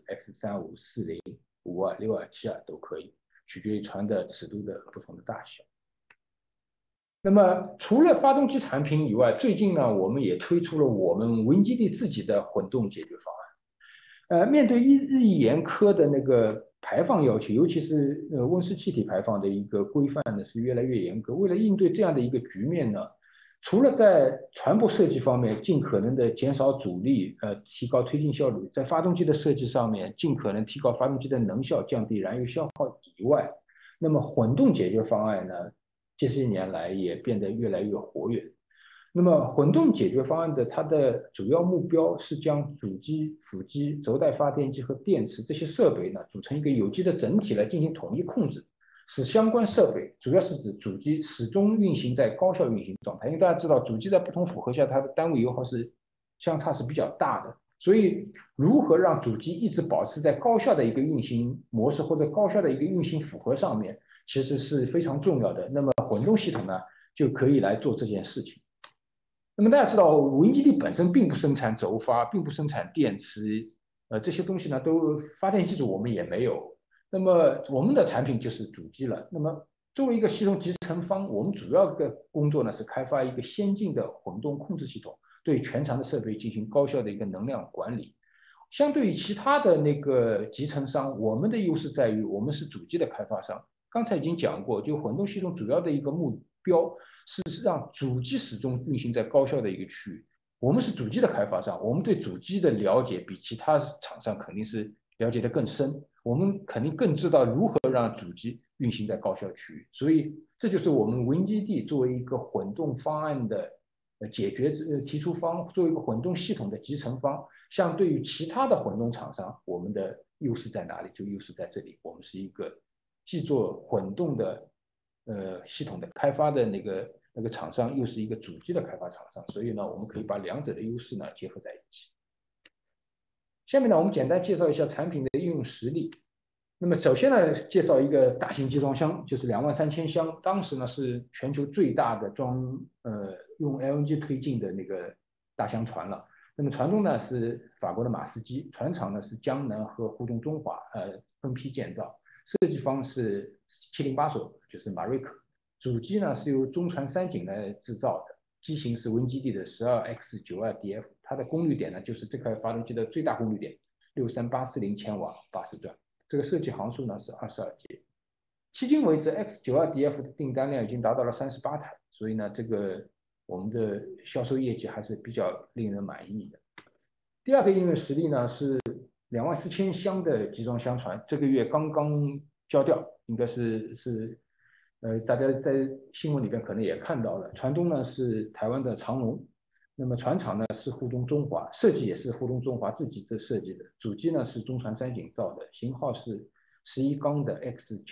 [SPEAKER 4] ，X35、40、52、62、72都可以，取决于船的尺度的不同的大小。那么除了发动机产品以外，最近呢，我们也推出了我们WinGD自己的混动解决方案。面对日益严苛的那个排放要求，尤其是温室气体排放的一个规范呢是越来越严格。为了应对这样的一个局面呢，除了在船舶设计方面尽可能的减少阻力，提高推进效率，在发动机的设计上面尽可能提高发动机的能效，降低燃油消耗以外，那么混动解决方案呢，这些年来也变得越来越活跃。那么混动解决方案的它的主要目标是将主机、辅机、轴带发电机和电池这些设备呢组成一个有机的整体来进行统一控制，使相关设备，主要是指主机始终运行在高效运行状态。因为大家知道，主机在不同负荷下，它的单位油耗是相差是比较大的，所以如何让主机一直保持在高效的一个运行模式或者高效的一个运行负荷上面，其实是非常重要的。那么混动系统呢，就可以来做这件事情。那么大家知道，WinGD本身并不生产轴发，并不生产电池，这些东西呢，都发电机组我们也没有。那么我们的产品就是主机了。那么作为一个系统集成方，我们主要的工作呢是开发一个先进的混动控制系统，对全场的设备进行高效的一个能量管理。相对于其他的那个集成商，我们的优势在于我们是主机的开发商。刚才已经讲过，就混动系统主要的一个目标是让主机始终运行在高效的一个区域。我们是主机的开发商，我们对主机的了解比其他厂商肯定是了解的更深，我们肯定更知道如何让主机运行在高效区域。所以这就是我们WinGD作为一个混动方案的解决提出方，作为一个混动系统的集成方，相对于其他的混动厂商，我们的优势在哪里？就优势在这里，我们是一个既做混动的系统的开发的那个厂商，又是一个主机的开发厂商，所以呢，我们可以把两者的优势呢结合在一起。下面呢，我们简单介绍一下产品的应用实例。那么首先呢，介绍一个大型集装箱，就是23000箱，当时呢是全球最大的用 LNG 推进的那个大箱船了。那么船东呢是法国的马士基，船厂呢是江南和沪东中华分批建造，设计方是708所，就是马瑞克。主机呢是由中船三井来制造的，机型是 WinGD 的 12X92DF， 它的功率点呢就是这块发动机的最大功率点，63840千瓦80转。这个设计航速呢是22节。迄今为止 ，X92DF 的订单量已经达到了38台，所以呢，这个我们的销售业绩还是比较令人满意的。第二个应用实例呢是24000箱的集装箱船，这个月刚刚交掉，应该是大家在新闻里边可能也看到了，船东呢是台湾的长荣，那么船厂呢是沪东中华，设计也是沪东中华自己设计的，主机呢是中船三井造的，型号是11缸的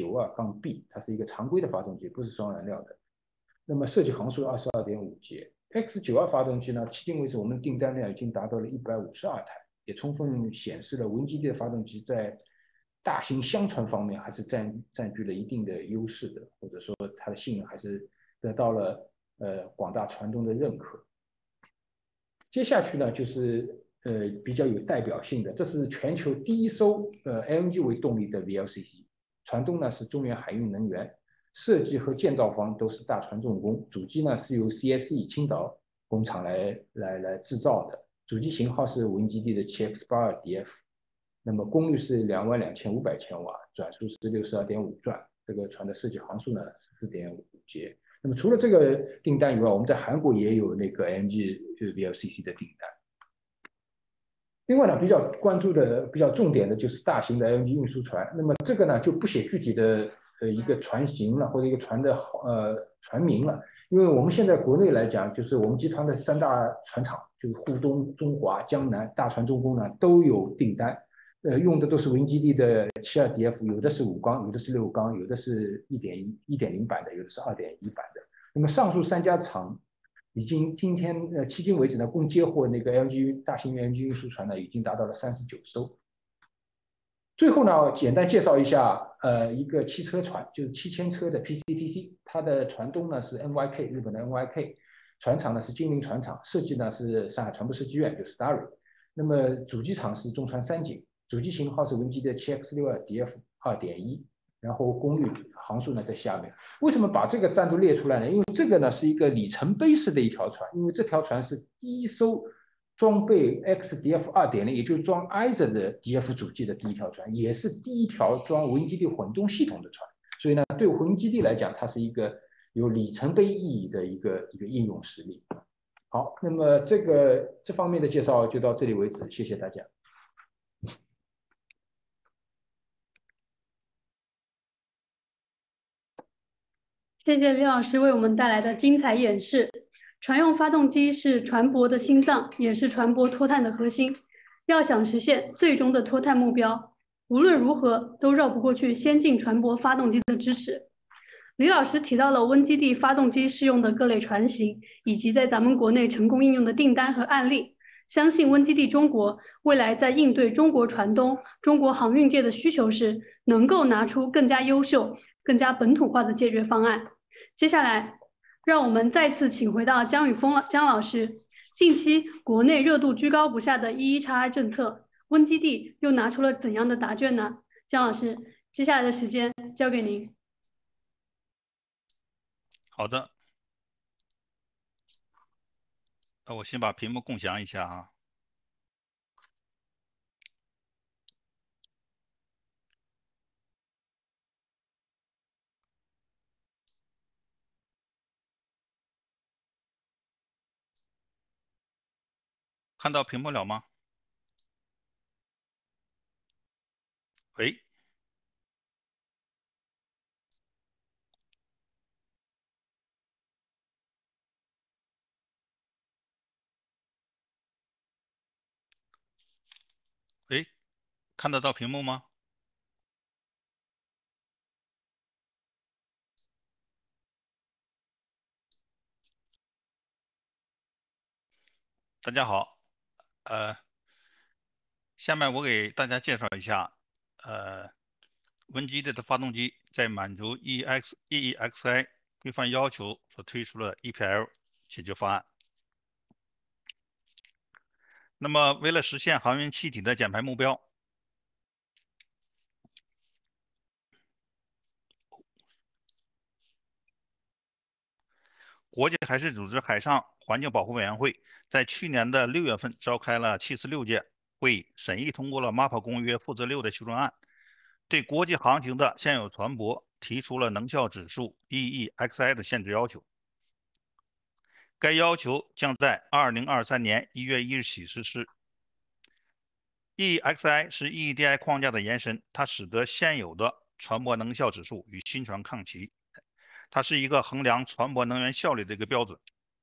[SPEAKER 4] X92-B， 它是一个常规的发动机，不是双燃料的。那么设计航速22.5节。X92发动机呢，迄今为止我们订单量已经达到了152台，也充分显示了WinGD的发动机在大型箱船方面还是占据了一定的优势的，或者说它的性能还是得到了广大船东的认可。接下去呢，就是比较有代表性的，这是全球第一艘LNG 为动力的 VLCC， 船东呢是中原海运能源，设计和建造方都是大船重工，主机呢是由 CSE 青岛工厂来制造的，主机型号是WinGD 的 7X82DF， 那么功率是22500千瓦，转速是62.5转，这个船的设计航速呢是4.5节。那么除了这个订单以外，我们在韩国也有那个 LNG VLCC 的订单。另外呢，比较关注的、比较重点的就是大型的 LNG 运输船。那么这个呢就不写具体的一个船型了，或者一个船的船名了，因为我们现在国内来讲，就是我们集团的3大船厂，就是沪东、中华、江南大船重工呢都有订单。用的都是 WinGD 的72DF， 有的是5缸，有的是6缸，有的是1.0版的，有的是2.1版的。那么上述3家厂已经迄今为止呢，共接获那个 大型 LNG 运输船呢，已经达到了39艘。最后呢，简单介绍一下一个汽车船，就是7000车的 PCTC， 它的船东呢是 NYK， 日本的 NYK， 船厂呢是金陵船厂，设计呢是上海船舶设计院，就是 Starry。那么主机厂是中船三井。主机型号是WinGD的 7X62DF 2.1，然后功率航速呢在下面。为什么把这个单独列出来呢？因为这个呢是一个里程碑式的一条船，因为这条船是第一艘装备 XDF 2.0，也就是装 ISA 的 DF 主机的第一条船，也是第一条装WinGD 混动系统的船。所以呢，对WinGD来讲，它是一个有里程碑意义的一个应用实例。好，那么这方面的介绍就到这里为止，谢谢大家。
[SPEAKER 1] 谢谢李老师为我们带来的精彩演示。船用发动机是船舶的心脏，也是船舶脱碳的核心。要想实现最终的脱碳目标，无论如何都绕不过去先进船舶发动机的支持。李老师提到了WinGD发动机适用的各类船型，以及在咱们国内成功应用的订单和案例。相信WinGD中国未来在应对中国船东、中国航运界的需求时，能够拿出更加优秀、更加本土化的解决方案。接下来，让我们再次请回到姜老师。近期国内热度居高不下的11X2政策，WinGD又拿出了怎样的答卷呢？姜老师，接下来的时间交给您。
[SPEAKER 5] 好的，我先把屏幕共享一下啊。看到屏幕了吗？喂，喂，看得到屏幕吗？大家好，下面我给大家介绍一下，WinGD 的发动机在满足 EEXI 规范要求所推出的 EPL 解决方案。那么，为了实现航运气体的减排目标，国际海事组织海上环境保护委员会在去年的6月份召开了76届会议，审议通过了 MAPA 公约负责6的修正案，对国际航行的现有船舶提出了能效指数 EEXI 的限制要求。该要求将在2023年1月1日起实施。EEXI 是 EEDI 框架的延伸，它使得现有的船舶能效指数与新船抗齐。它是一个衡量船舶能源效率的一个标准。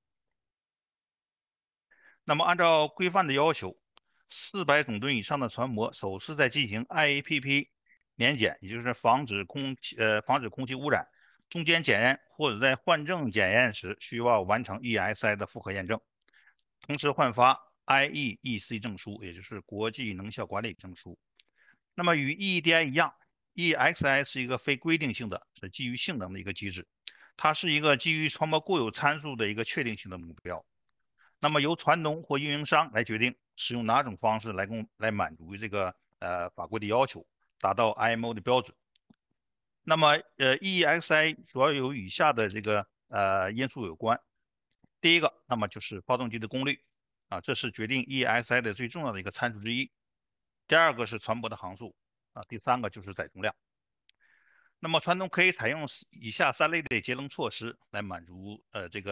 [SPEAKER 5] 那么，按照规范的要求，400总吨以上的船舶首次在进行 IAPP 年检，也就是防止空气污染、中间检验或者在换证检验时，需要完成 EEXI 的复核验证，同时换发 IEEC 证书，也就是国际能效管理证书。 那么与 EEDI 一样，EXI 是一个非规定性的，是基于性能的一个机制，它是一个基于传播固有参数的一个确定性的目标。那么由传统或运营商来决定使用哪种方式来满足这个法规的要求，达到 IMO 的标准。那么EEXI 主要有以下的这个因素有关。第一个，那么就是发动机的功率啊，这是决定 EEXI 的最重要的一个参数之一。第二个是船舶的航速啊，第三个就是载重量。那么传统可以采用以下3类的节能措施来满足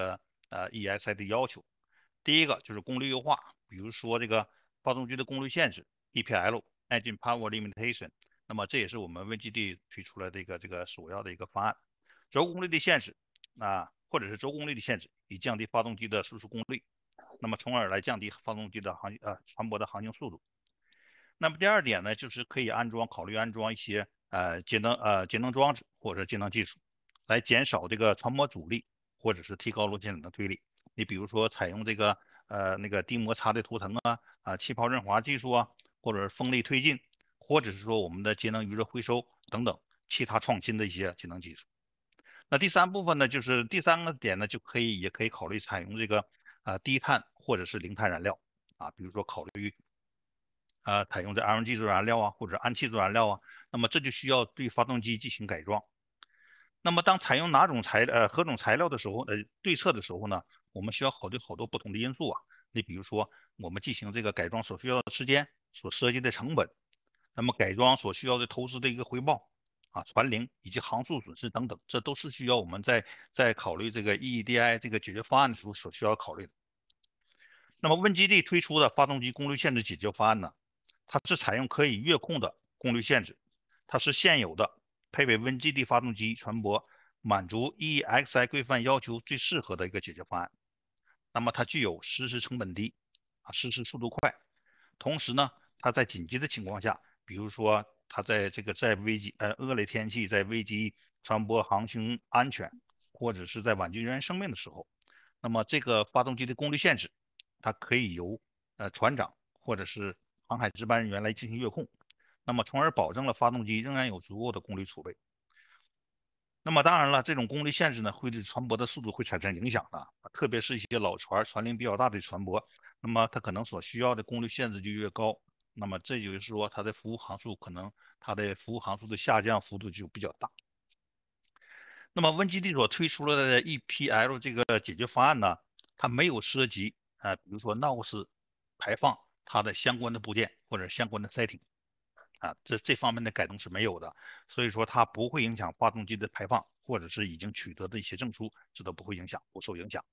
[SPEAKER 5] EEXI 的要求。第一个就是功率优化，比如说这个发动机的功率限制 EPL（Engine Power Limitation）。那么这也是我们 WinGD 推出来的这个首要的一个方案。轴功率的限制或者是轴功率的限制，以降低发动机的输出功率，那么从而来降低发动机的船舶的航行速度。那么第二点呢，就是可以考虑安装一些节能装置或者节能技术，来减少这个船舶阻力，或者是提高螺旋桨的推力。你比如说采用这个低摩擦的涂层气泡润滑技术或者是风力推进，或者是说我们的节能余热回收等等其他创新的一些节能技术。那第三部分呢，就是第三个点呢，也可以考虑采用这个低碳或者是零碳燃料比如说考虑采用这 LNG 做燃料或者氨气做燃料那么这就需要对发动机进行改装。那么当采用何种材料的时候，对策的时候呢，我们需要考虑好多不同的因素你比如说我们进行这个改装所需要的时间、所涉及的成本，那么改装所需要的投资的一个回报船龄以及航速损失等等，这都是需要我们在考虑这个 EEDI 这个解决方案的时候所需要考虑的。那么 WinGD 推出的发动机功率限制解决方案呢，它是采用可以越控的功率限制，它是现有的配备 WinGD 发动机船舶满足 EEXI 规范要求最适合的一个解决方案。那么它具有实施成本低实施速度快，同时呢，它在紧急的情况下，比如说它在恶劣天气，在危及船舶航行安全，或者是在挽救人员生命的时候，那么这个发动机的功率限制，它可以由船长或者是航海值班人员来进行越控，那么从而保证了发动机仍然有足够的功率储备。那么当然了，这种功率限制呢，会对船舶的速度会产生影响的，特别是一些老船龄比较大的船舶，那么它可能所需要的功率限制就越高，那么这就是说它的服务航速的下降幅度就比较大。那么 WinGD 所推出的 EPL 这个解决方案呢，它没有涉及比如说 NOx 排放它的相关的部件或者相关的 setting。这方面的改动是没有的，所以说它不会影响发动机的排放，或者是已经取得的一些证书，这都不受影响。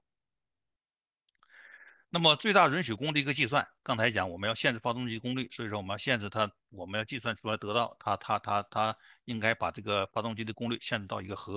[SPEAKER 5] 那么最大允许功率一个计算，刚才讲我们要限制发动机功率，所以说我们要限制它，我们要计算出来得到它应该把这个发动机的功率限制到一个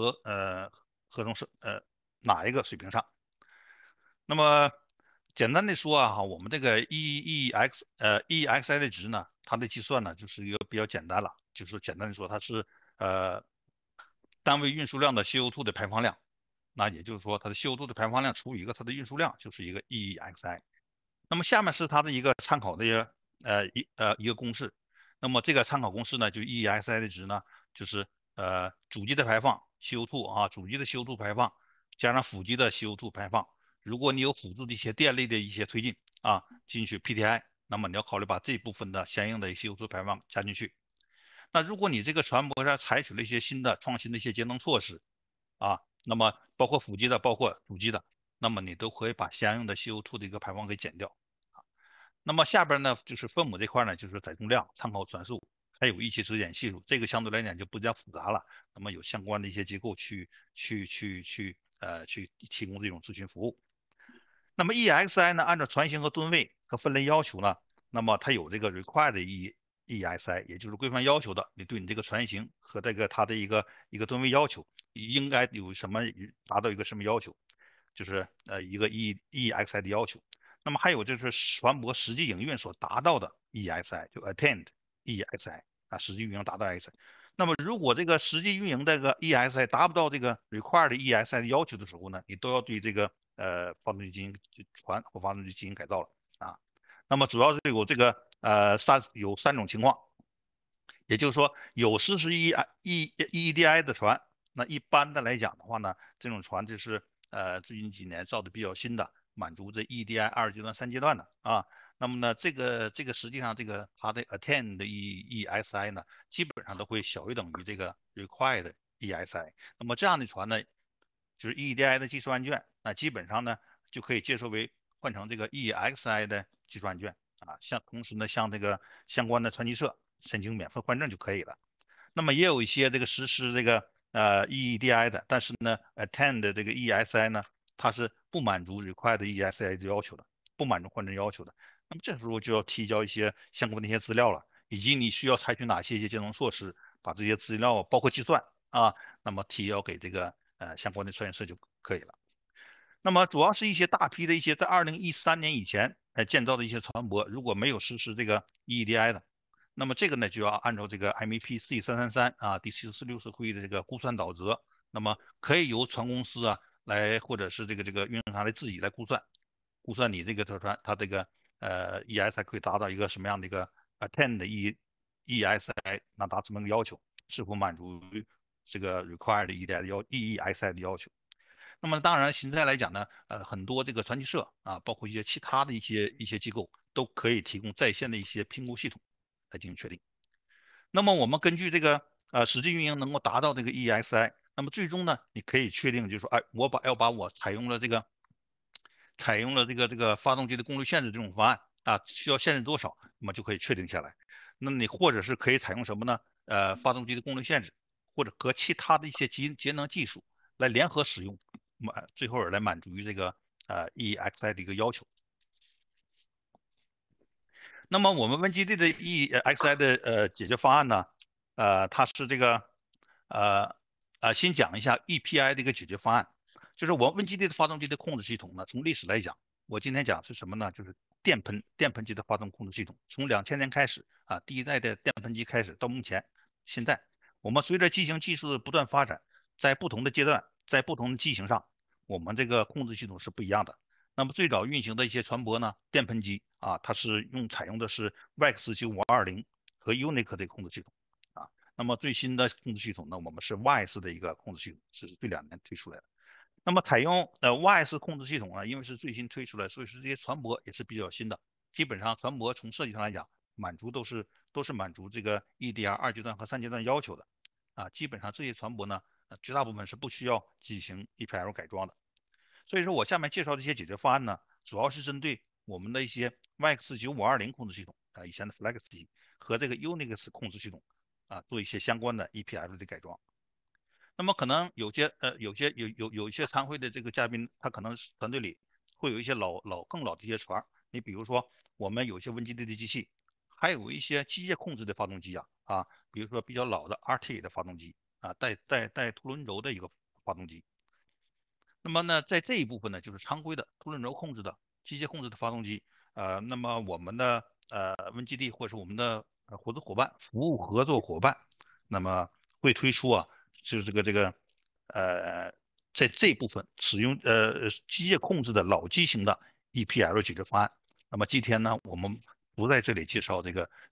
[SPEAKER 5] 哪一个水平上。那么简单的说我们这个 EEXI 的值呢，它的计算呢就是一个比较简单了，就是简单的说它是单位运输量的 CO2 的排放量，那也就是说它的 CO2 的排放量除以它的运输量就是一个 EEXI。那么下面是它的一个参考的一个公式，那么这个参考公式呢，就 EEXI 的值呢，就是主机的排放 CO2 主机的 CO2 排放加上辅机的 CO2 排放。如果你有辅助的一些电力的一些推进进去 PTI， 那么你要考虑把这部分的相应的CO2 排放加进去。那如果你这个船舶上采取了一些创新的一些节能措施那么包括辅机的，包括主机的，那么你都可以把相应的 CO2 的一个排放给减掉那么下边呢就是分母这块呢，就是载重量、参考船速，还有一些质检系数，这个相对来讲就比较复杂了。那么有相关的一些机构去提供这种咨询服务。那么 EEXI 呢，按照船型和吨位和分类要求呢，那么它有这个 required 的 EEXI， 也就是规范要求的，你对你这个船型和它的一个吨位要求，应该达到一个什么要求，就是一个 EEXI 的要求。那么还有就是船舶实际营运所达到的 EEXI， 就 attained EEXI 实际运营达到 EEXI。那么如果这个实际运营这个 EEXI 达不到这个 required EEXI 的要求的时候呢，你都要对这个发动机船或发动机进行改造了那么主要是有3种情况。 也就是说，有实施 EEDI 的船，那一般的来讲的话呢，这种船就是最近几年造的比较新的，满足这 EEDI 2阶段、3阶段的啊。那么呢，这个实际上它的 attend 的 EESI 呢，基本上都会小于等于这个 required EESI。那么这样的船呢，就是 EEDI 的技术案卷，那基本上呢就可以接受为换成这个 EEXI 的技术案卷啊。同时呢，向这个相关的船级社申请免费换证就可以了。那么也有一些这个实施这个EEDI 的，但是呢 attend 的这个 EESI 呢，它是不满足 required EESI 的要求的，不满足换证要求的。那么这时候就要提交一些相关的一些资料了，以及你需要采取哪些一些节能措施，把这些资料包括计算啊，那么提交给这个相关的船员社就可以了。那么主要是一些大批的一些在2013年以前建造的一些船舶，如果没有实施这个 EEDI 的，那么这个呢就要按照这个 MEP C333啊第74次会议的这个估算导则，那么可以由船公司啊来或者是这个运营商来自己来估算你这个特船它这个ESI 可以达到一个什么样的一个10的 EESI 那达什么要求，是否满足这个 required EESI 的要求。那么当然，现在来讲呢，很多这个船级社啊，包括一些其他的一些机构，都可以提供在线的一些评估系统来进行确定。那么我们根据这个实际运营能够达到这个 EESI，那么最终呢，你可以确定就是说，哎，要把我采用了这个发动机的功率限制这种方案啊，需要限制多少，那么就可以确定下来。那么你或者是可以采用什么呢？发动机的功率限制，或者和其他的一些节能技术来联合使用，最后来满足于这个EEXI 的一个要求。那么我们 WinGD 的 EEXI 的解决方案呢，它是这个先讲一下 EPI 的一个解决方案，就是我 WinGD 的发动机的控制系统呢，从历史来讲，我今天讲是什么呢？就是电喷机的发动控制系统，从2000年开始啊，第一代的电喷机开始到目前，现在我们随着机型技术的不断发展，在不同的阶段，在不同的机型上，我们这个控制系统是不一样的。那么最早运行的一些船舶呢，电喷机啊，它是采用的是 VAX 9520和 UNIC 的控制系统啊。那么最新的控制系统呢，我们是 WISE 的一个控制系统，是这2年推出来的。那么采用WISE 控制系统呢，因为是最新推出来，所以说这些船舶也是比较新的。基本上船舶从设计上来讲，都是满足这个 EDR 2阶段和3阶段要求的啊。基本上这些船舶呢，绝大部分是不需要进行 EPL 改装的。所以说我下面介绍这些解决方案呢，主要是针对我们的一些 VAX 9520控制系统啊，以前的 Flex 机和这个 Unix 控制系统啊，做一些相关的 EPL 的改装。那么可能有一些参会的这个嘉宾，他可能是团队里会有一些更老的一些船，你比如说我们有一些WinGD的机器，还有一些机械控制的发动机啊，比如说比较老的 RT 的发动机啊，带凸轮轴的一个发动机。那么呢，在这一部分呢，就是常规的凸轮轴控制的机械控制的发动机。那么我们的WinGD 或者是我们的合作伙伴、服务合作伙伴，那么会推出就是呃，在这部分使用机械控制的老机型的 EPL 解决方案。那么今天呢，我们不在这里介绍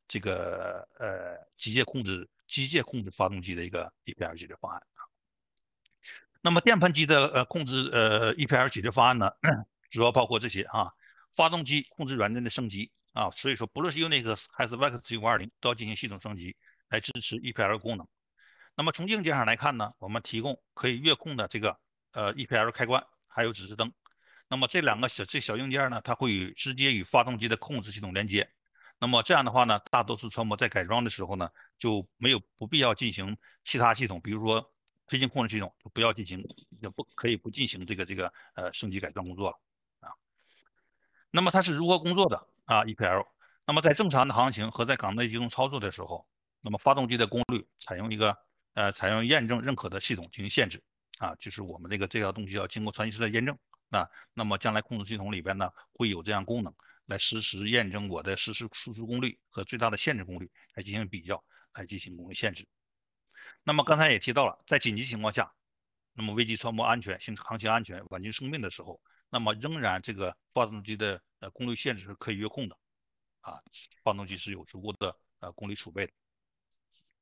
[SPEAKER 5] 机械控制发动机的一个 EPL 解决方案。那么电喷机的控制EPL 解决方案呢，主要包括这些啊，发动机控制软件的升级啊，所以说不论是 Unix 还是 VAX 9520都要进行系统升级来支持 EPL 功能。那么从硬件上来看呢，我们提供可以阅控的这个EPL 开关，还有指示灯。那么这两个小硬件呢，它会直接与发动机的控制系统连接。那么这样的话呢，大多数船舶在改装的时候呢，就不必要进行其他系统，比如说推进控制系统，就不要进行，也不可以不进行升级改装工作了啊。那么它是如何工作的啊？EPL，那么在正常的航行和在港内机动操作的时候，那么发动机的功率采用验证认可的系统进行限制啊，就是我们这条东西要经过传奇式的验证啊。那么将来控制系统里边呢会有这样功能来实时验证我的实时输出功率和最大的限制功率来进行比较，来进行功率限制。那么刚才也提到了，在紧急情况下，那么危及船舶安全、航行安全、挽救生命的时候，那么仍然这个发动机的功率限制是可以约控的啊，发动机是有足够的功率储备的。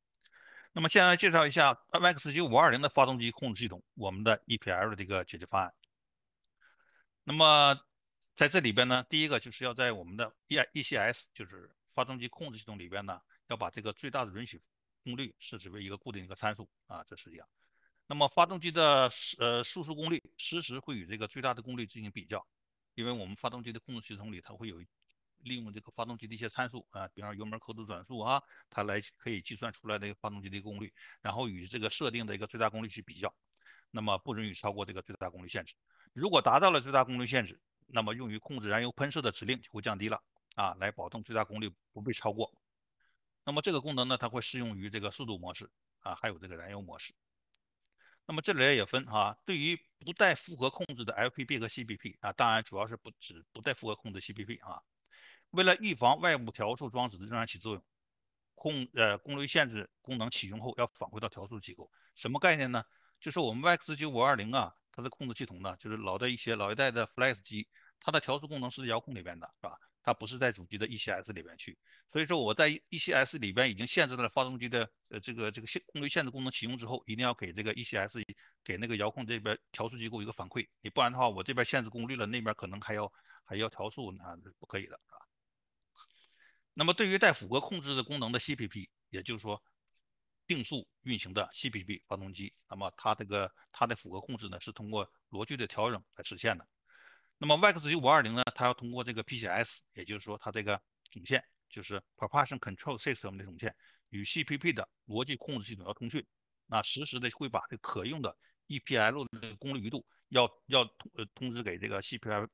[SPEAKER 5] 那么现在介绍一下 WinGD 的发动机控制系统，我们的 EPL 的这个解决方案。那么在这里边呢，第一个就是要在我们的 ECS， 就是发动机控制系统里边呢，要把这个最大的允许功率设置为一个固定的一个参数啊，这是这样。那么发动机的输出功率实时会与这个最大的功率进行比较，因为我们发动机的控制系统里它会有利用这个发动机的一些参数啊，比方说油门刻度转速啊，它来可以计算出来的发动机的功率，然后与这个设定的一个最大功率去比较，那么不允许超过这个最大功率限制。如果达到了最大功率限制，那么用于控制燃油喷射的指令就会降低了啊，来保证最大功率不被超过。那么这个功能呢，它会适用于这个速度模式啊，还有这个燃油模式。那么这里也分啊，对于不带复合控制的 LPP 和 CPP 啊，当然主要是不带复合控制 CPP 啊。为了预防外部调速装置仍然起作用，功率限制功能启用后要返回到调速机构。什么概念呢？就是我们 VX9520啊，它的控制系统呢，就是老一代的 Flex 机，它的调速功能是在遥控里边的，是吧？它不是在主机的 ECS 里边去。所以说我在 ECS 里边已经限制了发动机的这个功率限制功能启用之后，一定要给这个 ECS 给那个遥控这边调速机构一个反馈，你不然的话，我这边限制功率了，那边可能还要调速，那不可以的，是吧？那么对于带复合控制的功能的 CPP， 也就是说定速运行的 CPP 发动机，那么它的复合控制呢是通过逻辑的调整来实现的。那么 VX9520呢，它要通过这个 PCS， 也就是说它这个总线就是 Propulsion Control System 的总线与 CPP 的逻辑控制系统要通讯，那实时的会把这可用的 EPL 的功率余度要通知给这个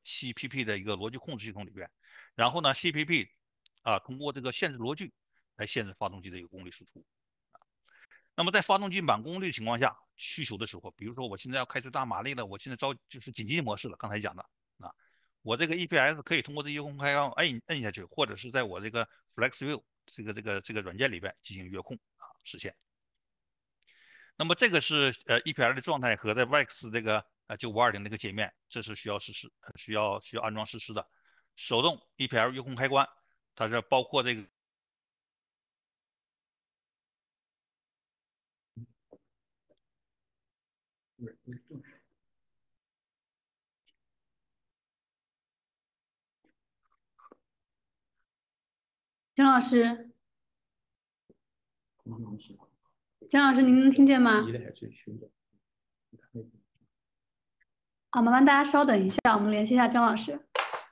[SPEAKER 5] CPP 的一个逻辑控制系统里边，然后呢 CPP 啊通过这个限制逻辑来限制发动机的一个功率输出。那么在发动机满功率情况下需求的时候，比如说我现在要开最大马力了，我现在就是紧急模式了，刚才讲的啊，我这个 EPS 可以通过这遥控开关摁下去，或者是在我这个 FlexView 这个软件里边进行遥控啊实现。那么这个是EPL 的状态和在 VX 这个9520这个界面，这是需要安装实施的。手动 EPL 遥控开关，它这包括这个。
[SPEAKER 1] 姜老师，姜老师，您能听见吗？好，麻烦大家稍等一下，我们联系一下姜老师。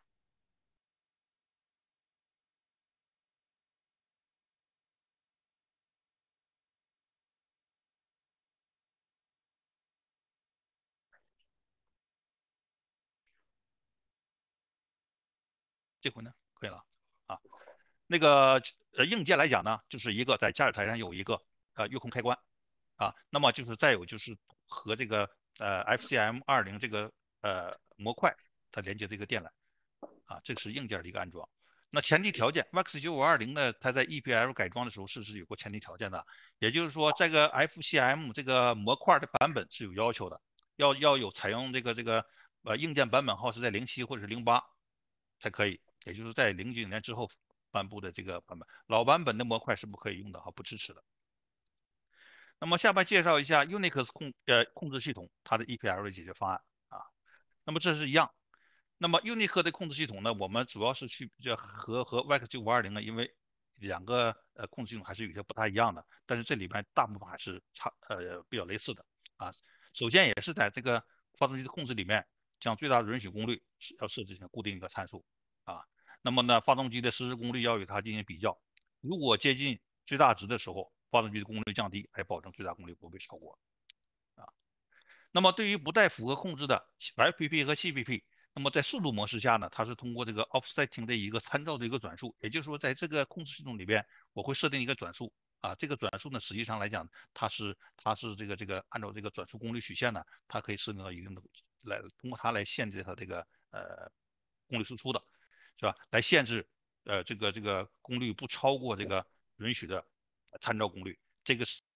[SPEAKER 5] 这回呢，可以了啊。那个硬件来讲呢，就是一个在驾驶台上有一个遥控开关啊，那么就是再有就是和这个FCM20这个模块它连接这个电缆啊，这是硬件的一个安装。那前提条件，VX9520呢，它在 EPL 改装的时候是有过前提条件的，也就是说这个 FCM 这个模块的版本是有要求的，要有采用这个硬件版本号是在07或者是08才可以，也就是在09年之后颁布的这个版本，老版本的模块是不可以用的哈，不支持的。那么下面介绍一下 Unix 控制系统它的 EPL 的解决方案啊。那么这是一样。那么 Unix 的控制系统呢，我们主要是和 VX9520呢，因为两个控制系统还是有些不太一样的，但是这里边大部分还是比较类似的啊。首先也是在这个发动机的控制里面，将最大的允许功率要设置成固定一个参数啊。那么呢，发动机的实时功率要与它进行比较，如果接近最大值的时候，发动机的功率降低，来保证最大功率不被超过啊。那么对于不带复合控制的 FPP 和 CPP，那么在速度模式下呢，它是通过这个 offsetting 的一个参照的一个转速，也就是说在这个控制系统里边，我会设定一个转速啊，这个转速呢，实际上来讲，它是这个按照这个转速功率曲线呢，它可以设定到一定的通过它来限制它这个功率输出的，是吧？来限制这个功率不超过这个允许的参照功率，这个是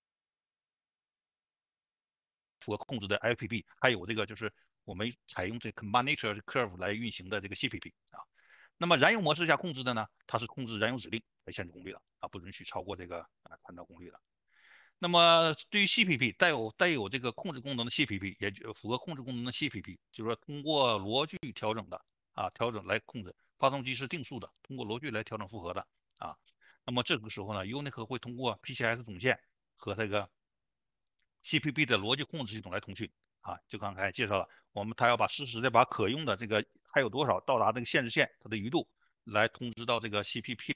[SPEAKER 5] 符合控制的 LPP，还有这个就是我们采用这 combinator curve 来运行的这个 CPP 啊。那么燃油模式下控制的呢，它是控制燃油指令来限制功率的啊，不允许超过这个参照功率的。 那么对于 CPP 带有这个控制功能的 CPP，也就符合控制功能的 CPP，就是说通过逻辑调整的调整来控制发动机是定速的，通过逻辑来调整负荷的啊。那么这个时候呢，UNIC 会通过 PCS 总线和这个 CPP 的逻辑控制系统来通讯啊。就刚才介绍了，它要实时的把可用的这个还有多少到达这个限制线它的余度来通知到这个 CPP。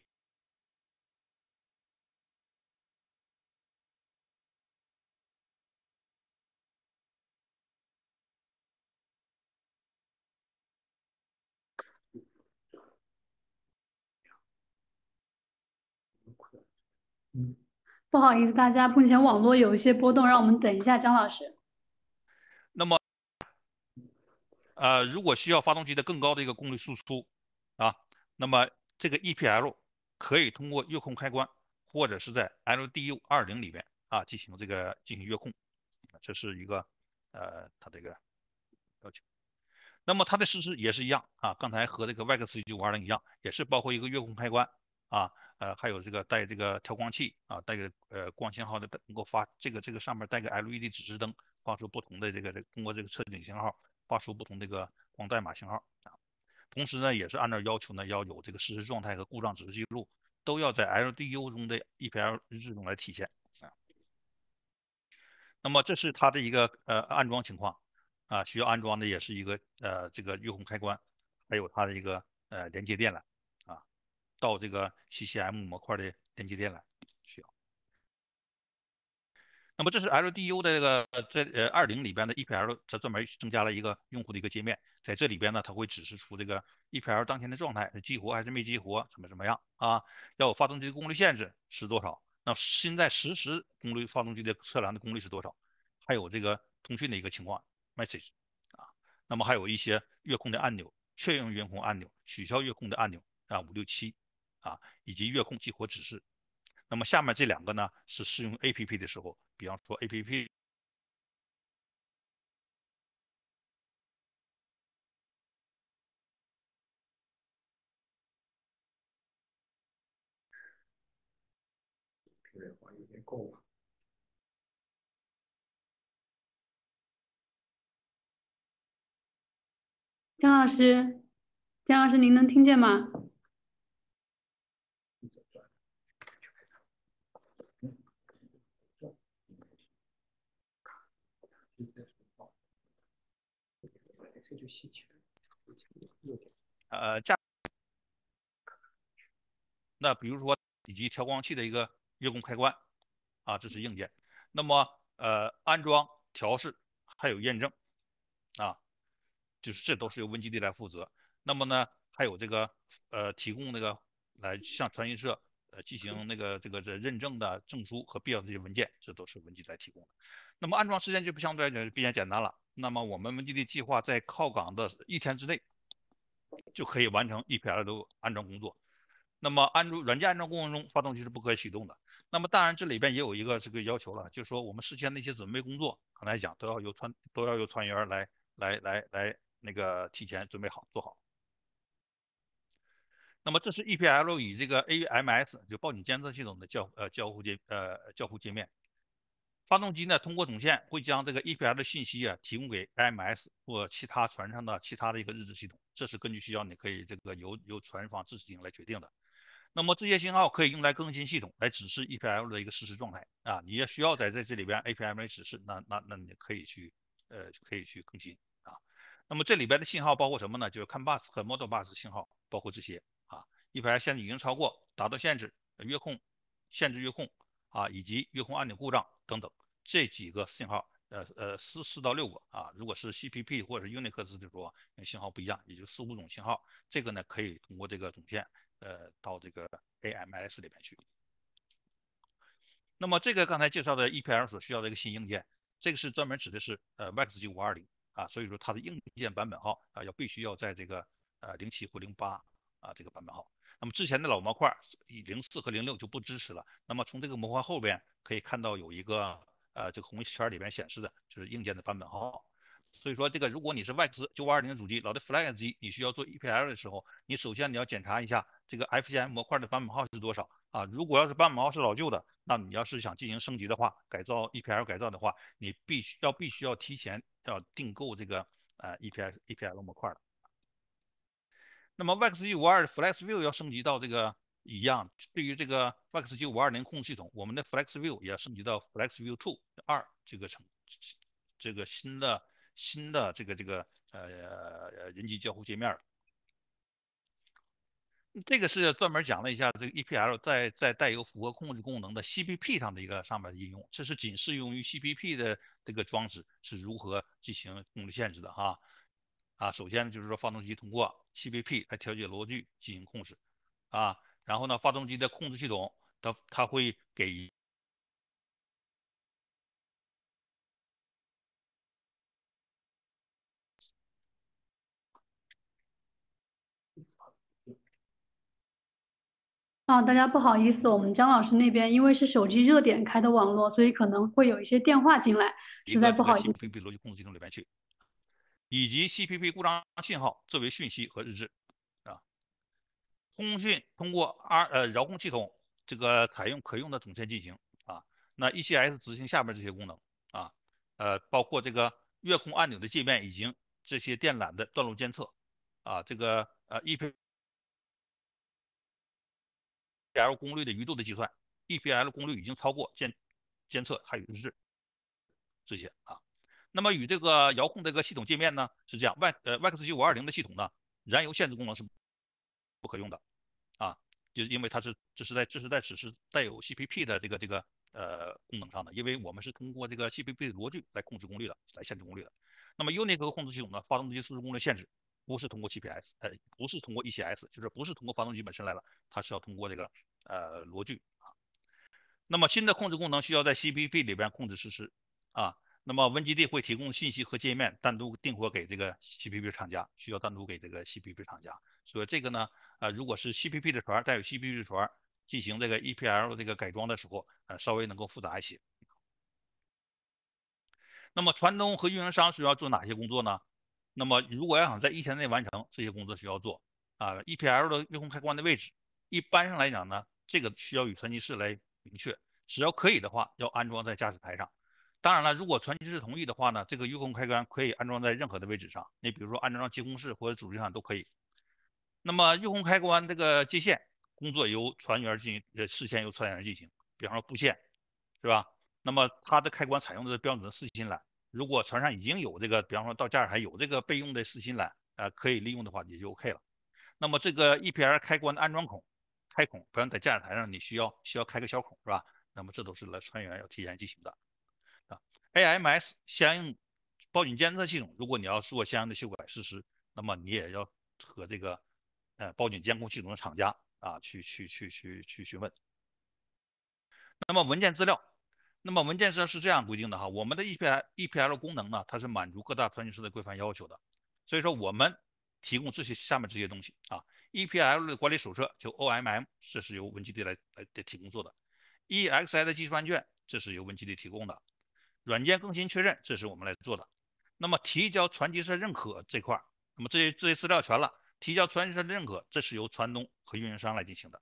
[SPEAKER 1] 不好意思，大家目前网络有一些波动，让我们等一下，张老师。
[SPEAKER 5] 那么如果需要发动机的更高的一个功率输出啊，那么这个 EPL 可以通过遥控开关或者是在 LDU20里边进行遥控，这是一个它这个要求。那么它的实施也是一样刚才和这个 WinGD 一样，也是包括一个遥控开关还有带这个调光器带个光信号的，能够发这个上面带个 LED 指示灯，发出不同的通过这个测景信号发出不同这个光代码信号同时呢，也是按照要求呢，要有这个实时状态和故障指示记录，都要在 LDU 中的 EPL 日志中来体现那么这是它的一个安装情况需要安装的也是一个这个遥控开关，还有它的一个连接电缆到这个 CCM 模块的连接电缆需要。那么这是 LDU 的在20里边的 EPL， 它专门增加了一个用户的一个界面，在这里边呢，它会指示出这个 EPL 当前的状态是激活还是没激活，怎么样要有发动机的功率限制是多少，那现在实时功率发动机的测量的功率是多少，还有这个通讯的一个情况 message 那么还有一些遥控的按钮，确认遥控按钮，取消遥控的按钮567以及遥控激活指示。那么下面这两个呢是适用 APP 的时候，比方说 APP
[SPEAKER 4] 有点够了。
[SPEAKER 1] 姜老师，姜老师，您能听见吗？
[SPEAKER 5] 那比如说以及调光器的一个遥控开关这是硬件。那么安装、调试还有验证就是这都是由 WinGD 来负责。那么呢，还有这个提供来向传讯社进行这个认证的证书和必要的这些文件，这都是 WinGD 来提供的。那么安装时间就相对来讲比较简单了。那么我们 WinGD 计划在靠港的1天之内就可以完成 EPL 的安装工作。那么软件安装过程中，发动机是不可以启动的。那么当然这里边也有一个这个要求了，就是说我们事先的一些准备工作，刚才讲都要由船员来提前准备好做好。那么这是 EPL 与这个 AMS 就报警监测系统的交互界面。发动机呢通过总线会将这个 EPL 的信息提供给 AMS 或其他船上的其他的一个日志系统，这是根据需要你可以这个由船方自行来决定的。那么这些信号可以用来更新系统，来指示 EPL 的一个实时状态你也需要在这里边 APM 指示，那你可以去更新那么这里边的信号包括什么呢？就是 CAN bus 和 Model bus 信号，包括这些EPL 限制已经超过，达到限制，遥控限制遥控以及遥控按钮故障等等这几个信号4到6个如果是 CPP 或者是 UNIC 字的说信号不一样，也就4、5种信号，这个呢可以通过这个总线到这个 AMS 里边去。那么这个刚才介绍的 EPL 所需要的一个新硬件，这个是专门指的是WinGD 520所以说它的硬件版本号必须要在这个07或08这个版本号。那么之前的老模块04和06就不支持了。那么从这个模块后边可以看到有一个这个红圈里边显示的就是硬件的版本号。 所以说这个如果你是 VAX 9520的主机，老的 Flex 机，你需要做 EPL 的时候，你首先你要检查一下这个 FCM 模块的版本号是多少啊？如果要是版本号是老旧的，那你要是想进行升级的话，改造 EPL 改造的话，你必须要提前要订购这个EPL 模块的。那么 VAX 9522的 FlexView 要升级到这个一样，对于这个 VAX 9520控制系统，我们的 FlexView 也要升级到 FlexView 2这个新的这个人机交互界面。这个是专门讲了一下这个 EPL 在带有符合控制功能的 CPP 上的一个上面的应用，这是仅适用于 CPP 的这个装置是如何进行功率限制的哈。首先就是说发动机通过 CPP 来调节螺距进行控制然后呢，发动机的控制系统它会给
[SPEAKER 1] 大家不好意思，我们姜老师那边因为是手机热点开的网络，所以可能会有一些电话进来，实在
[SPEAKER 5] 一个这个
[SPEAKER 1] 不好意思。
[SPEAKER 5] CPP 逻辑控制系统里面去，以及 CPP 故障信号作为讯息和日志通讯通过遥控系统这个采用可用的总线进行那 ECS 执行下面这些功能包括这个月控按钮的界面以及这些电缆的断路监测这个EPL 功率的余度的计算 ，EPL 功率已经超过监测还有日志这些那么与这个遥控这个系统界面呢是这样，VAX 9520的系统呢，燃油限制功能是不可用的就是因为这是在只是带有 CPP 的这个功能上的，因为我们是通过这个 CPP 的逻辑来控制功率的，来限制功率的。那么 UNIC 控制系统呢，发动机输出功率限制不是通过 GPS，不是通过 ECS，就是不是通过发动机本身来了，它是要通过这个逻辑那么新的控制功能需要在 CPP 里边控制实施那么 WinGD 会提供信息和界面单独订货给这个 CPP 厂家，需要单独给这个 CPP 厂家。所以这个呢，如果是 CPP 的船带有 CPP 的船进行这个 EPL 这个改装的时候，稍微能够复杂一些。那么传动和运营商需要做哪些工作呢？那么如果要想在一天内完成这些工作，需要做EPL 的月控开关的位置，一般上来讲呢，这个需要与传奇士来明确，只要可以的话，要安装在驾驶台上。当然了，如果传奇士同意的话呢，这个月控开关可以安装在任何的位置上，你比如说安装接控室或者主机上都可以。那么月控开关这个接线工作由船员进行，事先由船员进行，比方说布线，是吧？那么它的开关采用的是标准的4芯缆，如果船上已经有这个，比方说到驾驶台有这个备用的4芯缆，可以利用的话也就 OK 了。那么这个 EPL 开关的安装孔、开孔，比方在驾驶台上你需要开个小孔，是吧？那么这都是船员要提前进行的。AMS 相应报警监测系统，如果你要做相应的修改实施，那么你也要和这个报警监控系统的厂家去询问。那么文件资料，那么文件资料是这样规定的我们的 EPL 功能呢，它是满足各大传讯式的规范要求的，所以说我们提供下面这些东西EPL 的管理手册就 OMM， 这是由 WinGD 来提供做的。EXI 的技术案卷，这是由 WinGD 提供的。软件更新确认，这是我们来做的。那么提交传奇社认可这块，那么这些资料全了，提交传奇社认可，这是由传动和运营商来进行的。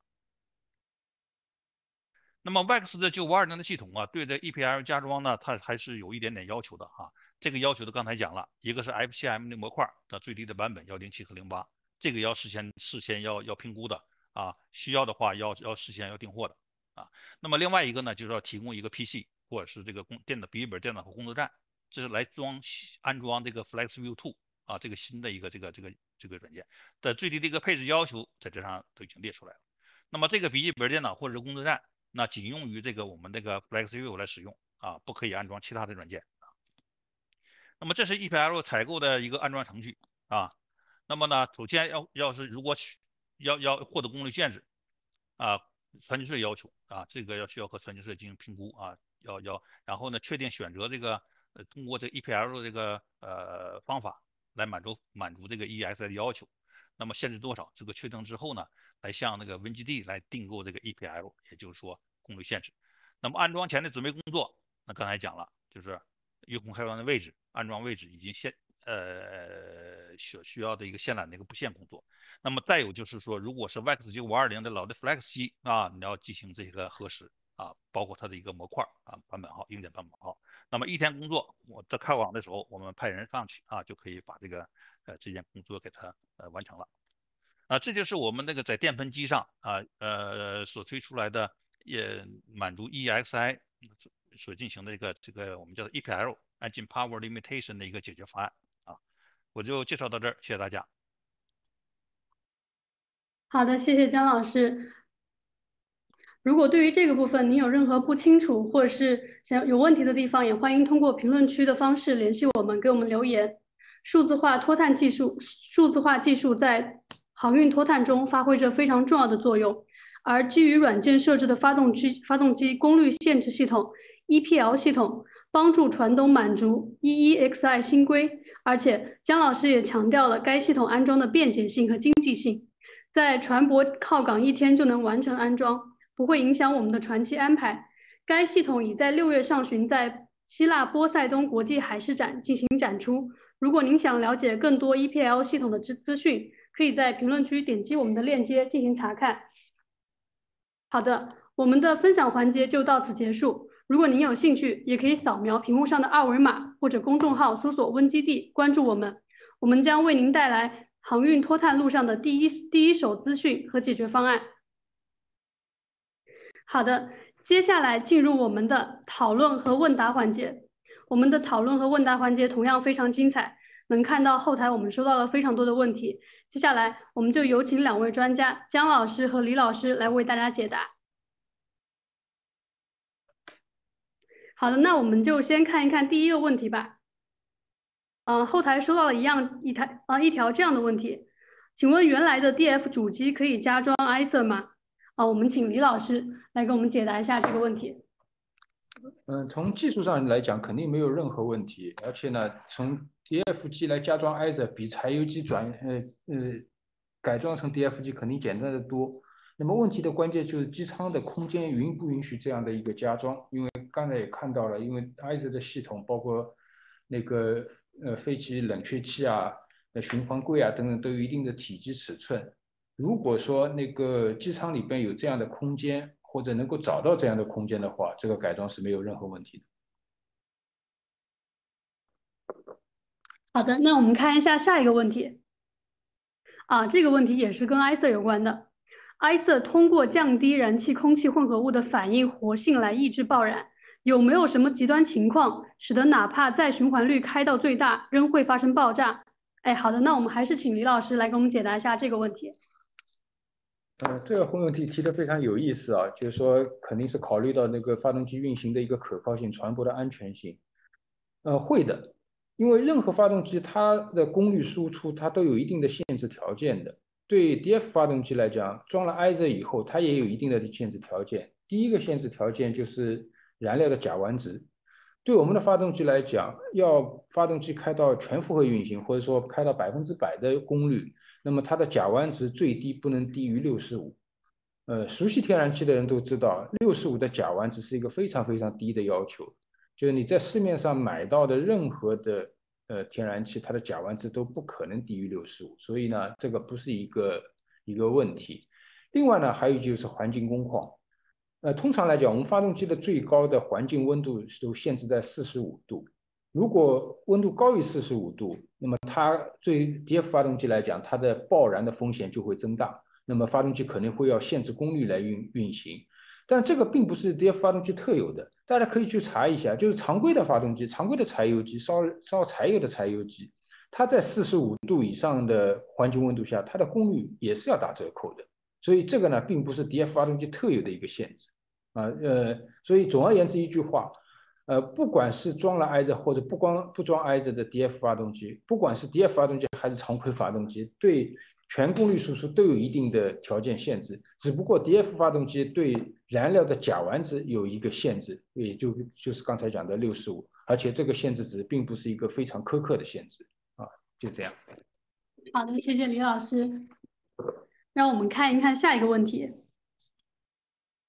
[SPEAKER 5] 那么 VAX 的9520的系统对这 EPL 加装呢，它还是有一点点要求的这个要求的刚才讲了，一个是 FCM 的模块的最低的版本要07和08，这个要事先要评估的需要的话要事先要订货的那么另外一个呢，就是要提供一个 PC 或者是这个笔记本电脑和工作站，这是来安装这个 FlexView 2这个新的一个这个软件的最低的一个配置要求，在这上都已经列出来了。那么这个笔记本电脑或者是工作站，那仅用于这个我们这个 FlexView 来使用不可以安装其他的软件那么这是 EPL 采购的一个安装程序那么呢，首先要是如果要获得功率限制传奇社要求这个需要和传奇社进行评估然后呢确定选择这个通过这个 EPL 的这个方法来满足这个 EXI 的要求。那么限制多少？这个确定之后呢，来向那个 WinGD 来订购这个 EPL， 也就是说功率限制。那么安装前的准备工作，那刚才讲了，就是月控开关的位置安装位置以及所需要的一个线缆的一个布线工作。那么再有就是说，如果是 VAX9520的老的 Flex 机啊，你要进行这个核实啊，包括它的一个模块啊、版本号、硬件版本号。那么一天工作，我在开网的时候，我们派人上去啊，就可以把这件工作给它完成了。这就是我们那个在电喷机上所推出来的，也满足 EXI 所进行的这个我们叫做 EPL Engine Power Limitation 的一个解决方案啊。我就介绍到这儿，谢谢大家。
[SPEAKER 1] 好的，谢谢姜老师。如果对于这个部分您有任何不清楚或者是有问题的地方，也欢迎通过评论区的方式联系我们，给我们留言。数字化技术在航运脱碳中发挥着非常重要的作用，而基于软件设置的发动机功率限制系统 EPL 系统，帮助船东满足 EEXI 新规，而且姜老师也强调了该系统安装的便捷性和经济性，在船舶靠港1天就能完成安装，不会影响我们的船期安排。该系统已在6月上旬在希腊波塞冬国际海事展进行展出。如果您想了解更多 EPL 系统的资讯，可以在评论区点击我们的链接进行查看。好的，我们的分享环节就到此结束。如果您有兴趣，也可以扫描屏幕上的二维码或者公众号搜索WinGD关注我们，我们将为您带来航运脱碳路上的第一手资讯和解决方案。好的，接下来进入我们的讨论和问答环节。我们的讨论和问答环节同样非常精彩，能看到后台我们收到了非常多的问题。接下来我们就有请2位专家姜老师和李老师来为大家解答。好的，那我们就先看一看第一个问题吧。后台收到了一条这样的问题，请问原来的 DF 主机可以加装 ISA 吗？我们请李老师来给我们解答一下这个问题。
[SPEAKER 4] 从技术上来讲，肯定没有任何问题，而且呢，从 DF 机来加装 ISA 比柴油机改装成 DF 机肯定简单的多。那么问题的关键就是机舱的空间允不允许这样的一个加装？因为刚才也看到了，因为 ISA 的系统包括那个飞机冷却器啊、循环柜啊等等都有一定的体积尺寸。如果说那个机舱里边有这样的空间，或者能够找到这样的空间的话，这个改装是没有任何问题的。
[SPEAKER 1] 好的，那我们看一下下一个问题。这个问题也是跟 ISA 有关的。ISA 通过降低燃气空气混合物的反应活性来抑制爆燃，有没有什么极端情况使得哪怕再循环率开到最大，仍会发生爆炸？好的，那我们还是请李老师来给我们解答一下这个问题。
[SPEAKER 4] 这个问题提得非常有意思啊，就是说肯定是考虑到那个发动机运行的一个可靠性、船舶的安全性。会的，因为任何发动机它的功率输出它都有一定的限制条件的。对 DF 发动机来讲，装了 ISA 以后，它也有一定的限制条件。第一个限制条件就是燃料的甲烷值。对我们的发动机来讲，要发动机开到全负荷运行，或者说开到100%的功率，那么它的甲烷值最低不能低于65。熟悉天然气的人都知道，65的甲烷值是一个非常非常低的要求。就是你在市面上买到的任何的天然气，它的甲烷值都不可能低于65，所以呢，这个不是一个问题。另外呢，还有就是环境工况。通常来讲，我们发动机的最高的环境温度都限制在45度。如果温度高于45度，那么它对 DF 发动机来讲，它的爆燃的风险就会增大。那么发动机可能会要限制功率来运行。但这个并不是 DF 发动机特有的，大家可以去查一下，就是常规的发动机、常规的柴油机、烧柴油的柴油机，它在45度以上的环境温度下，它的功率也是要打折扣的。所以这个呢，并不是 DF 发动机特有的一个限制。所以总而言之一句话，不管是装了 ISA 或者不装 ISA 的 DF 发动机，不管是 DF 发动机还是常规发动机，对全功率输出都有一定的条件限制。只不过 DF 发动机对燃料的甲烷值有一个限制，也就是刚才讲的65，而且这个限制值并不是一个非常苛刻的限制啊，就这样。
[SPEAKER 1] 好的，谢谢李老师。让我们看一看下一个问题。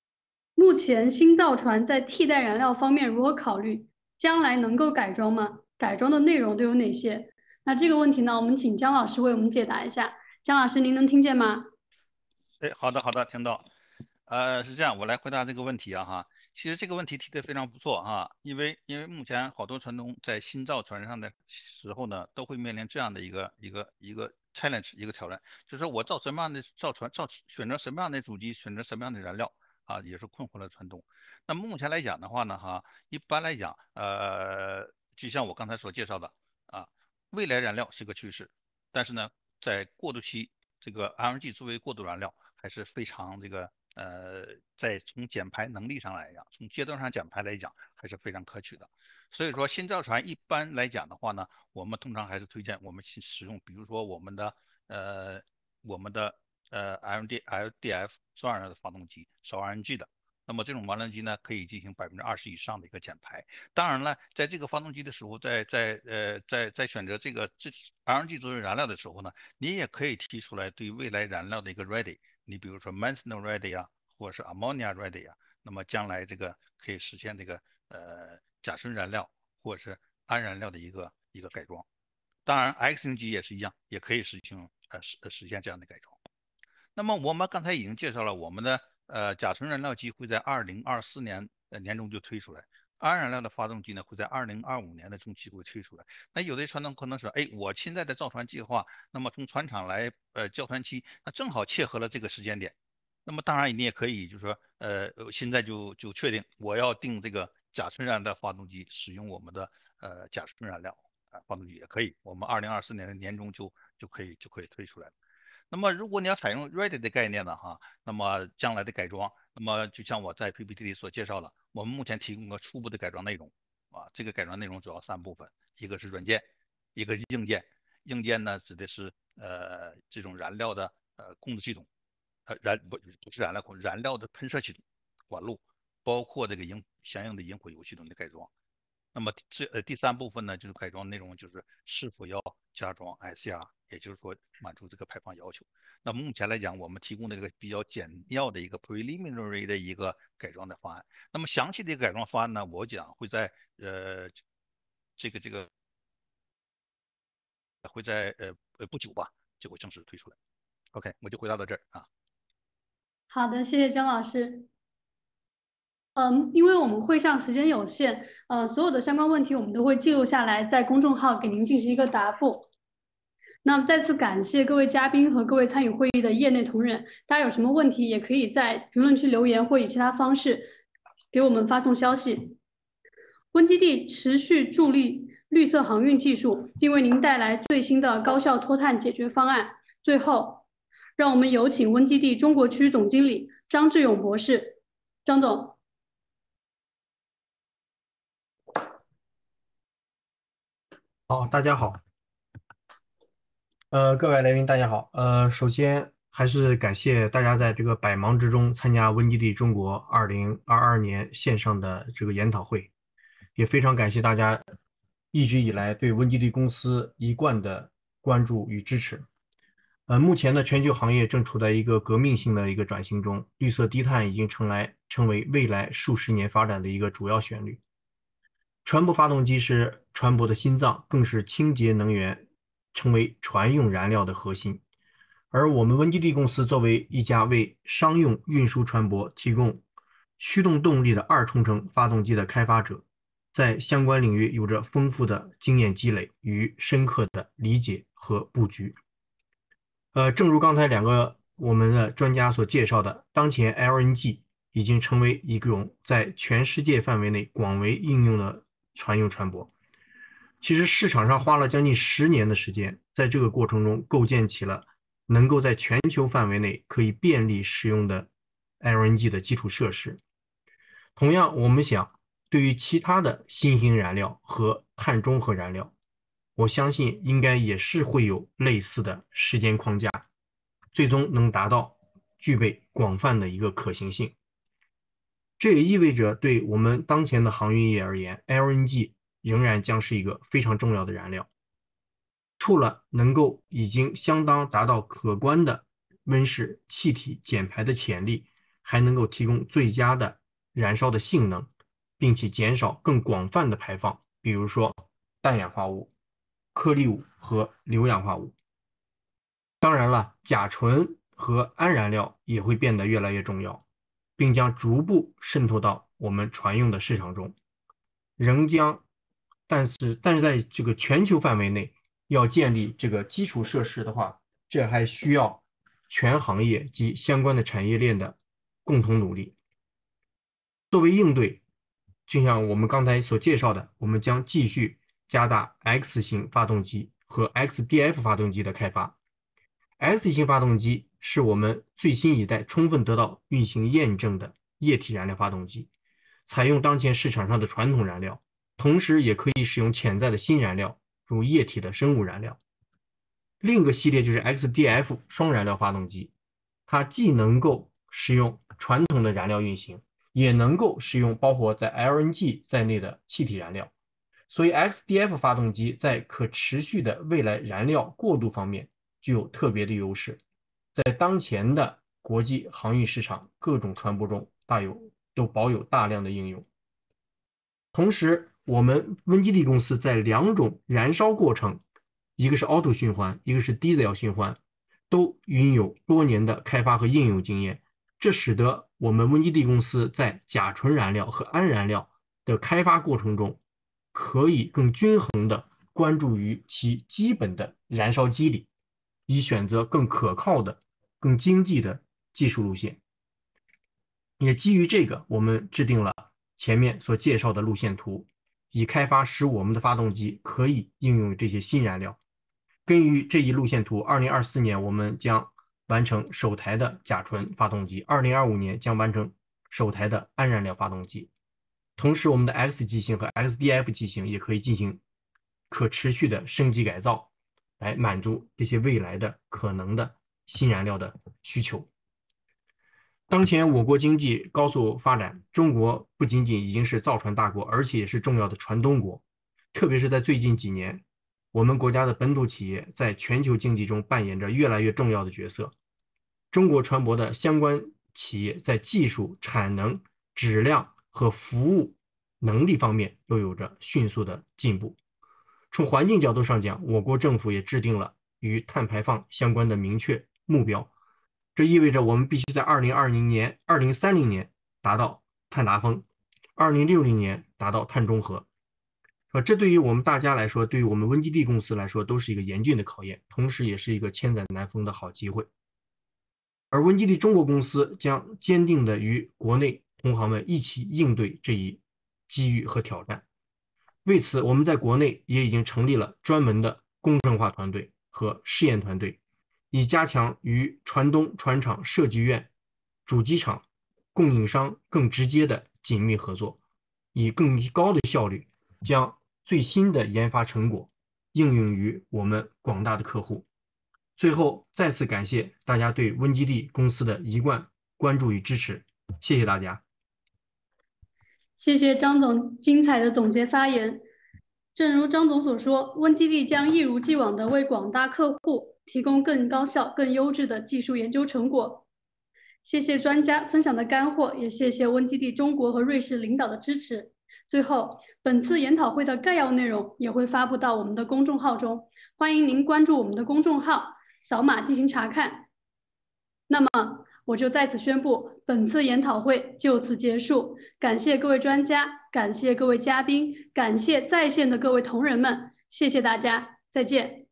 [SPEAKER 1] 目前新造船在替代燃料方面如何考虑？将来能够改装吗？ 改装的内容都有哪些？那这个问题呢，我们请姜老师为我们解答一下。姜老师，您能听见吗？
[SPEAKER 5] 哎，好的，听到。是这样，我来回答这个问题啊哈。其实这个问题提得非常不错哈，因为目前好多船东在新造船上的时候呢，都会面临这样的一个 challenge 一个挑战，就是说我造什么样的选择什么样的主机，选择什么样的燃料啊，也是困惑了船东。那目前来讲的话呢哈，一般来讲，就像我刚才所介绍的啊，未来燃料是个趋势，但是呢，在过渡期，这个 LNG 作为过渡燃料还是非常在从减排能力上来讲，从阶段上减排来讲，还是非常可取的。所以说，新造船一般来讲的话呢，我们通常还是推荐我们去使用，比如说呃我们的LDF 双燃料的发动机，烧 RNG 的。那么这种发动机呢，可以进行20%以上的一个减排。当然了，在这个发动机的时候，在选择这 RNG 作为燃料的时候呢，你也可以提出来对未来燃料的一个 ready。你比如说 methanol ready 啊，或者是 ammonia ready 啊，那么将来这个可以实现这个甲醇燃料或者是氨燃料的一个改装。当然 X 型机也是一样，也可以实现这样的改装。那么我们刚才已经介绍了我们的甲醇燃料机会在2024年年中就推出来，氨燃料的发动机呢会在2025年的中期会推出来。那有的船东可能说，哎，我现在的造船计划，那么从船厂来交船期，那正好切合了这个时间点。那么当然你也可以就是说，现在就确定我要定这个甲醇燃料发动机，使用我们的甲醇燃料发动机也可以，我们2024年的年中就可以推出来了。那么如果你要采用 ready 的概念呢，哈，那么将来的改装，那么就像我在 PPT 里所介绍的，我们目前提供个初步的改装内容，啊，这个改装内容主要3部分，一个是软件，一个是硬件。硬件呢指的是这种燃料的控制系统，不是燃料控制，燃料的喷射系统、管路，包括这个相应的引火油系统的改装。那么第3部分呢，就是改装内容，就是是否要加装 SCR，也就是说满足这个排放要求。那目前来讲，我们提供的一个比较简要的一个 preliminary 的一个改装的方案。那么详细的一个改装方案呢，我讲会在不久吧，就会正式推出来。OK， 我就回答到这儿啊。
[SPEAKER 1] 好的，谢谢姜老师。因为我们会上时间有限，所有的相关问题我们都会记录下来，在公众号给您进行一个答复。那么再次感谢各位嘉宾和各位参与会议的业内同仁，大家有什么问题也可以在评论区留言或以其他方式给我们发送消息。WinGD持续助力绿色航运技术，并为您带来最新的高效脱碳解决方案。最后，让我们有请WinGD中国区总经理张志勇博士。张总。
[SPEAKER 6] 好，大家好。各位来宾，大家好。首先还是感谢大家在这个百忙之中参加WinGD中国2022年线上的这个研讨会，也非常感谢大家一直以来对WinGD公司一贯的关注与支持。目前的全球行业正处在一个革命性的一个转型中，绿色低碳已经成为未来数十年发展的一个主要旋律。船舶发动机是船舶的心脏，更是清洁能源成为船用燃料的核心。而我们WinGD公司作为一家为商用运输船舶提供驱动动力的2冲程发动机的开发者，在相关领域有着丰富的经验积累与深刻的理解和布局。正如刚才我们的专家所介绍的，当前 LNG 已经成为一种在全世界范围内广为应用的船舶。其实市场上花了将近10年的时间，在这个过程中构建起了能够在全球范围内可以便利使用的 LNG 的基础设施。同样，我们想对于其他的新型燃料和碳中和燃料，我相信应该也是会有类似的时间框架，最终能达到具备广泛的一个可行性。这也意味着对我们当前的航运业而言， LNG 仍然将是一个非常重要的燃料。除了能够已经相当达到可观的温室气体减排的潜力，还能够提供最佳的燃烧的性能，并且减少更广泛的排放，比如说氮氧化物、颗粒物和硫氧化物。当然了，甲醇和氨燃料也会变得越来越重要，并将逐步渗透到我们船用的市场中。但是在这个全球范围内要建立这个基础设施的话，这还需要全行业及相关的产业链的共同努力。作为应对，就像我们刚才所介绍的，我们将继续加大 X 型发动机和 XDF 发动机的开发。X 型发动机是我们最新一代充分得到运行验证的液体燃料发动机，采用当前市场上的传统燃料，同时也可以使用潜在的新燃料，如液体的生物燃料。另一个系列就是 XDF 双燃料发动机，它既能够使用传统的燃料运行，也能够使用包括在 LNG 在内的气体燃料。所以 XDF 发动机在可持续的未来燃料过渡方面具有特别的优势，在当前的国际航运市场各种船舶中都保有大量的应用。同时，我们WinGD公司在两种燃烧过程，一个是 auto 循环，一个是 diesel 循环，都拥有多年的开发和应用经验，这使得我们WinGD公司在甲醇燃料和氨燃料的开发过程中，可以更均衡地关注于其基本的燃烧机理，以选择更可靠的、更经济的技术路线。也基于这个，我们制定了前面所介绍的路线图，以开发使我们的发动机可以应用这些新燃料。根据这一路线图，2024年我们将完成首台的甲醇发动机，2025年将完成首台的氨燃料发动机。同时，我们的 X 机型和 XDF 机型也可以进行可持续的升级改造，来满足这些未来的可能的新燃料的需求。当前我国经济高速发展，中国不仅仅已经是造船大国，而且也是重要的船东国。特别是在最近几年，我们国家的本土企业在全球经济中扮演着越来越重要的角色。中国船舶的相关企业在技术、产能、质量和服务能力方面都有着迅速的进步。从环境角度上讲，我国政府也制定了与碳排放相关的明确目标。这意味着我们必须在2030年达到碳达峰，2060年达到碳中和。这对于我们大家来说，对于我们WinGD公司来说，都是一个严峻的考验，同时也是一个千载难逢的好机会。而WinGD中国公司将坚定地与国内同行们一起应对这一机遇和挑战。为此，我们在国内也已经成立了专门的工程化团队和试验团队，以加强与船东、船厂、设计院、主机厂、供应商更直接的紧密合作，以更高的效率将最新的研发成果应用于我们广大的客户。最后，再次感谢大家对WinGD公司的一贯关注与支持，谢谢大家。
[SPEAKER 1] 谢谢张总精彩的总结发言。正如张总所说，WinGD将一如既往地为广大客户提供更高效、更优质的技术研究成果。谢谢专家分享的干货，也谢谢WinGD中国和瑞士领导的支持。最后，本次研讨会的概要内容也会发布到我们的公众号中，欢迎您关注我们的公众号，扫码进行查看。那么，我就在此宣布，本次研讨会就此结束。感谢各位专家，感谢各位嘉宾，感谢在线的各位同仁们，谢谢大家，再见。